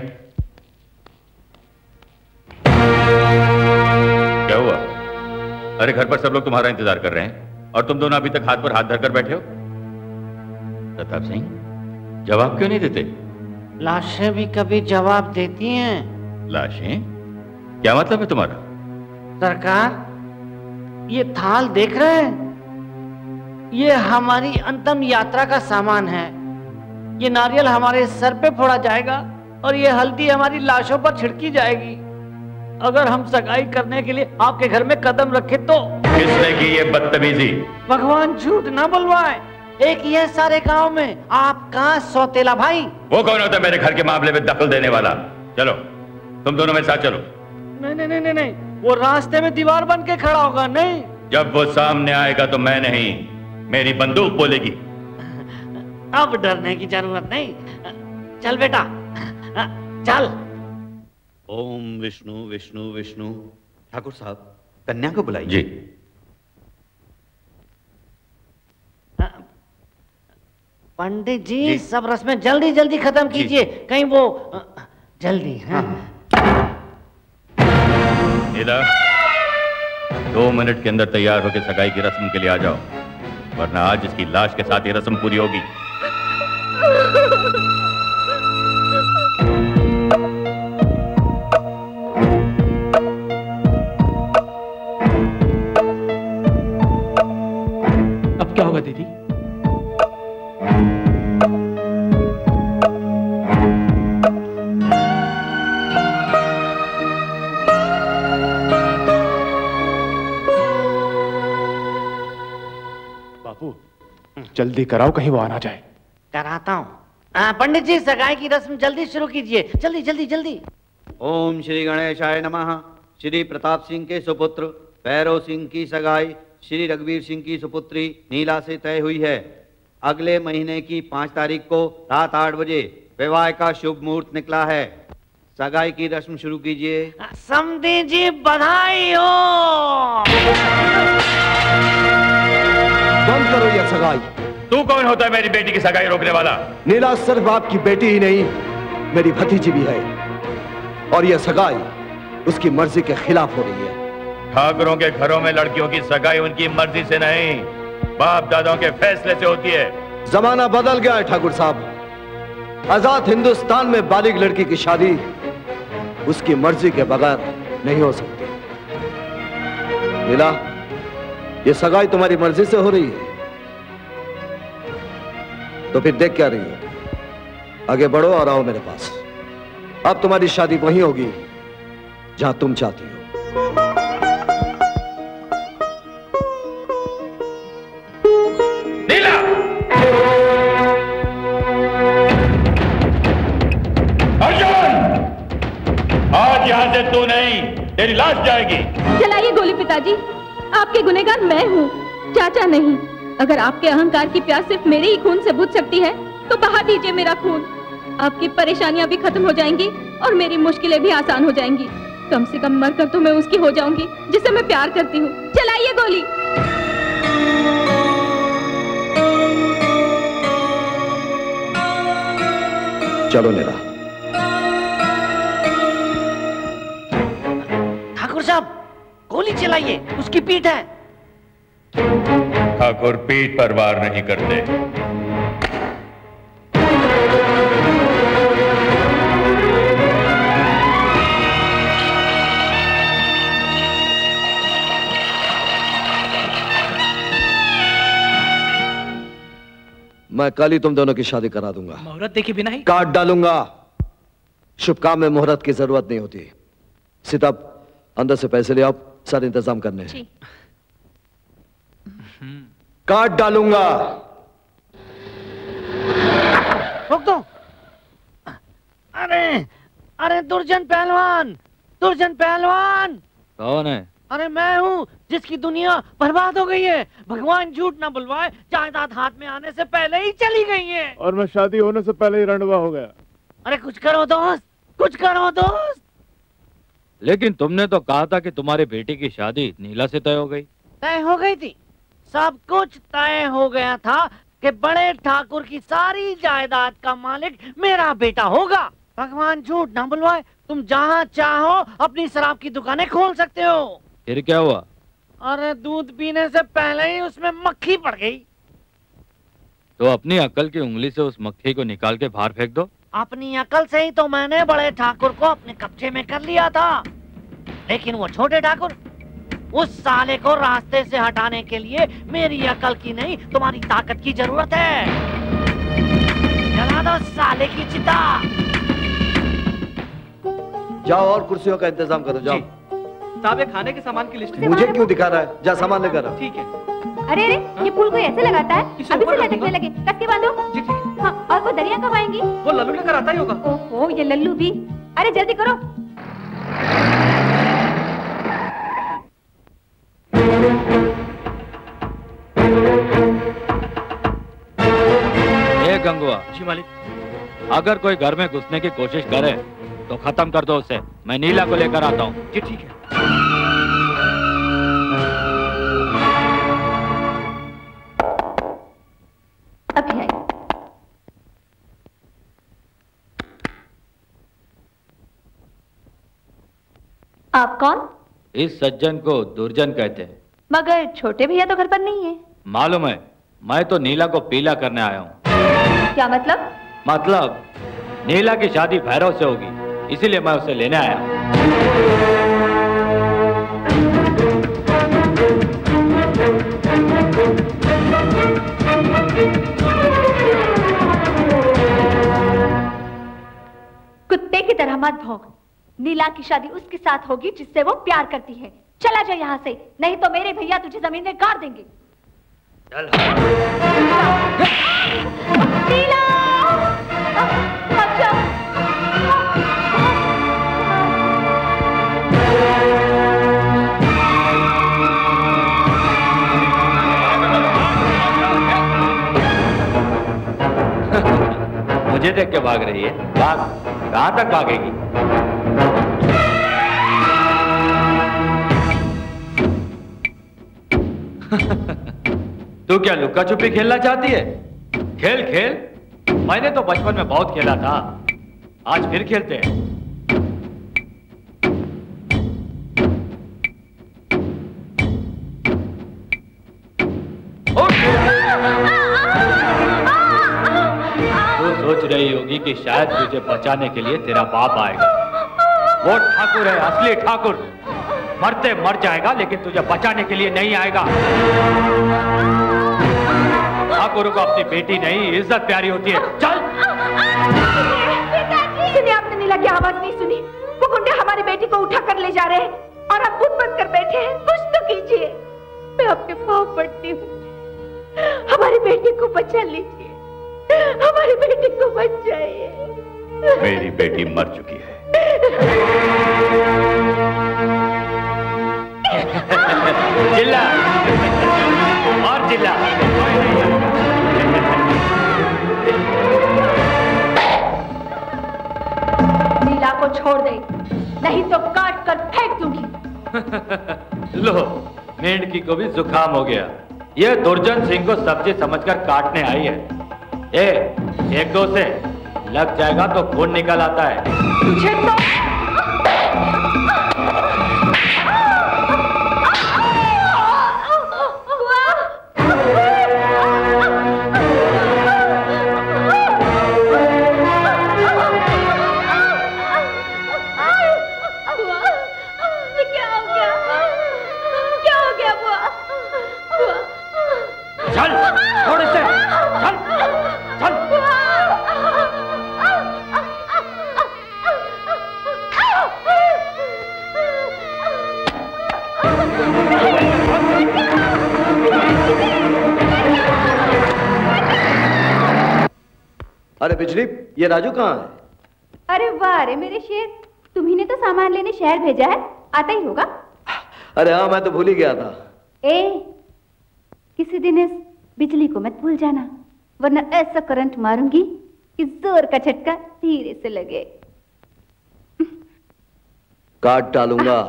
क्या हुआ? अरे घर पर सब लोग तुम्हारा इंतजार कर रहे हैं और तुम दोनों अभी तक हाथ पर हाथ धरकर बैठे हो। प्रताप सिंह, जवाब क्यों नहीं देते? लाशें भी कभी जवाब देती हैं। लाशें? क्या मतलब है तुम्हारा? सरकार, ये थाल देख रहे हैं? ये हमारी अंतिम यात्रा का सामान है। ये नारियल हमारे सर पे फोड़ा जाएगा और ये हल्दी हमारी लाशों पर छिड़की जाएगी। अगर हम सगाई करने के लिए आपके घर में कदम रखे तो। किसने की ये बदतमीजी? भगवान झूठ ना बुलवाए, एक ही है सारे गांव में, आपका सौतेला भाई। वो कौन होता है मेरे घर के मामले में दखल देने वाला? चलो तुम दोनों मेरे साथ चलो। नहीं नहीं नहीं नहीं, वो रास्ते में दीवार बन के खड़ा होगा। नहीं, जब वो सामने आएगा तो मैं नहीं, मेरी बंदूक बोलेगी। अब डरने की जरूरत नहीं। चल बेटा चल। ओम विष्णु विष्णु विष्णु। ठाकुर साहब, कन्या को बुलाइए। जी। पंडित जी, जी सब रस्में जल्दी जल्दी खत्म कीजिए, कहीं वो जल्दी। हाँ। नीला, दो मिनट के अंदर तैयार होकर सगाई की रस्म के लिए आ जाओ, वरना आज इसकी लाश के साथ ये रस्म पूरी होगी। अब क्या होगा दीदी? बापू, जल्दी कराओ, कहीं वो आ ना जाए। कराता हूँ। पंडित जी, सगाई की रस्म जल्दी शुरू कीजिए, जल्दी जल्दी जल्दी। ओम श्री गणेशाय नमः। श्री प्रताप सिंह के सुपुत्र भैरव सिंह की सगाई श्री रघुवीर सिंह की सुपुत्री नीला से तय हुई है। अगले महीने की पांच तारीख को रात आठ बजे विवाह का शुभ मुहूर्त निकला है। सगाई की रस्म शुरू कीजिए। समधी जी, बधाई हो। बंद करो यह सगाई। तू कौन होता है मेरी बेटी की सगाई रोकने वाला? नीला सिर्फ आपकी बेटी ही नहीं, मेरी भतीजी भी है, और यह सगाई उसकी मर्जी के खिलाफ हो रही है। ठाकुरों के घरों में लड़कियों की सगाई उनकी मर्जी से नहीं, बाप दादाओं के फैसले से होती है। जमाना बदल गया है ठाकुर साहब। आजाद हिंदुस्तान में बालिग लड़की की शादी उसकी मर्जी के बगैर नहीं हो सकती। नीला, यह सगाई तुम्हारी मर्जी से हो रही है, तो फिर देख क्या रही हो? आगे बढ़ो और आओ मेरे पास। अब तुम्हारी शादी वहीं होगी जहां तुम चाहती हो। नीला! अर्जुन! आज यहां से तू नहीं, तेरी लाश जाएगी। चलाइए गोली पिताजी, आपके गुनहगार मैं हूँ, चाचा नहीं। अगर आपके अहंकार की प्यास सिर्फ मेरे ही खून से बुझ सकती है तो बहा दीजिए मेरा खून। आपकी परेशानियां भी खत्म हो जाएंगी और मेरी मुश्किलें भी आसान हो जाएंगी। कम से कम मरकर तो मैं उसकी हो जाऊंगी जिसे मैं प्यार करती हूँ। चलाइए गोली। चलो नीला। ठाकुर साहब, गोली चलाइए, उसकी पीठ है। ठाकुर पीठ पर वार नहीं करते। मैं कल ही तुम दोनों की शादी करा दूंगा। मुहूर्त देखे बिना ही काट डालूंगा। शुभ काम में मुहूर्त की जरूरत नहीं होती। सीता, अंदर से पैसे ले आओ, सारे इंतजाम करने हैं। काट डालूंगा। रोक दो। अरे अरे दुर्जन पहलवान, दुर्जन पहलवान। कौन है? अरे मैं हूँ जिसकी दुनिया बर्बाद हो गई है। भगवान झूठ ना बुलवाए, जायदाद हाथ में आने से पहले ही चली गई है। और मैं शादी होने से पहले ही रंडवा हो गया। अरे कुछ करो दोस्त, कुछ करो दोस्त। लेकिन तुमने तो कहा था कि तुम्हारी बेटी की शादी नीला से तय हो गई। तय हो गई थी, सब कुछ तय हो गया था कि बड़े ठाकुर की सारी जायदाद का मालिक मेरा बेटा होगा। भगवान झूठ ना बुलवाए, तुम जहाँ चाहो अपनी शराब की दुकानें खोल सकते हो। फिर क्या हुआ? अरे दूध पीने से पहले ही उसमें मक्खी पड़ गई। तो अपनी अकल की उंगली से उस मक्खी को निकाल के बाहर फेंक दो। अपनी अकल से ही तो मैंने बड़े ठाकुर को अपने कब्जे में कर लिया था, लेकिन वो छोटे ठाकुर, उस साले को रास्ते से हटाने के लिए मेरी अकल की नहीं तुम्हारी ताकत की जरूरत है। जला दो साले की चिता। जाओ और कुर्सियों का इंतजाम करो, जाओ। साहब, ये खाने के सामान की लिस्ट है। मुझे क्यों दिखा रहा है? जा सामान लेकर आ। ठीक है। अरे अरे, ये पुल कोई ऐसे लगाता है? अभी से लटकने लगे, कस के बांधो। जी ठीक है। हाँ, और वो दरिया कब आएंगी? वो लल्लू लेकर आता ही होगा। ओहो, ये लल्लू भी। अरे जल्दी करो। ए गंगुआ। जी मालिक। अगर कोई घर में घुसने की कोशिश करे तो खत्म कर दो उसे। मैं नीला को लेकर आता हूँ। जी ठीक है। अभी आई। आप कौन? इस सज्जन को दुर्जन कहते हैं। मगर छोटे भैया तो घर पर नहीं है। मालूम है, मैं तो नीला को पीला करने आया हूँ। क्या मतलब? मतलब नीला की शादी भैरव से होगी, इसीलिए मैं उसे लेने आया हूँ। कुत्ते की तरह मत भौंक। नीला की शादी उसके साथ होगी जिससे वो प्यार करती है। चला जा यहाँ से, नहीं तो मेरे भैया तुझे जमीन में गाड़ देंगे। नीला! अच्छा। मुझे देख के भाग रही है? भाग, कहाँ तक भागेगी? तू क्या लुक्का छुपी खेलना चाहती है? खेल खेल, मैंने तो बचपन में बहुत खेला था, आज फिर खेलते हैं। तू सोच रही होगी कि शायद तुझे बचाने के लिए तेरा बाप आएगा। वो ठाकुर है, असली ठाकुर। मरते मर जाएगा लेकिन तुझे बचाने के लिए नहीं आएगा। ठाकुर को अपनी बेटी नहीं, इज्जत प्यारी होती है। चल। सुनिए, आपने नीला की आवाज नहीं सुनी? वो गुंडे हमारी बेटी को उठा कर ले जा रहे हैं और आप बुत बंद कर बैठे हैं। कुछ तो कीजिए। मैं आपके पाँव पड़ती हूँ, हमारी बेटी को बचा लीजिए, हमारी बेटी को बचाइए। मेरी बेटी मर चुकी है। चिल्ला और चिल्ला। नीला को छोड़ दे, नहीं तो काट कर फेंक दूंगी। लो, मेंढकी को भी जुकाम हो गया। ये दुर्जन सिंह को सब्जी समझकर काटने आई है। ए, एक दो से लग जाएगा तो खून निकल आता है। तुझे तो चल, थोड़े से, चल, चल। अरे बिजली, ये राजू कहाँ है? अरे वाह रे मेरे शेर, तुम्ही ने तो सामान लेने शहर भेजा है, आता ही होगा। अरे हाँ, मैं तो भूल ही गया था। ए, किसी दिन इस बिजली को मत भूल जाना, वरना ऐसा करंट मारूंगी कि जोर का झटका धीरे से लगे। काट डालूंगा।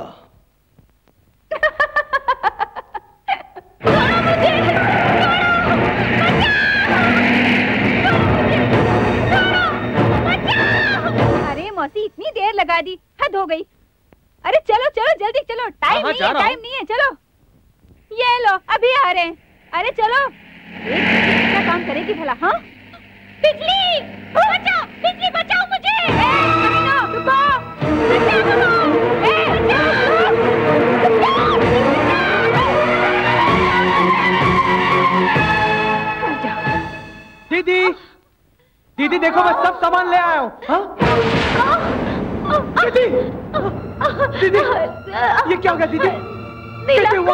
अरे मौसी, इतनी देर लगा दी, हद हो गई। अरे चलो चलो जल्दी चलो, टाइम नहीं है, टाइम नहीं है, चलो। ये लो, अभी आ रहे हैं। अरे चलो, एक क्या काम करेगी भला? हाँ, बिजली बचाओ, बिजली बचाओ मुझे। ए, कमीनो, रुको, बचाओ, ए, बचाओ। दीदी, दीदी देखो, मैं सब सामान ले आया हूँ। दीदी, दीदी, ये क्या हो गया दीदी? कैसे हुआ?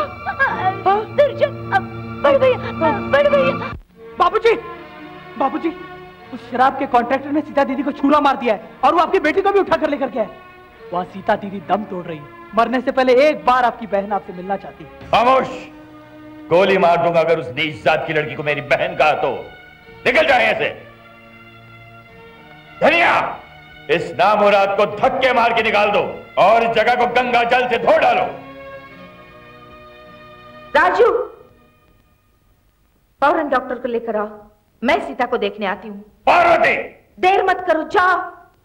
बढ़ गई, बढ़ गई। बाबूजी, बाबूजी, उस शराब के कॉन्ट्रैक्टर ने सीता दीदी को छुरा मार दिया है और वो आपकी बेटी को भी उठा कर लेकर गया है। वहाँ सीता दीदी दम तोड़ रही है। मरने से पहले एक बार आपकी बहन आपसे मिलना चाहती है। खामोश! गोली मार दूंगा अगर उस नीच जात की लड़की को मेरी बहन कहा तो। निकल जाए ऐसे। धनिया, इस नामुराद को धक्के मार के निकाल दो और इस जगह को गंगा जल से धो डालो। राजू, फौरन डॉक्टर को लेकर आओ, मैं सीता को देखने आती हूँ। पार्वती, देर मत करो, जाओ।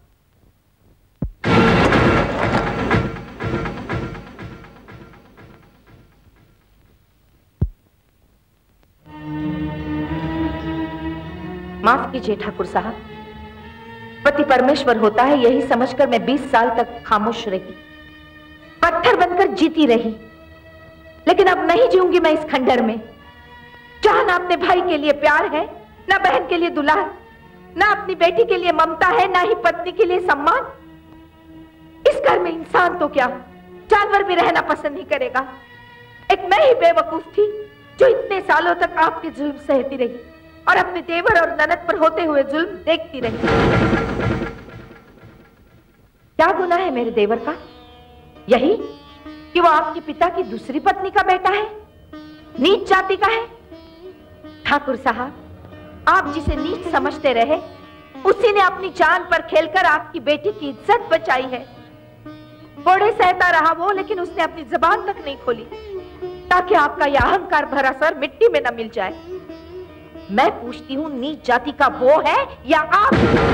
माफ कीजिए ठाकुर साहब, पति परमेश्वर होता है यही समझकर मैं बीस साल तक खामोश रही, पत्थर बनकर जीती रही, लेकिन अब नहीं जीऊंगी मैं इस खंडर में जहां ना अपने भाई के लिए प्यार है, ना बहन के लिए दुलार, ना अपनी बेटी के लिए ममता है, ना ही पत्नी के लिए सम्मान। इस घर में इंसान तो क्या, जानवर भी रहना पसंद नहीं करेगा। एक मैं ही बेवकूफ थी जो इतने सालों तक आपके जुल्म सहती रही और अपने देवर और ननद पर होते हुए जुल्म देखती रही। क्या गुनाह है मेरे देवर का? यही कि वो आपके पिता की दूसरी पत्नी का बेटा है, नीच जाति का है। ठाकुर साहब, आप जिसे नीच समझते रहे, उसी ने अपनी जान पर खेलकर आपकी बेटी की इज्जत बचाई है। बड़े सहता रहा वो, लेकिन उसने अपनी जबान तक नहीं खोली ताकि आपका यह अहंकार भरा सर मिट्टी में न मिल जाए। मैं पूछती हूँ, नीच जाति का वो है या आप?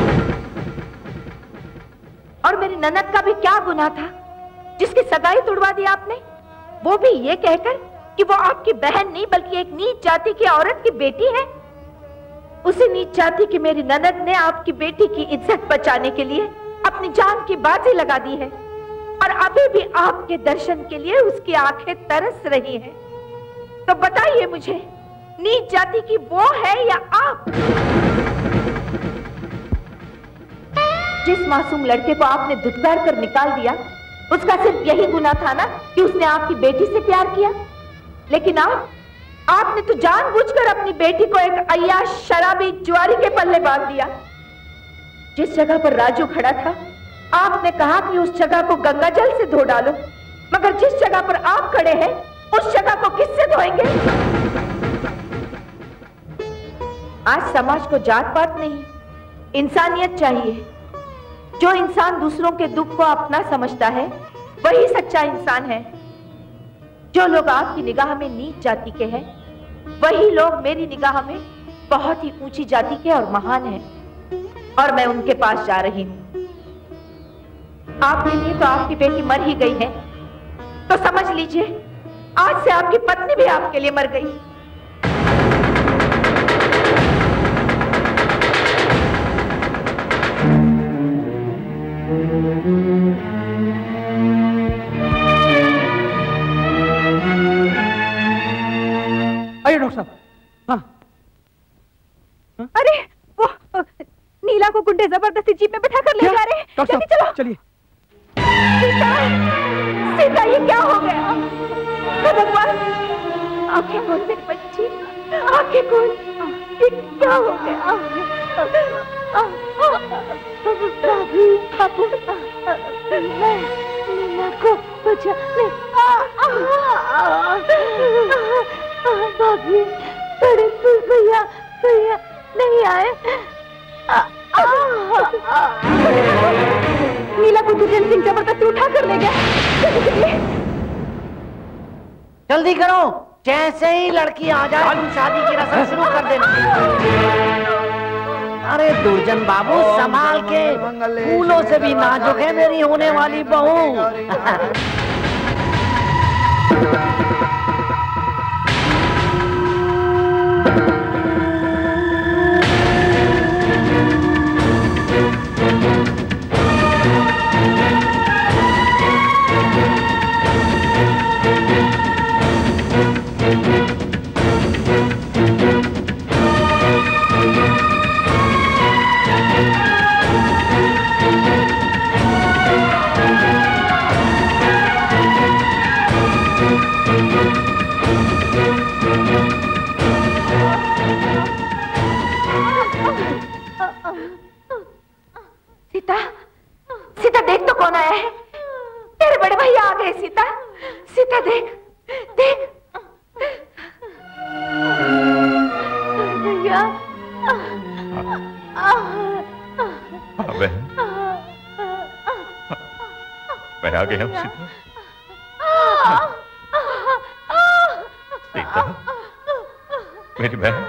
और मेरी ननद का भी क्या गुनाह था जिसकी सगाई तुड़वा दी आपने, वो भी ये कहकर कि वो आपकी बहन नहीं बल्कि एक नीच जाति की औरत की बेटी है। उसी नीच जाति की मेरी ननद ने आपकी बेटी की इज्जत बचाने के लिए अपनी जान की बाजी लगा दी है और अभी भी आपके दर्शन के लिए उसकी आंखें तरस रही हैं। तो बताइए मुझे, नीच जाति की वो है या आप? जिस मासूम लड़के को आपने दुत्कार कर निकाल दिया, उसका सिर्फ यही गुनाह था ना कि उसने आपकी बेटी से प्यार किया। लेकिन आप आपने तो जानबूझकर अपनी बेटी को एक अय्याश शराबी जुआरी के पल्ले बांध दिया। जिस जगह पर राजू खड़ा था, आपने कहा कि उस जगह को गंगा जल से धो डालो, मगर जिस जगह पर आप खड़े हैं, उस जगह को किससे धोएंगे? आज समाज को जात पात नहीं, इंसानियत चाहिए। जो इंसान दूसरों के दुख को अपना समझता है, वही सच्चा इंसान है। जो लोग आपकी निगाह में नीच जाति के हैं, वही लोग मेरी निगाह में बहुत ही ऊंची जाति के और महान हैं। और मैं उनके पास जा रही हूं। आपके लिए तो आपकी बेटी मर ही गई है, तो समझ लीजिए आज से आपकी पत्नी भी आपके लिए मर गई। आइए डॉक्टर साहब। हाँ। हाँ? अरे वो नीला को गुंडे जबरदस्ती जीप में बैठा कर ले जा रहे हैं। जल्दी चलो। चलिए। सीता, सीता ये क्या हो गया? भगवान, आंखें खोल मेरी बच्ची, आंखें खोल। ये क्या हो गया? भाभी, आप नीला को बचाने भाभी, बड़े भैया भैया नहीं आए। नीला को दुर्जन सिंह जबरदस्ती उठा कर ले गया। जल्दी करो, जैसे ही लड़की आ जाए तुम शादी की रस्म शुरू कर देना। अरे दुर्जन बाबू संभाल के, फूलों से भी नाजुक है मेरी होने वाली बहू। सीता, सीता देख तो कौन आया है। तेरे बड़े भैया आ गए। सीता, सीता देख, देख भैया। बहन, मैं आ गया हूँ सीता। सीता, मेरी बहन।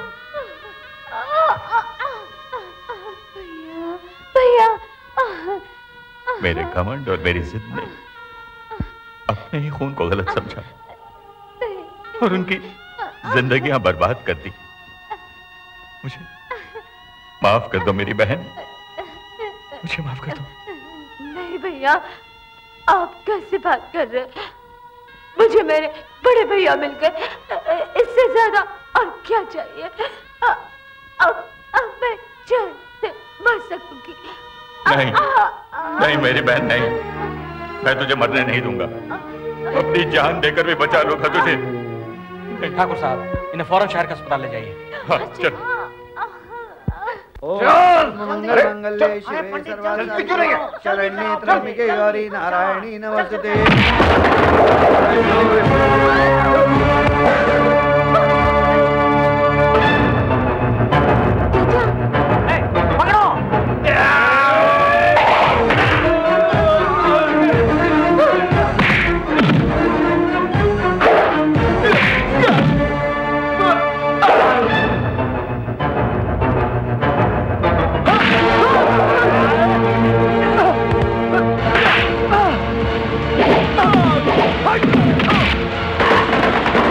भैया, मेरे घमंड और मेरी जिद ने अपने ही खून को गलत समझा और उनकी जिंदगियां बर्बाद कर दी। मुझे माफ कर दो मेरी बहन, मुझे माफ कर दो। नहीं भैया, आप कैसे बात कर रहे हैं? मुझे मेरे बड़े भैया मिल गए, इससे ज्यादा और क्या चाहिए? अब अब मैं चैन से मर सकूंगी। नहीं, नहीं मेरी बहन, नहीं, मैं तुझे मरने नहीं दूंगा। अपनी जान देकर भी बचा लूंगा तुझे। ठाकुर साहब, इन्हें फौरन शहर का अस्पताल ले जाइए। हाँ, चल। मंगल मंगल्ये शिवे सर्वार्थ शरण्ये त्र्यंबके गौरी नारायणी नमस्ते। Oh!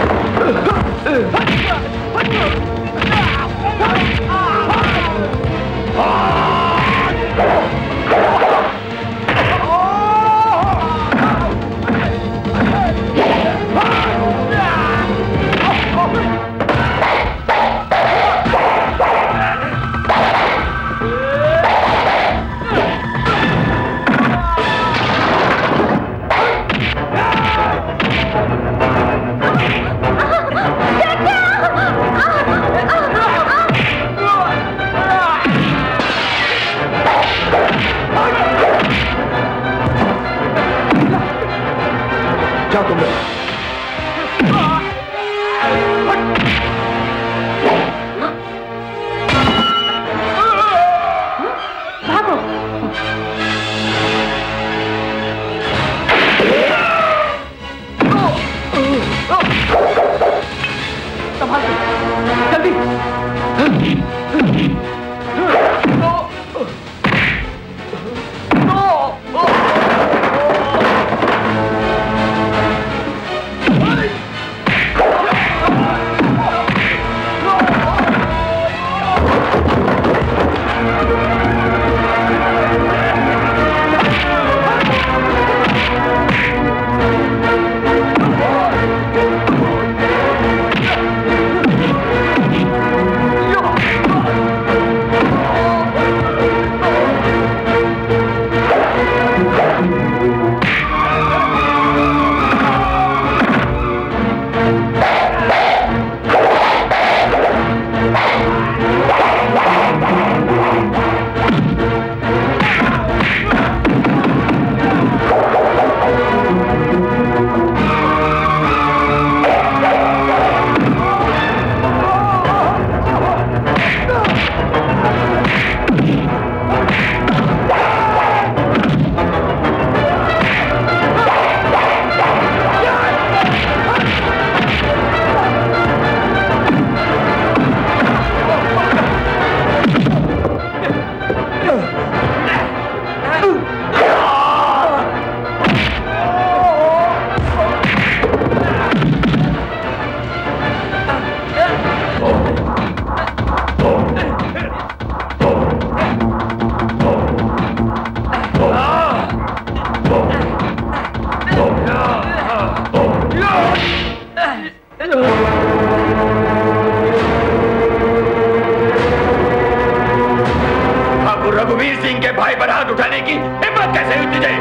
ठाकुर रघुवीर सिंह के भाई पर हाथ उठाने की हिम्मत कैसे हुई तुझे?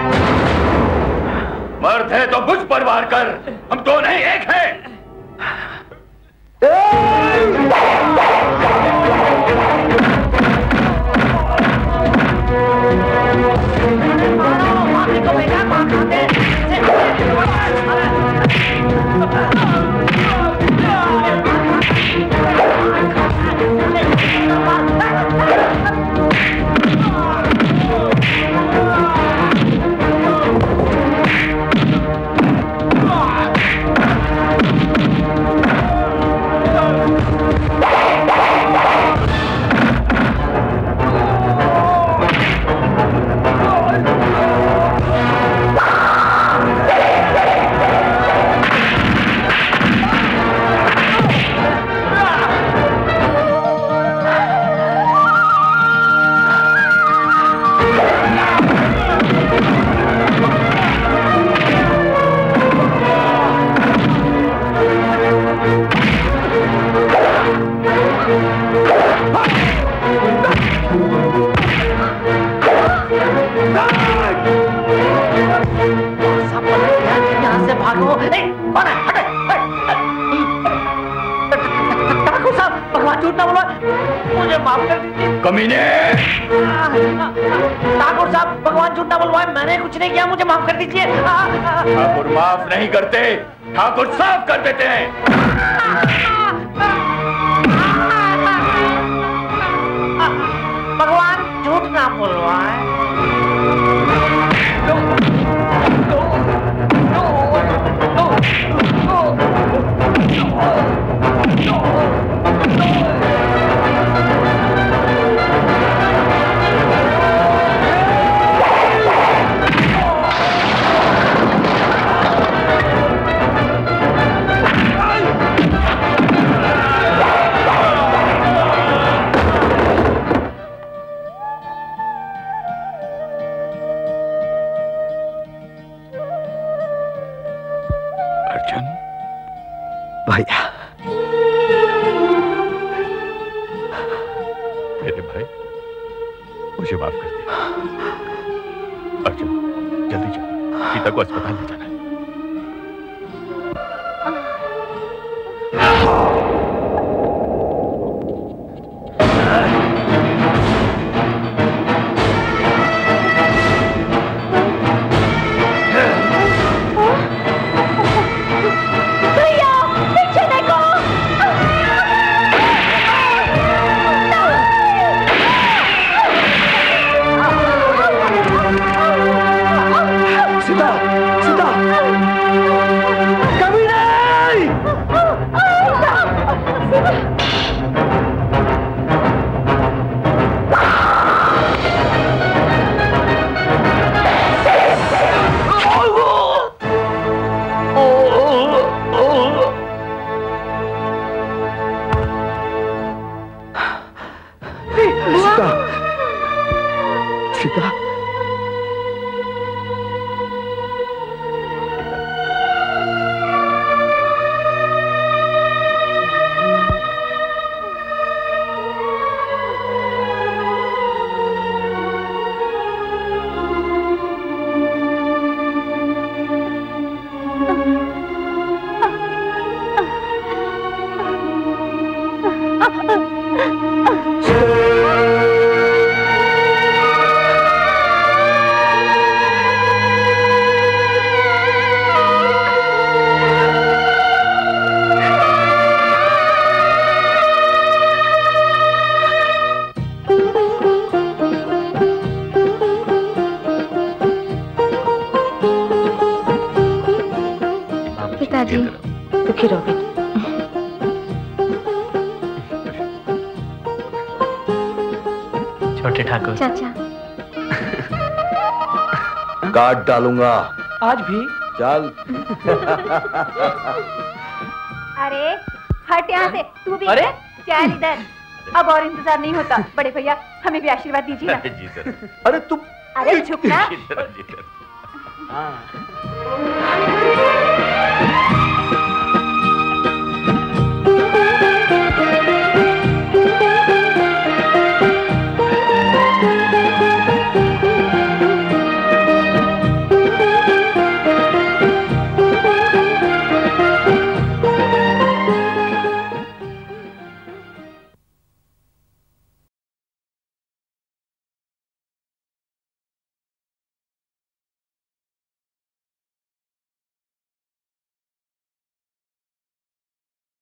मर्द है तो मुझ पर वार कर, हम दो नहीं एक हैं। मुझे माफ कर दीजिए। कमीने! ठाकुर साहब भगवान झूठ ना बुलवाए, मैंने कुछ नहीं किया, मुझे माफ कर दीजिए। ठाकुर माफ नहीं करते, ठाकुर साफ कर देते हैं। भगवान झूठ ना बुलवाए। भैया, मेरे भाई, मुझे माफ कर दे। अर्जुन, जल्दी चल, पिता को अस्पताल ले जाना है। काट डालूंगा आज भी। चल। अरे हट यहाँ से, तू भी। अरे चल इधर, अब और इंतजार नहीं होता। बड़े भैया हमें भी आशीर्वाद दीजिए ना। जी सर। अरे तुम अरे झुकना। जी सर, जी सर। हाँ।